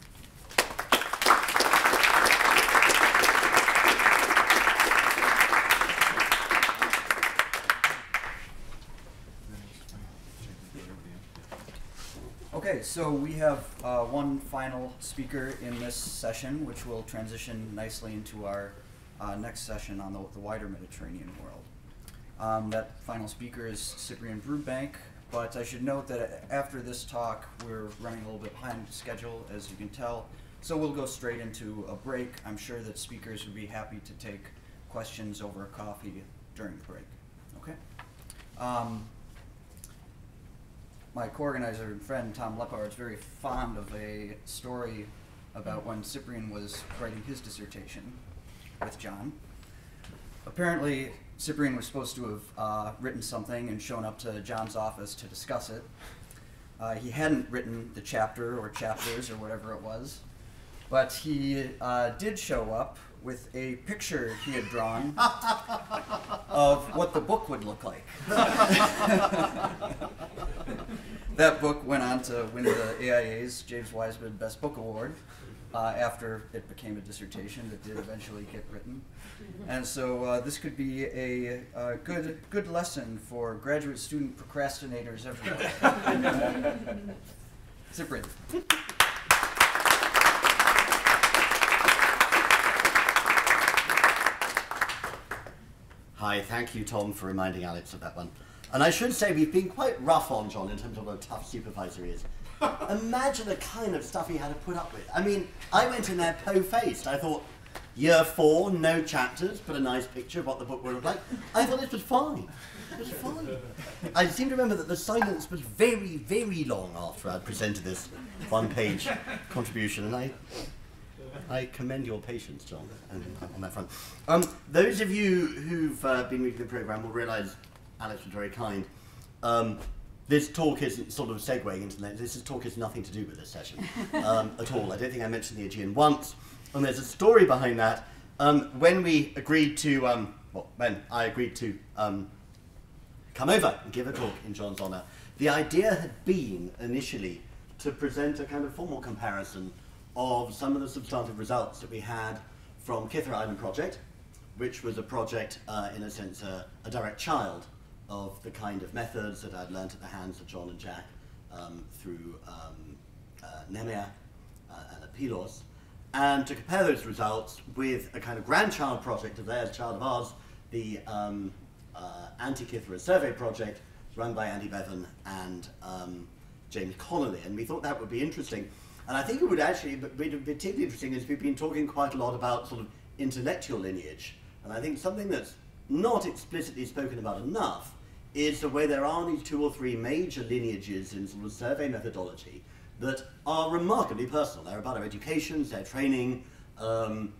Okay, so we have uh, one final speaker in this session, which will transition nicely into our uh, next session on the, the wider Mediterranean world. Um, that final speaker is Cyprian Brubank, but I should note that after this talk, we're running a little bit behind schedule, as you can tell, so we'll go straight into a break. I'm sure that speakers would be happy to take questions over a coffee during the break. Okay? Um, my co-organizer and friend, Tom Lepar, is very fond of a story about when Cyprian was writing his dissertation with John. Apparently, Cyprian was supposed to have uh, written something and shown up to John's office to discuss it. Uh, he hadn't written the chapter or chapters or whatever it was, but he uh, did show up with a picture he had drawn of what the book would look like. That book went on to win the A I A's James Wiseman Best Book Award uh, after it became a dissertation that did eventually get written. And so uh, this could be a, a good, good lesson for graduate student procrastinators everywhere. Cyprian. Hi, thank you, Tom, for reminding Alex of that one. And I should say we've been quite rough on John in terms of what a tough supervisor he is. Imagine the kind of stuff he had to put up with. I mean, I went in there po-faced. I thought, year four, no chapters, but a nice picture of what the book would look like. I thought this was fine. It was fine. I seem to remember that the silence was very, very long after I'd presented this one-page contribution, and I... I commend your patience, John, on, on that front. Um, those of you who've uh, been reading the programme will realise Alex was very kind. Um, this talk isn't sort of segueing into that. This is, talk has nothing to do with this session um, at all. I don't think I mentioned the Aegean once. And there's a story behind that. Um, when we agreed to, um, well, when I agreed to um, come over and give a talk in John's honour, the idea had been initially to present a kind of formal comparison of some of the substantive results that we had from Kythera Island Project, which was a project, uh, in a sense, uh, a direct child of the kind of methods that I'd learnt at the hands of John and Jack um, through um, uh, Nemea uh, and Apilos, and to compare those results with a kind of grandchild project of theirs, child of ours, the um, uh, Anti-Kythera Survey Project, run by Andy Bevan and um, James Connolly, and we thought that would be interesting. And I think it would actually be particularly interesting is we've been talking quite a lot about sort of intellectual lineage. And I think something that's not explicitly spoken about enough is the way there are these two or three major lineages in sort of survey methodology that are remarkably personal. They're about our educations, their training, um,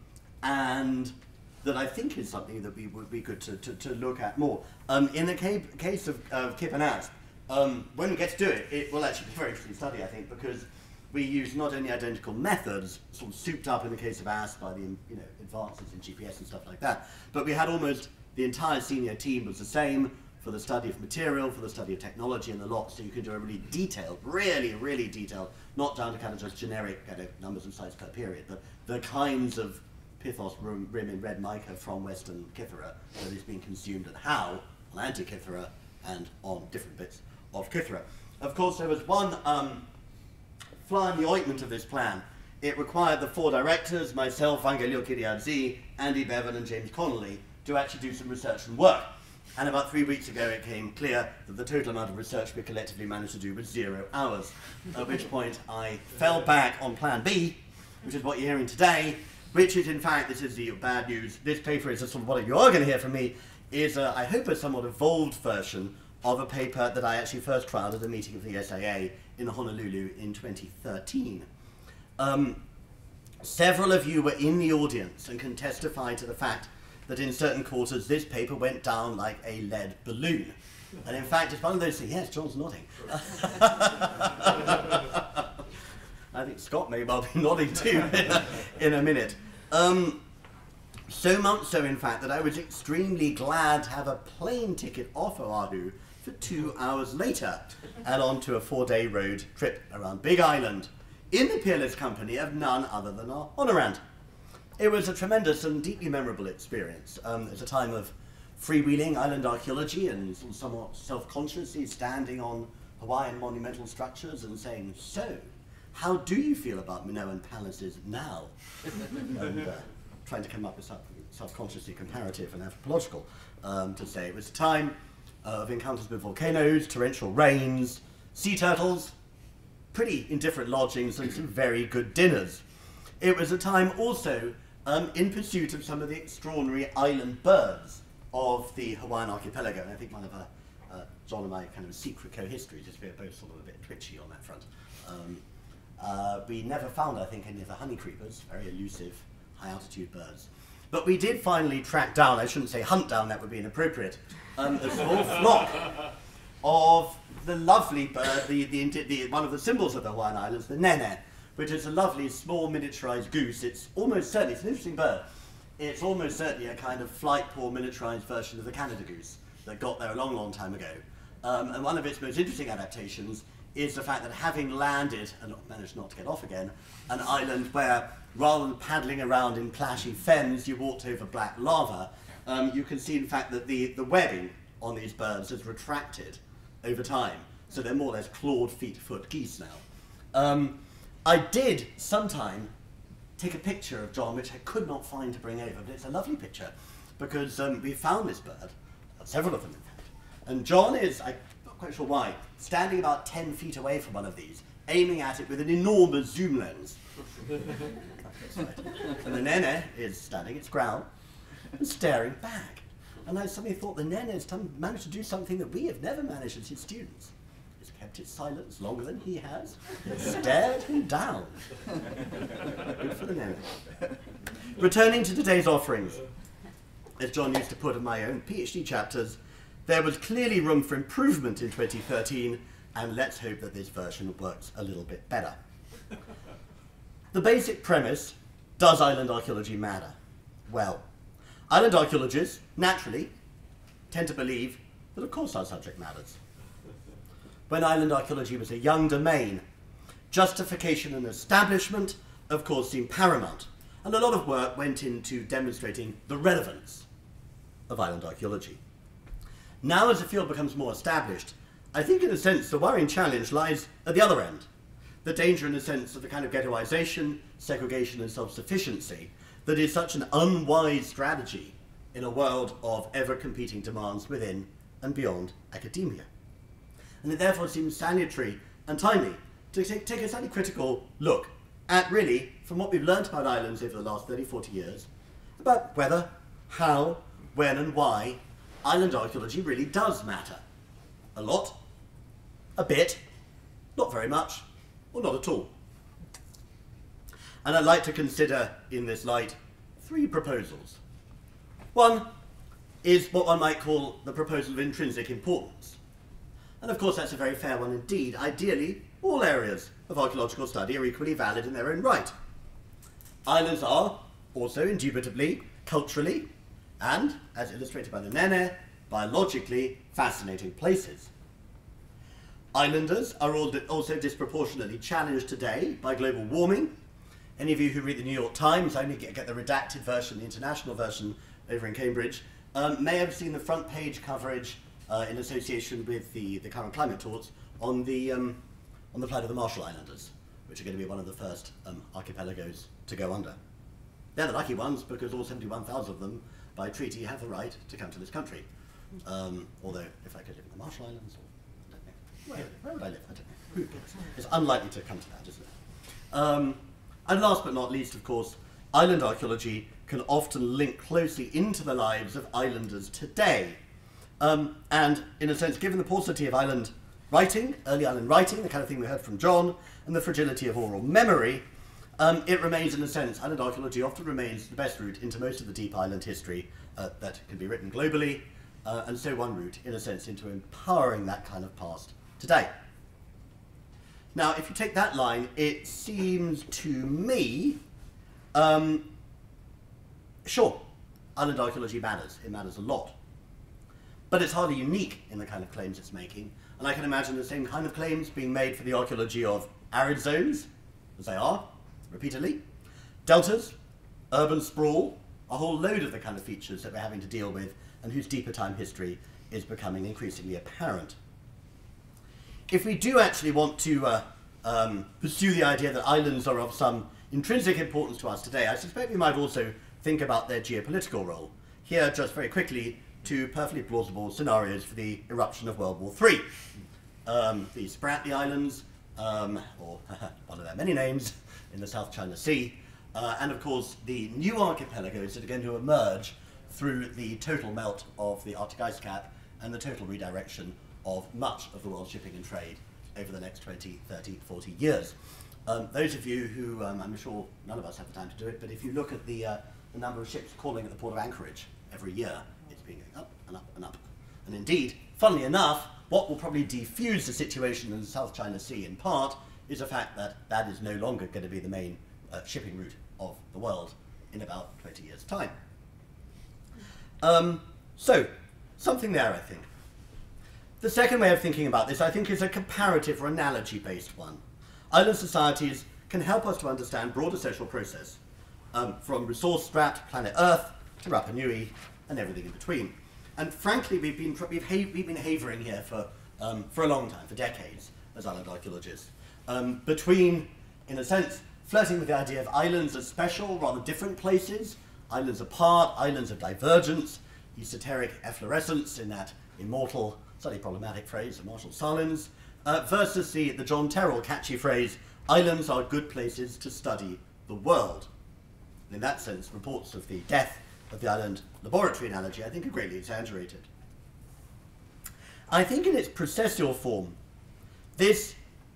and that I think is something that we would be good to, to, to look at more. Um, in the ca case of, of Kip and Asp, um, when we get to do it, it will actually be a very interesting study, I think, because we use not only identical methods, sort of souped up in the case of Asp by the you know, advances in G P S and stuff like that, but we had almost the entire senior team was the same for the study of material, for the study of technology and the lot, so you can do a really detailed, really, really detailed, not down to kind of just generic kind of numbers and sites per period, but the kinds of pithos rim, rim in red mica from Western Kythera that is being consumed and how on Anti-Kythera and on different bits of Kythera. Of course, there was one um, fly in the ointment of this plan. It required the four directors, myself, Angelio Kiriadzi, Andy Bevan and James Connolly, to actually do some research and work. And about three weeks ago it came clear that the total amount of research we collectively managed to do was zero hours. At which point I fell back on plan B, which is what you're hearing today, which is in fact, this is the bad news, this paper is a sort of what you are going to hear from me, is a, I hope a somewhat evolved version of a paper that I actually first trialed at a meeting of the S A A in Honolulu in twenty thirteen. Um, several of you were in the audience and can testify to the fact that in certain quarters this paper went down like a lead balloon. And in fact, it's one of those things, yes, John's nodding. I think Scott may well be nodding too in a, in a minute. Um, so much so, in fact, that I was extremely glad to have a plane ticket off Oahu for two hours later and on to a four-day road trip around Big Island in the peerless company of none other than our Honorand. It was a tremendous and deeply memorable experience. Um, it's a time of freewheeling island archaeology and somewhat self-consciously standing on Hawaiian monumental structures and saying, so, how do you feel about Minoan palaces now? and uh, trying to come up with something self-consciously comparative and anthropological um, to say. It was a time of encounters with volcanoes, torrential rains, sea turtles, pretty indifferent lodgings, and some very good dinners. It was a time also um, in pursuit of some of the extraordinary island birds of the Hawaiian archipelago. And I think one of uh, uh, John and my kind of secret co-histories is we're both sort of a bit twitchy on that front. Um, uh, we never found, I think, any of the honey creepers, very elusive, high-altitude birds. But we did finally track down, I shouldn't say hunt down, that would be inappropriate, um, a small flock of the lovely bird, the, the, the, one of the symbols of the Hawaiian Islands, the nene, which is a lovely small miniaturized goose. It's almost certainly, it's an interesting bird. It's almost certainly a kind of flight poor miniaturized version of the Canada goose that got there a long, long time ago. Um, and one of its most interesting adaptations is the fact that having landed, and managed not to get off again, an island where rather than paddling around in plashy fens, you walked over black lava, um, you can see in fact that the, the webbing on these birds has retracted over time. So they're more or less clawed feet foot geese now. Um, I did sometime take a picture of John, which I could not find to bring over, but it's a lovely picture because um, we found this bird, several of them in fact, and John is, I'm not quite sure why, standing about ten feet away from one of these, aiming at it with an enormous zoom lens. And the nene is standing its ground and staring back. And I suddenly thought the nene has managed to do something that we have never managed as his students. It's kept its silence longer than he has. It stared him down. Good for the nene. Returning to today's offerings, as John used to put in my own PhD chapters, there was clearly room for improvement in twenty thirteen, and let's hope that this version works a little bit better. The basic premise, does island archaeology matter? Well, island archaeologists, naturally, tend to believe that of course our subject matters. When island archaeology was a young domain, justification and establishment, of course, seemed paramount, and a lot of work went into demonstrating the relevance of island archaeology. Now, as the field becomes more established, I think in a sense the worrying challenge lies at the other end. The danger in a sense of the kind of ghettoization, segregation and self-sufficiency that is such an unwise strategy in a world of ever-competing demands within and beyond academia. And it therefore seems salutary and timely to take, take a slightly critical look at really, from what we've learned about islands over the last thirty, forty years, about whether, how, when and why island archaeology really does matter. A lot, a bit, not very much, or not at all. And I'd like to consider in this light three proposals. One is what one might call the proposal of intrinsic importance. And of course that's a very fair one indeed. Ideally, all areas of archaeological study are equally valid in their own right. Islands are also indubitably, culturally, and, as illustrated by the nene, biologically fascinating places. Islanders are also disproportionately challenged today by global warming. Any of you who read the New York Times, I only get, get the redacted version, the international version over in Cambridge, um, may have seen the front page coverage uh, in association with the, the current climate talks on the, um, on the plight of the Marshall Islanders, which are going to be one of the first um, archipelagos to go under. They're the lucky ones because all seventy-one thousand of them, by treaty, have the right to come to this country. Um, although, if I could live in the Marshall Islands, or, I don't know, where, where would I live? I don't know. Who cares? It's unlikely to come to that, isn't it? Um, and last but not least, of course, island archaeology can often link closely into the lives of islanders today. Um, and, in a sense, given the paucity of island writing, early island writing, the kind of thing we heard from John, and the fragility of oral memory, um, it remains, in a sense, island archaeology often remains the best route into most of the deep island history uh, that can be written globally, uh, and so one route, in a sense, into empowering that kind of past today. Now, if you take that line, it seems to me, um, sure, island archaeology matters. It matters a lot. But it's hardly unique in the kind of claims it's making. And I can imagine the same kind of claims being made for the archaeology of arid zones, as they are, repeatedly, deltas, urban sprawl, a whole load of the kind of features that we're having to deal with and whose deeper time history is becoming increasingly apparent. If we do actually want to uh, um, pursue the idea that islands are of some intrinsic importance to us today, I suspect we might also think about their geopolitical role. Here, just very quickly, to perfectly plausible scenarios for the eruption of World War Three. Um, the Spratly Islands, um, or one of their many names, in the South China Sea, uh, and of course the new archipelagos that are going to emerge through the total melt of the Arctic ice cap and the total redirection of much of the world's shipping and trade over the next twenty, thirty, forty years. Um, those of you who, um, I'm sure none of us have the time to do it, but if you look at the, uh, the number of ships calling at the port of Anchorage every year, it's been going up and up and up. And indeed, funnily enough, what will probably defuse the situation in the South China Sea in part is the fact that that is no longer going to be the main uh, shipping route of the world in about twenty years' time. Um, so, something there, I think. The second way of thinking about this, I think, is a comparative or analogy-based one. Island societies can help us to understand broader social process, um, from resource-strapped planet Earth to Rapa Nui and everything in between. And frankly, we've been, we've, ha we've been havering here for, um, for a long time, for decades, as island archaeologists, um, between, in a sense, flirting with the idea of islands as special, rather different places, islands apart, islands of divergence, esoteric efflorescence in that immortal, slightly problematic phrase of Marshall Sahlins, uh, versus the, the John Terrell catchy phrase, islands are good places to study the world. And in that sense, reports of the death of the island laboratory analogy, I think, are greatly exaggerated. I think in its processual form, this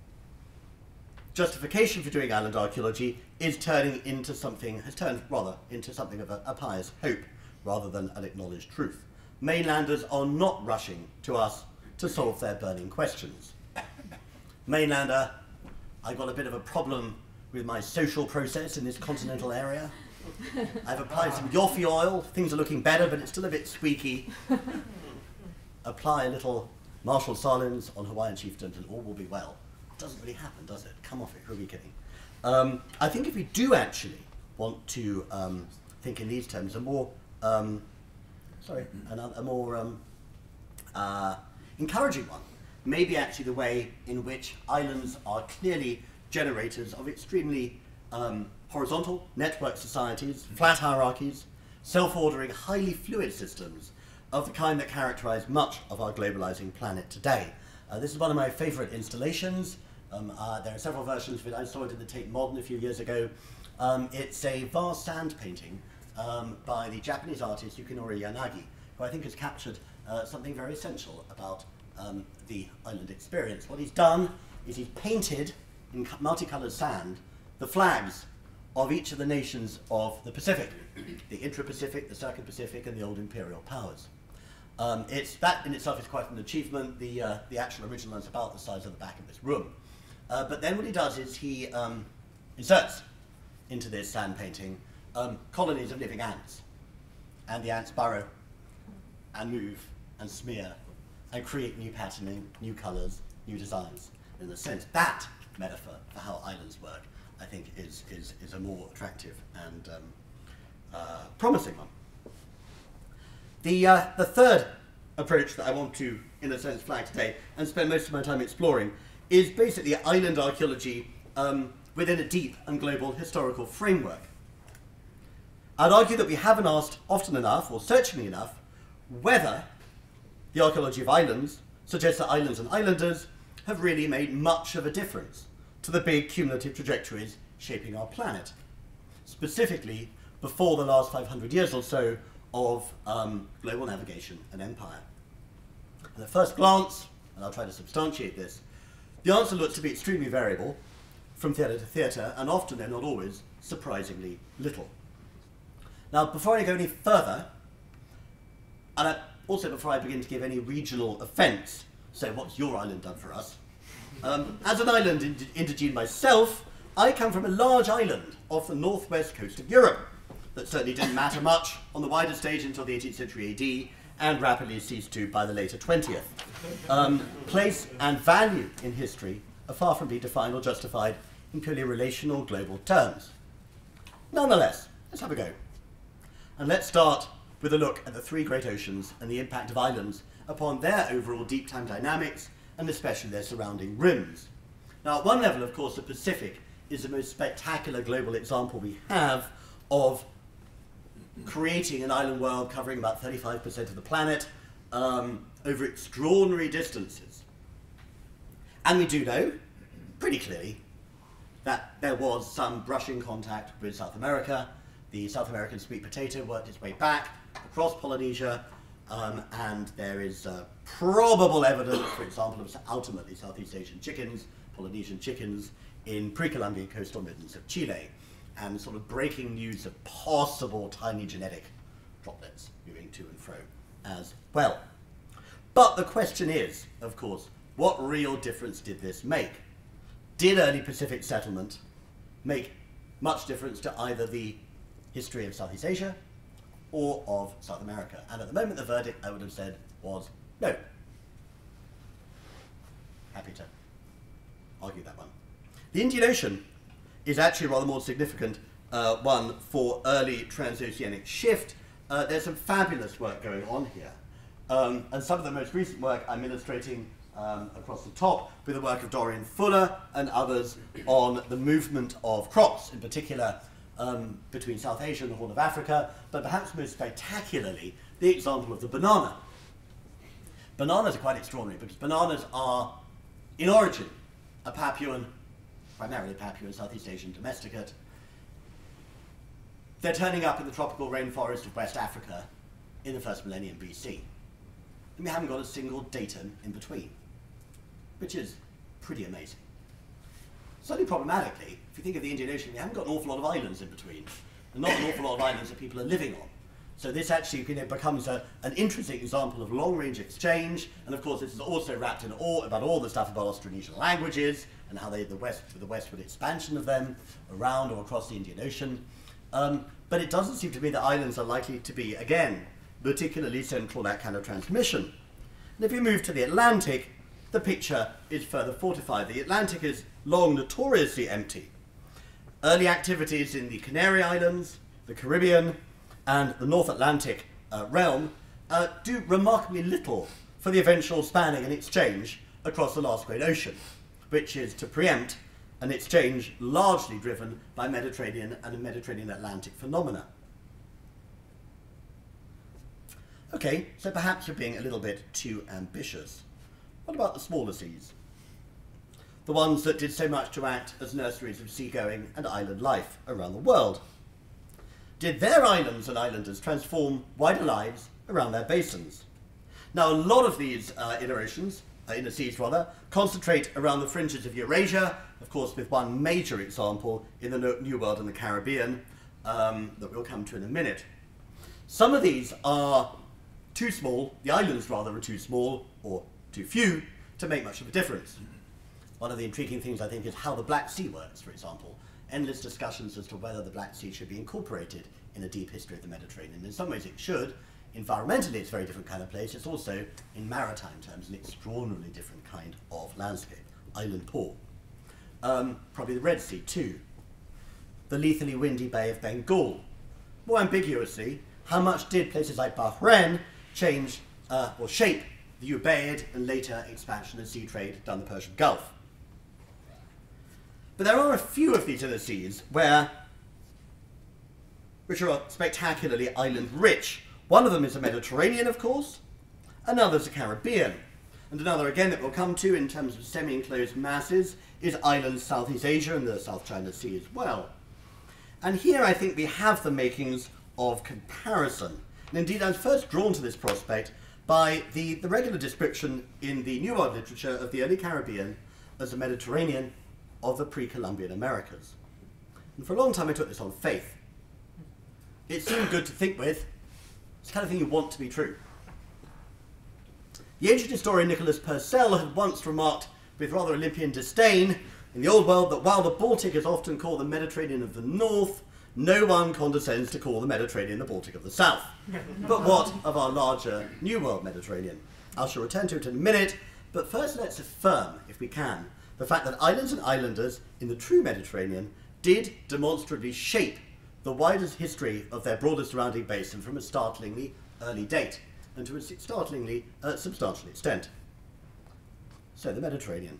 justification for doing island archaeology is turning into something, has turned rather into something of a, a pious hope rather than an acknowledged truth. Mainlanders are not rushing to us to solve their burning questions. Mainlander, I've got a bit of a problem with my social process in this continental area. I've applied some Yoffe oil, things are looking better, but it's still a bit squeaky. Apply a little Marshall Sahlins on Hawaiian chieftains and all will be well. It doesn't really happen, does it? Come off it, who are we kidding? Um, I think if we do actually want to um, think in these terms, a more, um, sorry, a, a more um, uh, encouraging one, maybe actually the way in which islands are clearly generators of extremely um, horizontal network societies, flat hierarchies, self-ordering, highly fluid systems of the kind that characterize much of our globalizing planet today. Uh, this is one of my favorite installations. Um, uh, there are several versions of it. I saw it in the Tate Modern a few years ago. Um, it's a vast sand painting um, by the Japanese artist Yukinori Yanagi, who I think has captured uh, something very essential about um, the island experience. What he's done is he's painted in multicolored sand the flags of each of the nations of the Pacific, the intra-Pacific, the Circum-Pacific, and the old imperial powers. Um, it's, that in itself is quite an achievement. The, uh, the actual original is about the size of the back of this room. Uh, but then what he does is he um, inserts into this sand painting um, colonies of living ants. And the ants burrow and move and smear and create new patterning, new colors, new designs. In a sense, that metaphor for how islands work, I think, is, is, is a more attractive and um, uh, promising one. The, uh, the third approach that I want to, in a sense, flag today and spend most of my time exploring is basically island archaeology um, within a deep and global historical framework. I'd argue that we haven't asked often enough, or searchingly enough, whether the archaeology of islands suggests that islands and islanders have really made much of a difference to the big cumulative trajectories shaping our planet, specifically before the last five hundred years or so of um, global navigation and empire. And at first glance, and I'll try to substantiate this, the answer looks to be extremely variable from theatre to theatre, and often, though not always, surprisingly little. Now, before I go any further, and also before I begin to give any regional offence, so what's your island done for us? Um, as an island ind indigene myself, I come from a large island off the northwest coast of Europe that certainly didn't matter much on the wider stage until the eighteenth century A D, and rapidly ceased to by the later twentieth. Um, place and value in history are far from being defined or justified in purely relational global terms. Nonetheless, let's have a go. And let's start with a look at the three great oceans and the impact of islands upon their overall deep time dynamics, and especially their surrounding rims. Now, at one level, of course, the Pacific is the most spectacular global example we have of creating an island world covering about thirty-five percent of the planet um, over extraordinary distances. And we do know, pretty clearly, that there was some brushing contact with South America. The South American sweet potato worked its way back across Polynesia, um, and there is uh, probable evidence, for example, of ultimately Southeast Asian chickens, Polynesian chickens, in pre-Columbian coastal middens of Chile, and sort of breaking news of possible tiny genetic droplets moving to and fro as well. But the question is, of course, what real difference did this make? Did early Pacific settlement make much difference to either the history of Southeast Asia or of South America? And at the moment, the verdict, I would have said, was no. Happy to argue that one. The Indian Ocean is actually a rather more significant uh, one for early transoceanic shift. Uh, there's some fabulous work going on here. Um, and some of the most recent work I'm illustrating um, across the top with the work of Dorian Fuller and others on the movement of crops, in particular um, between South Asia and the Horn of Africa, but perhaps most spectacularly, the example of the banana. Bananas are quite extraordinary because bananas are, in origin, a Papuan, primarily Papuan Southeast Asian domesticate. They're turning up in the tropical rainforest of West Africa in the first millennium B C. And we haven't got a single datum in between, which is pretty amazing. Slightly problematically, if you think of the Indian Ocean, we haven't got an awful lot of islands in between, and not an awful lot of islands that people are living on. So this actually you know, becomes a, an interesting example of long-range exchange, and of course this is also wrapped in all about all the stuff about Austronesian languages and how they the west the westward expansion of them around or across the Indian Ocean. Um, but it doesn't seem to me that islands are likely to be again particularly central to that kind of transmission. And if you move to the Atlantic, the picture is further fortified. The Atlantic is long notoriously empty. Early activities in the Canary Islands, the Caribbean, and the North Atlantic uh, realm uh, do remarkably little for the eventual spanning and exchange across the last great ocean, which is to preempt an exchange largely driven by Mediterranean and Mediterranean Atlantic phenomena. Okay, so perhaps we're being a little bit too ambitious. What about the smaller seas? The ones that did so much to act as nurseries of seagoing and island life around the world. Did their islands and islanders transform wider lives around their basins? Now, a lot of these uh, iterations, uh, inner seas rather, concentrate around the fringes of Eurasia, of course with one major example in the New World and the Caribbean um, that we'll come to in a minute. Some of these are too small, the islands rather are too small or too few to make much of a difference. One of the intriguing things I think is how the Black Sea works, for example. Endless discussions as to whether the Black Sea should be incorporated in a deep history of the Mediterranean. In some ways it should. Environmentally it's a very different kind of place. It's also, in maritime terms, an extraordinarily different kind of landscape. Island poor. Um, probably the Red Sea too. The lethally windy Bay of Bengal. More ambiguously, how much did places like Bahrain change uh, or shape the Ubaid and later expansion and sea trade down the Persian Gulf? But there are a few of these inner seas where, which are spectacularly island rich. One of them is the Mediterranean, of course, another is the Caribbean, and another again that we'll come to in terms of semi-enclosed masses is islands Southeast Asia and the South China Sea as well. And here I think we have the makings of comparison. And indeed I was first drawn to this prospect by the, the regular description in the New World literature of the early Caribbean as the Mediterranean of the pre-Columbian Americas. And for a long time I took this on faith. It seemed good to think with. It's the kind of thing you want to be true. The ancient historian Nicholas Purcell had once remarked with rather Olympian disdain in the Old World that while the Baltic is often called the Mediterranean of the North, no one condescends to call the Mediterranean the Baltic of the South. But what of our larger New World Mediterranean? I shall return to it in a minute, but first let's affirm, if we can, the fact that islands and islanders in the true Mediterranean did demonstrably shape the widest history of their broader surrounding basin from a startlingly early date, and to a startlingly uh, substantial extent. So the Mediterranean.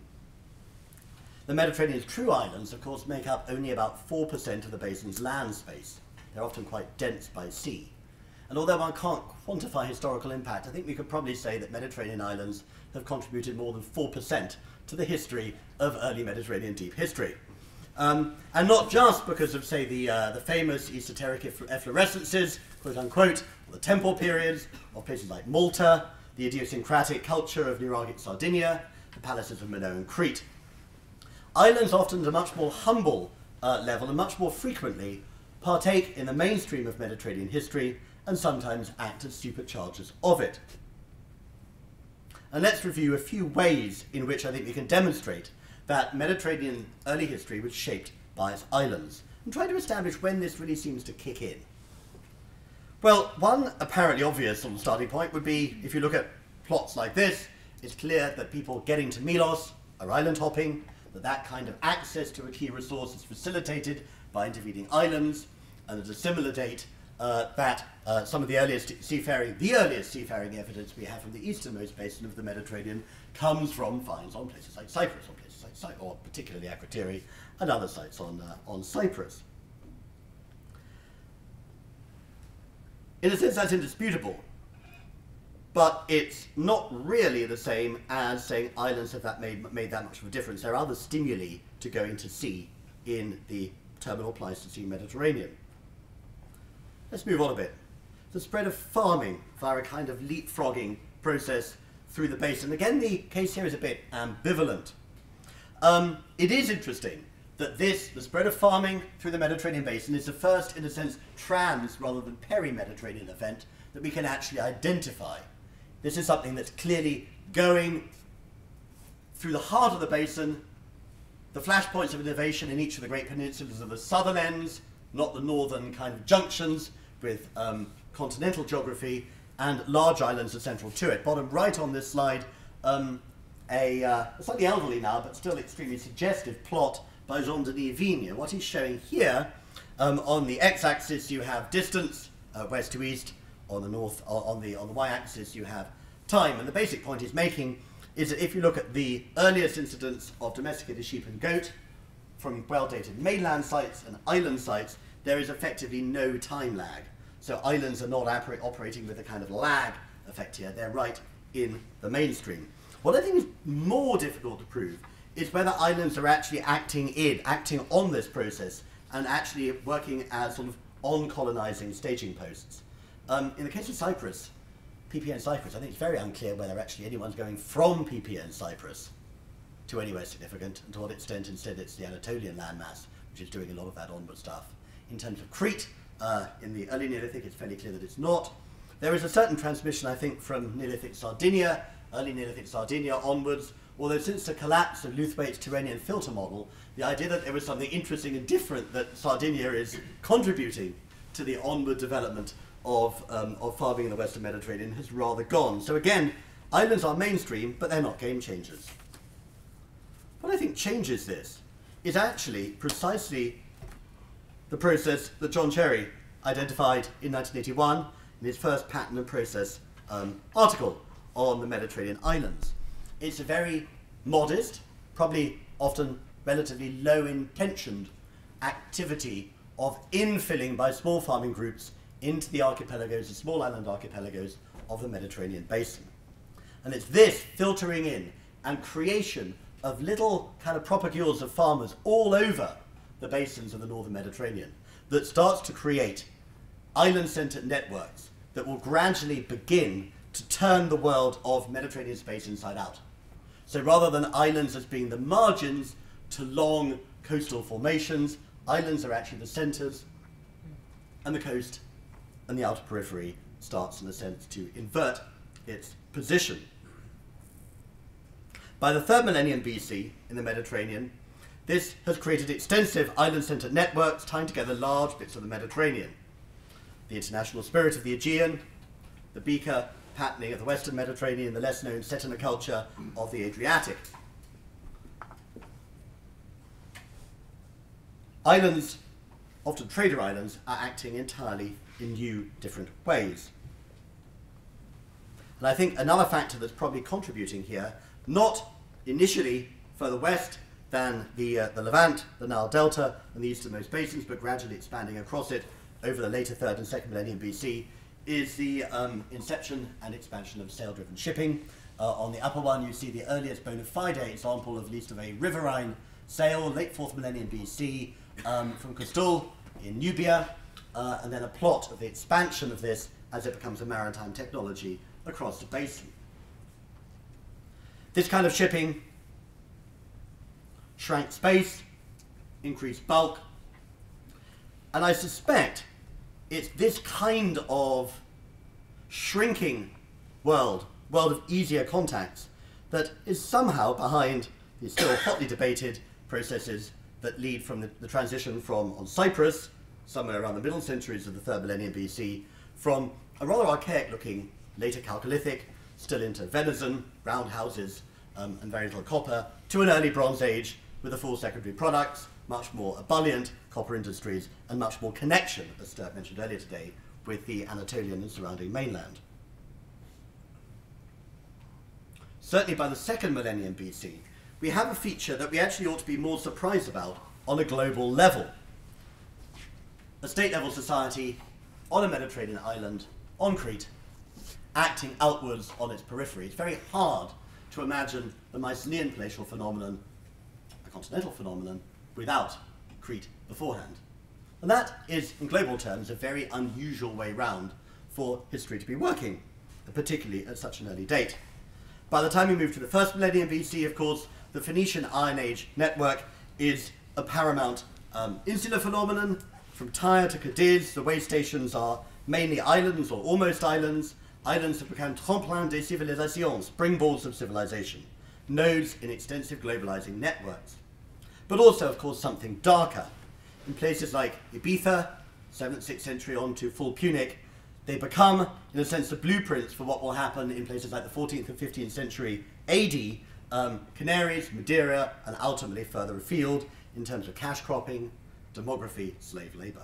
The Mediterranean's true islands, of course, make up only about four percent of the basin's land space. they're often quite dense by sea. And although one can't quantify historical impact, I think we could probably say that Mediterranean islands have contributed more than four percent to the history of early Mediterranean deep history. Um, and not just because of, say, the, uh, the famous esoteric efflorescences, quote unquote, or the temple periods of places like Malta, the idiosyncratic culture of Neuralgic Sardinia, the palaces of Minoan Crete. Islands often at a much more humble uh, level and much more frequently partake in the mainstream of Mediterranean history and sometimes act as superchargers of it. And let's review a few ways in which I think we can demonstrate that Mediterranean early history was shaped by its islands, and try to establish when this really seems to kick in. Well, one apparently obvious sort of starting point would be, if you look at plots like this, it's clear that people getting to Milos are island hopping, that that kind of access to a key resource is facilitated by intervening islands, and at a similar date, uh, that uh, some of the earliest seafaring, the earliest seafaring evidence we have from the easternmost basin of the Mediterranean comes from finds on places like Cyprus, on places like Cyprus, or particularly Akrotiri, and other sites on, uh, on Cyprus. In a sense, that's indisputable, but it's not really the same as saying islands have that made, made that much of a difference. There are other stimuli to going to sea in the terminal Pleistocene Mediterranean. Let's move on a bit. The spread of farming via a kind of leapfrogging process through the basin. Again, the case here is a bit ambivalent. Um, it is interesting that this, the spread of farming through the Mediterranean basin, is the first, in a sense, trans rather than peri-Mediterranean event that we can actually identify. This is something that's clearly going through the heart of the basin, the flashpoints of innovation in each of the great peninsulas of the southern ends, not the northern kind of junctions with um, continental geography, and large islands are central to it. Bottom right on this slide, um, a uh, slightly elderly now, but still extremely suggestive plot by Jean-Denis Vigne. What he's showing here, um, on the x-axis you have distance, uh, west to east. On the north, on the on the y-axis you have time. And the basic point he's making is that if you look at the earliest incidents of domesticated sheep and goat from well-dated mainland sites and island sites, there is effectively no time lag. So islands are not oper operating with a kind of lag effect here. They're right in the mainstream. What I think is more difficult to prove is whether islands are actually acting in, acting on this process, and actually working as sort of on-colonizing staging posts. Um, in the case of Cyprus, P P N Cyprus, I think it's very unclear whether actually anyone's going from P P N Cyprus to anywhere significant, and to what extent instead it's the Anatolian landmass, which is doing a lot of that onward stuff. In terms of Crete, uh, in the early Neolithic, it's fairly clear that it's not. There is a certain transmission, I think, from Neolithic Sardinia, early Neolithic Sardinia onwards, although since the collapse of Lewthwaite's Turenian filter model, the idea that there was something interesting and different that Sardinia is contributing to the onward development of, um, of farming in the Western Mediterranean has rather gone. So again, islands are mainstream, but they're not game changers. What I think changes this is actually precisely the process that John Cherry identified in nineteen eighty-one in his first pattern and process um, article on the Mediterranean islands. It's a very modest, probably often relatively low-intentioned activity of infilling by small farming groups into the archipelagos, the small island archipelagos of the Mediterranean basin. And it's this filtering in and creation of little kind of propagules of farmers all over the basins of the northern Mediterranean that starts to create island-centered networks that will gradually begin to turn the world of Mediterranean space inside out. So rather than islands as being the margins to long coastal formations, islands are actually the centers, and the coast and the outer periphery starts in a sense to invert its position. By the third millennium B C in the Mediterranean, this has created extensive island-centered networks tying together large bits of the Mediterranean. The international spirit of the Aegean, the beaker patterning of the Western Mediterranean, the less-known Cetina culture of the Adriatic. Islands, often trader islands, are acting entirely in new, different ways. And I think another factor that's probably contributing here, not initially further west than the, uh, the Levant, the Nile Delta, and the easternmost basins, but gradually expanding across it over the later third and second millennium B C is the um, inception and expansion of sail-driven shipping. Uh, on the upper one, you see the earliest bona fide example, at least of a riverine sail, late fourth millennium B C, um, from Castile in Nubia, uh, and then a plot of the expansion of this as it becomes a maritime technology across the basin. This kind of shipping shrank space, increased bulk, and I suspect it's this kind of shrinking world, world of easier contacts, that is somehow behind the still hotly debated processes that lead from the, the transition from, on Cyprus, somewhere around the middle centuries of the third millennium B C, from a rather archaic-looking later Chalcolithic, still into venison, roundhouses, um, and very little copper, to an early Bronze Age with the full secondary products, much more ebullient copper industries, and much more connection, as Sturt mentioned earlier today, with the Anatolian and surrounding mainland. Certainly by the second millennium B C, we have a feature that we actually ought to be more surprised about on a global level. A state-level society on a Mediterranean island, on Crete, acting outwards on its periphery. It's very hard to imagine the Mycenaean palatial phenomenon, a continental phenomenon, without Crete beforehand. And that is, in global terms, a very unusual way round for history to be working, particularly at such an early date. By the time we move to the first millennium B C, of course, the Phoenician Iron Age network is a paramount um, insular phenomenon. From Tyre to Cadiz, the way stations are mainly islands or almost islands. Islands have become tremplin des civilisations, springboards of civilization, nodes in extensive globalizing networks. But also, of course, something darker. In places like Ibiza, seventh, sixth century on to full Punic, they become, in a sense, the blueprints for what will happen in places like the fourteenth and fifteenth century A D, um, Canaries, Madeira, and ultimately further afield in terms of cash cropping, demography, slave labor.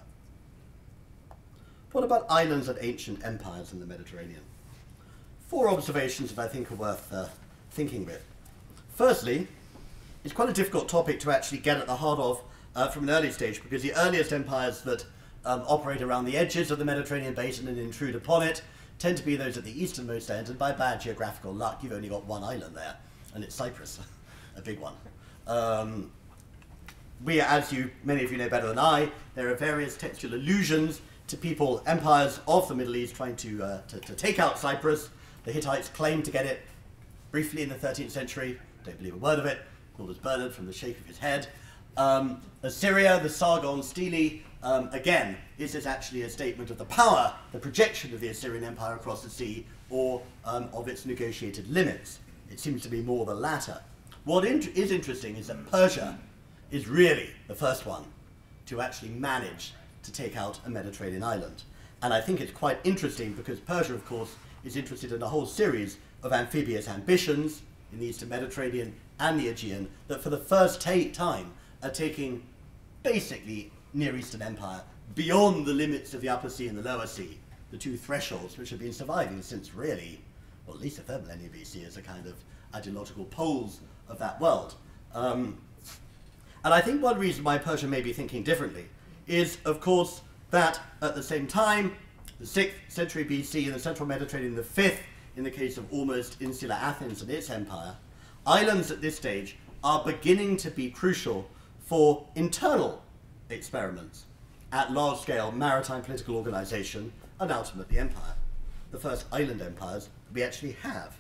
What about islands and ancient empires in the Mediterranean? Four observations that I think are worth uh, thinking with. Firstly, it's quite a difficult topic to actually get at the heart of uh, from an early stage, because the earliest empires that um, operate around the edges of the Mediterranean basin and intrude upon it tend to be those at the easternmost end, and by bad geographical luck, you've only got one island there, and it's Cyprus, a big one. Um, we, as you, many of you know better than I, there are various textual allusions to people, empires of the Middle East trying to, uh, to, to take out Cyprus. The Hittites claimed to get it briefly in the thirteenth century, don't believe a word of it, called as Bernard from the shake of his head. Um, Assyria, the Sargon Stele, um, again, is this actually a statement of the power, the projection of the Assyrian Empire across the sea, or um, of its negotiated limits? It seems to be more the latter. What in is interesting is that Persia is really the first one to actually manage to take out a Mediterranean island. And I think it's quite interesting because Persia, of course, is interested in a whole series of amphibious ambitions in the Eastern Mediterranean and the Aegean that for the first ta time are taking basically Near Eastern Empire beyond the limits of the Upper Sea and the Lower Sea, the two thresholds which have been surviving since really, well, at least the third millennium B C as a kind of ideological poles of that world. Um, and I think one reason why Persia may be thinking differently is, of course, that at the same time, the sixth century B C in the central Mediterranean, the fifth in the case of almost insular Athens and its empire, islands at this stage are beginning to be crucial for internal experiments at large-scale maritime political organization and ultimately empire, the first island empires we actually have.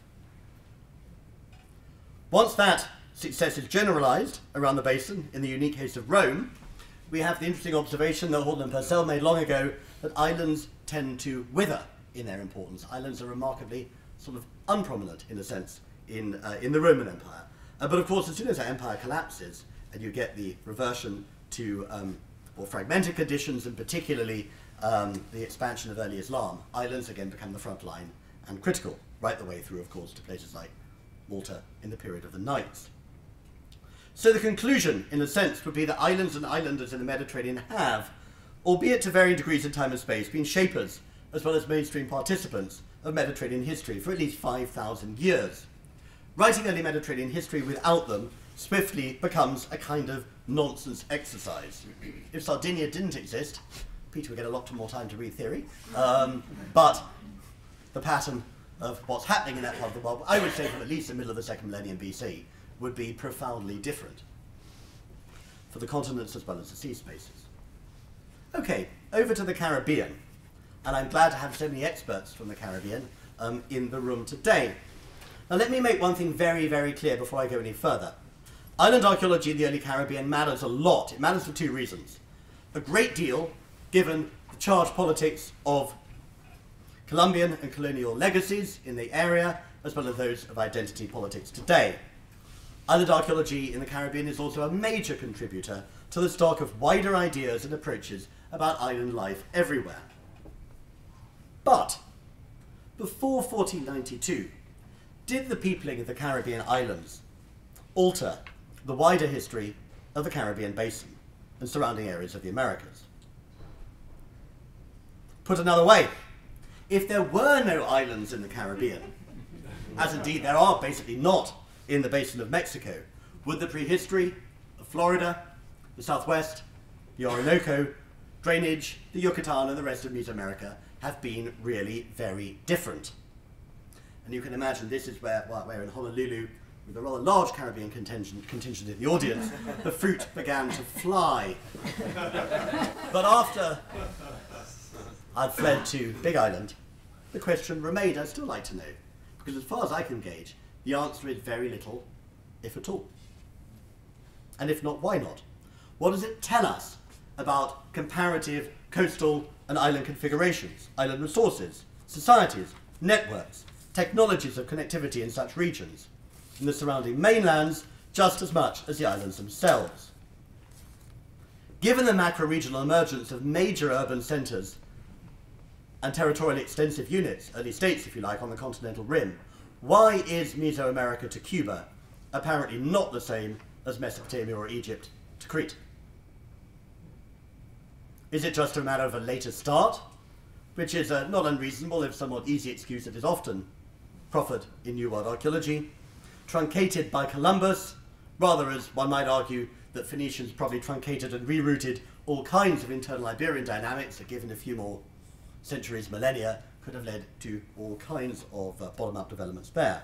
Once that success is generalized around the basin, in the unique case of Rome, we have the interesting observation that Houghton and Purcell made long ago that islands tend to wither in their importance. Islands are remarkably sort of unprominent, in a sense, in, uh, in the Roman Empire. Uh, but of course, as soon as that empire collapses, and you get the reversion to um, more fragmented conditions, and particularly um, the expansion of early Islam, islands again become the front line and critical, right the way through, of course, to places like Malta in the period of the Knights. So the conclusion, in a sense, would be that islands and islanders in the Mediterranean have, albeit to varying degrees in time and space, been shapers, as well as mainstream participants of Mediterranean history for at least five thousand years. Writing early Mediterranean history without them swiftly becomes a kind of nonsense exercise. If Sardinia didn't exist, Peter would get a lot more time to read theory, um, but the pattern of what's happening in that part of the world, I would say from at least the middle of the second millennium B C, would be profoundly different for the continents as well as the sea spaces. Okay, over to the Caribbean, and I'm glad to have so many experts from the Caribbean um, in the room today. Now let me make one thing very, very clear before I go any further. Island archaeology in the early Caribbean matters a lot. It matters for two reasons. A great deal, given the charged politics of Columbian and colonial legacies in the area, as well as those of identity politics today. Island archaeology in the Caribbean is also a major contributor to the stock of wider ideas and approaches about island life everywhere. But before fourteen ninety-two, did the peopling of the Caribbean islands alter the wider history of the Caribbean basin and surrounding areas of the Americas? Put another way, if there were no islands in the Caribbean, as indeed there are basically not in the basin of Mexico, would the prehistory of Florida, the Southwest, the Orinoco, drainage, the Yucatan and the rest of Mesoamerica have been really very different? And you can imagine this is where, where in Honolulu, with a rather large Caribbean contingent, contingent in the audience, the fruit began to fly. But after I'd fled to Big Island, the question remained, I'd still like to know, because as far as I can gauge, the answer is very little, if at all. And if not, why not? What does it tell us about comparative coastal and island configurations, island resources, societies, networks, technologies of connectivity in such regions, in the surrounding mainlands just as much as the islands themselves? Given the macro-regional emergence of major urban centres and territorially extensive units, early states if you like, on the continental rim, why is Mesoamerica to Cuba apparently not the same as Mesopotamia or Egypt to Crete? Is it just a matter of a later start, which is a not unreasonable if somewhat easy excuse that is often proffered in New World archaeology, truncated by Columbus, rather as one might argue that Phoenicians probably truncated and rerouted all kinds of internal Iberian dynamics that, given a few more centuries, millennia, could have led to all kinds of uh, bottom-up developments there.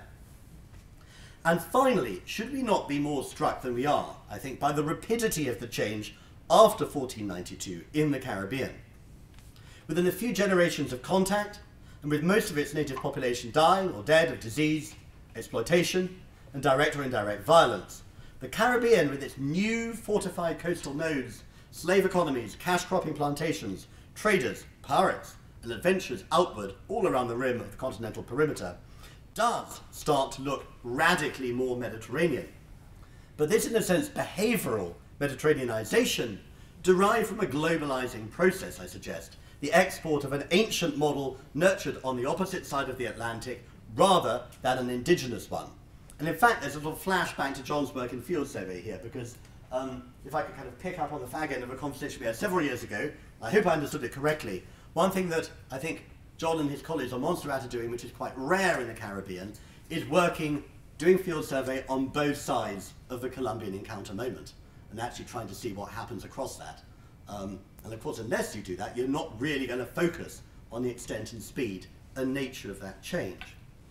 And finally, should we not be more struck than we are, I think, by the rapidity of the change after fourteen ninety-two in the Caribbean? Within a few generations of contact, and with most of its native population dying or dead of disease, exploitation, and direct or indirect violence, the Caribbean, with its new fortified coastal nodes, slave economies, cash cropping plantations, traders, pirates, and adventures outward all around the rim of the continental perimeter, does start to look radically more Mediterranean. But this, in a sense, behavioral Mediterraneanization derived from a globalizing process, I suggest, the export of an ancient model nurtured on the opposite side of the Atlantic rather than an indigenous one. And in fact, there's a little flashback to John's work in field survey here, because um, if I could kind of pick up on the fag end of a conversation we had several years ago, I hope I understood it correctly. One thing that I think John and his colleagues on Montserrat are doing, which is quite rare in the Caribbean, is working, doing field survey on both sides of the Columbian encounter moment, and actually trying to see what happens across that. Um, and of course, unless you do that, you're not really going to focus on the extent and speed and nature of that change.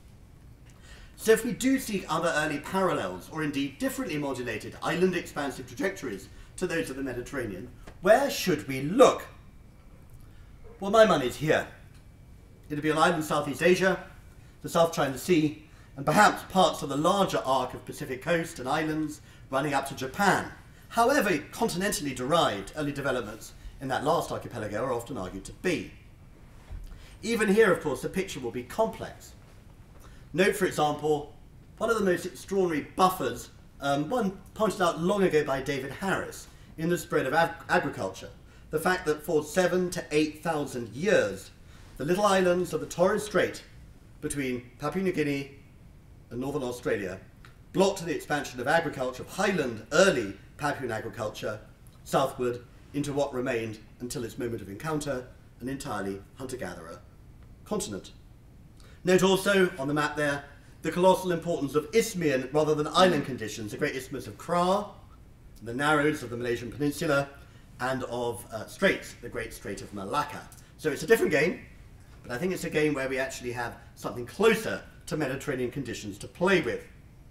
So if we do seek other early parallels, or indeed differently modulated island expansive trajectories to those of the Mediterranean, where should we look? Well, my money's here. It'll be on island Southeast Asia, the South China Sea, and perhaps parts of the larger arc of Pacific coast and islands running up to Japan. However continentally derived early developments in that last archipelago are often argued to be. Even here, of course, the picture will be complex. Note, for example, one of the most extraordinary buffers, um, one pointed out long ago by David Harris, in the spread of ag agriculture. The fact that for seven to eight thousand years, the little islands of the Torres Strait between Papua New Guinea and Northern Australia blocked the expansion of agriculture, of highland early Papuan agriculture, southward into what remained, until its moment of encounter, an entirely hunter-gatherer continent. Note also, on the map there, the colossal importance of isthmian rather than island conditions, the great isthmus of Kra, the narrows of the Malaysian Peninsula, and of uh, straits, the Great Strait of Malacca. So it's a different game, but I think it's a game where we actually have something closer to Mediterranean conditions to play with.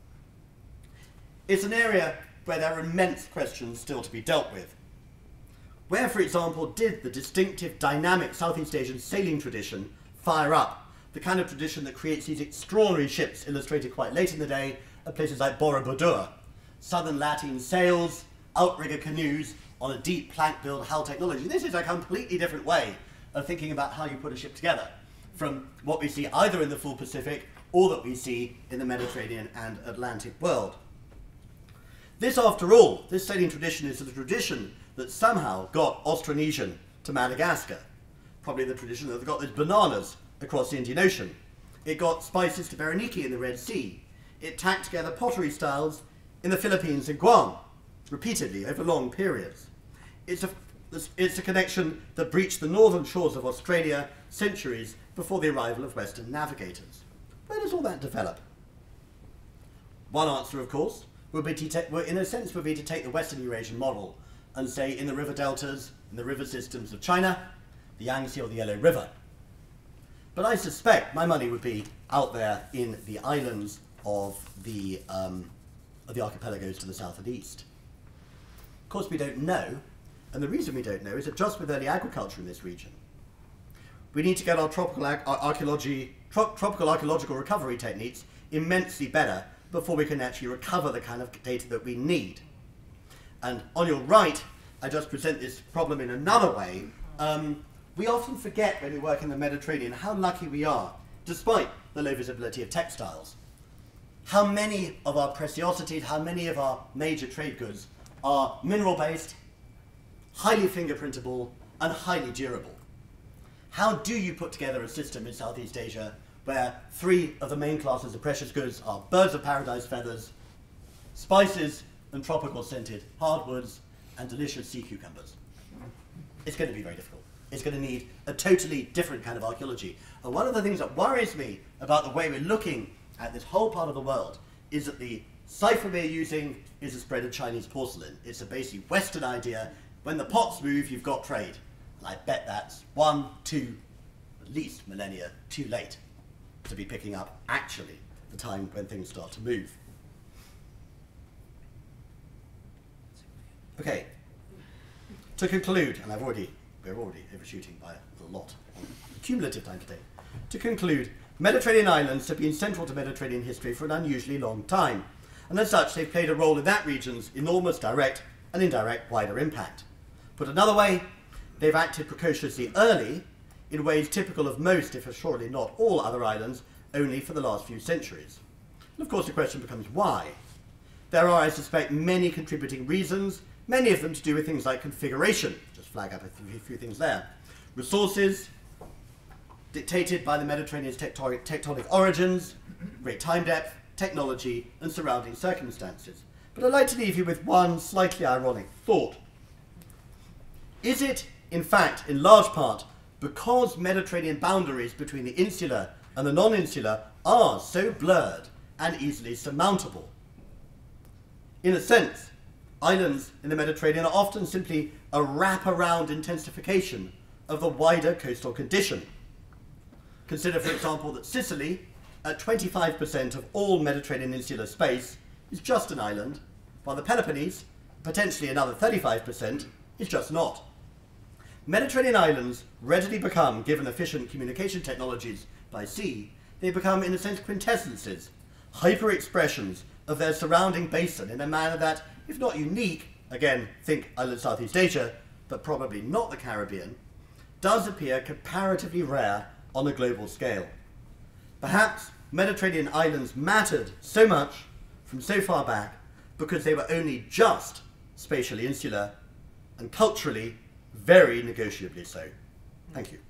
It's an area where there are immense questions still to be dealt with. Where, for example, did the distinctive, dynamic Southeast Asian sailing tradition fire up? The kind of tradition that creates these extraordinary ships illustrated quite late in the day at places like Borobudur. Southern Latin sails, outrigger canoes on a deep plank-build hull technology. This is a completely different way of thinking about how you put a ship together from what we see either in the full Pacific or that we see in the Mediterranean and Atlantic world. This, after all, this sailing tradition is the tradition that somehow got Austronesian to Madagascar. Probably the tradition that got those bananas across the Indian Ocean. It got spices to Berenike in the Red Sea. It tacked together pottery styles in the Philippines and Guam, repeatedly over long periods. It's a, it's a connection that breached the northern shores of Australia centuries before the arrival of Western navigators. Where does all that develop? One answer, of course, would be to ta- in a sense would be to take the Western Eurasian model and say in the river deltas, in the river systems of China, the Yangtze or the Yellow River. But I suspect my money would be out there in the islands of the, um, of the archipelagos to the south and east. Of course, we don't know, and the reason we don't know is that just with early agriculture in this region, we need to get our tropical, ar archaeology, tro tropical archaeological recovery techniques immensely better before we can actually recover the kind of data that we need. And on your right, I just present this problem in another way. Um, we often forget when we work in the Mediterranean how lucky we are, despite the low visibility of textiles. How many of our preciosities, how many of our major trade goods are mineral-based, highly fingerprintable, and highly durable. How do you put together a system in Southeast Asia where three of the main classes of precious goods are birds of paradise feathers, spices and tropical scented hardwoods, and delicious sea cucumbers? It's going to be very difficult. It's going to need a totally different kind of archaeology. And one of the things that worries me about the way we're looking at this whole part of the world is that the cipher we're using is a spread of Chinese porcelain. It's a basically Western idea. When the pots move, you've got trade. And I bet that's one, two, at least millennia too late to be picking up actually the time when things start to move. Okay, to conclude, and I've already, we're already overshooting by a lot on cumulative time today. To conclude, Mediterranean islands have been central to Mediterranean history for an unusually long time, and as such they've played a role in that region's enormous direct and indirect wider impact. Put another way, they've acted precociously early in ways typical of most, if assuredly not all, other islands, only for the last few centuries. And of course the question becomes why? There are, I suspect, many contributing reasons, many of them to do with things like configuration. Just flag up a few, few things there. Resources, dictated by the Mediterranean's tectonic, tectonic origins, great time depth, technology, and surrounding circumstances. But I'd like to leave you with one slightly ironic thought. Is it, in fact, in large part, because Mediterranean boundaries between the insular and the non-insular are so blurred and easily surmountable? In a sense, islands in the Mediterranean are often simply a wrap-around intensification of the wider coastal condition. Consider, for example, that Sicily, at twenty-five percent of all Mediterranean insular space, is just an island, while the Peloponnese, potentially another thirty-five percent, is just not. Mediterranean islands readily become, given efficient communication technologies by sea, they become, in a sense, quintessences, hyper-expressions of their surrounding basin in a manner that, if not unique, again, think island Southeast Asia, but probably not the Caribbean, does appear comparatively rare on a global scale. Perhaps Mediterranean islands mattered so much from so far back because they were only just spatially insular and culturally very negotiably so. Thank you.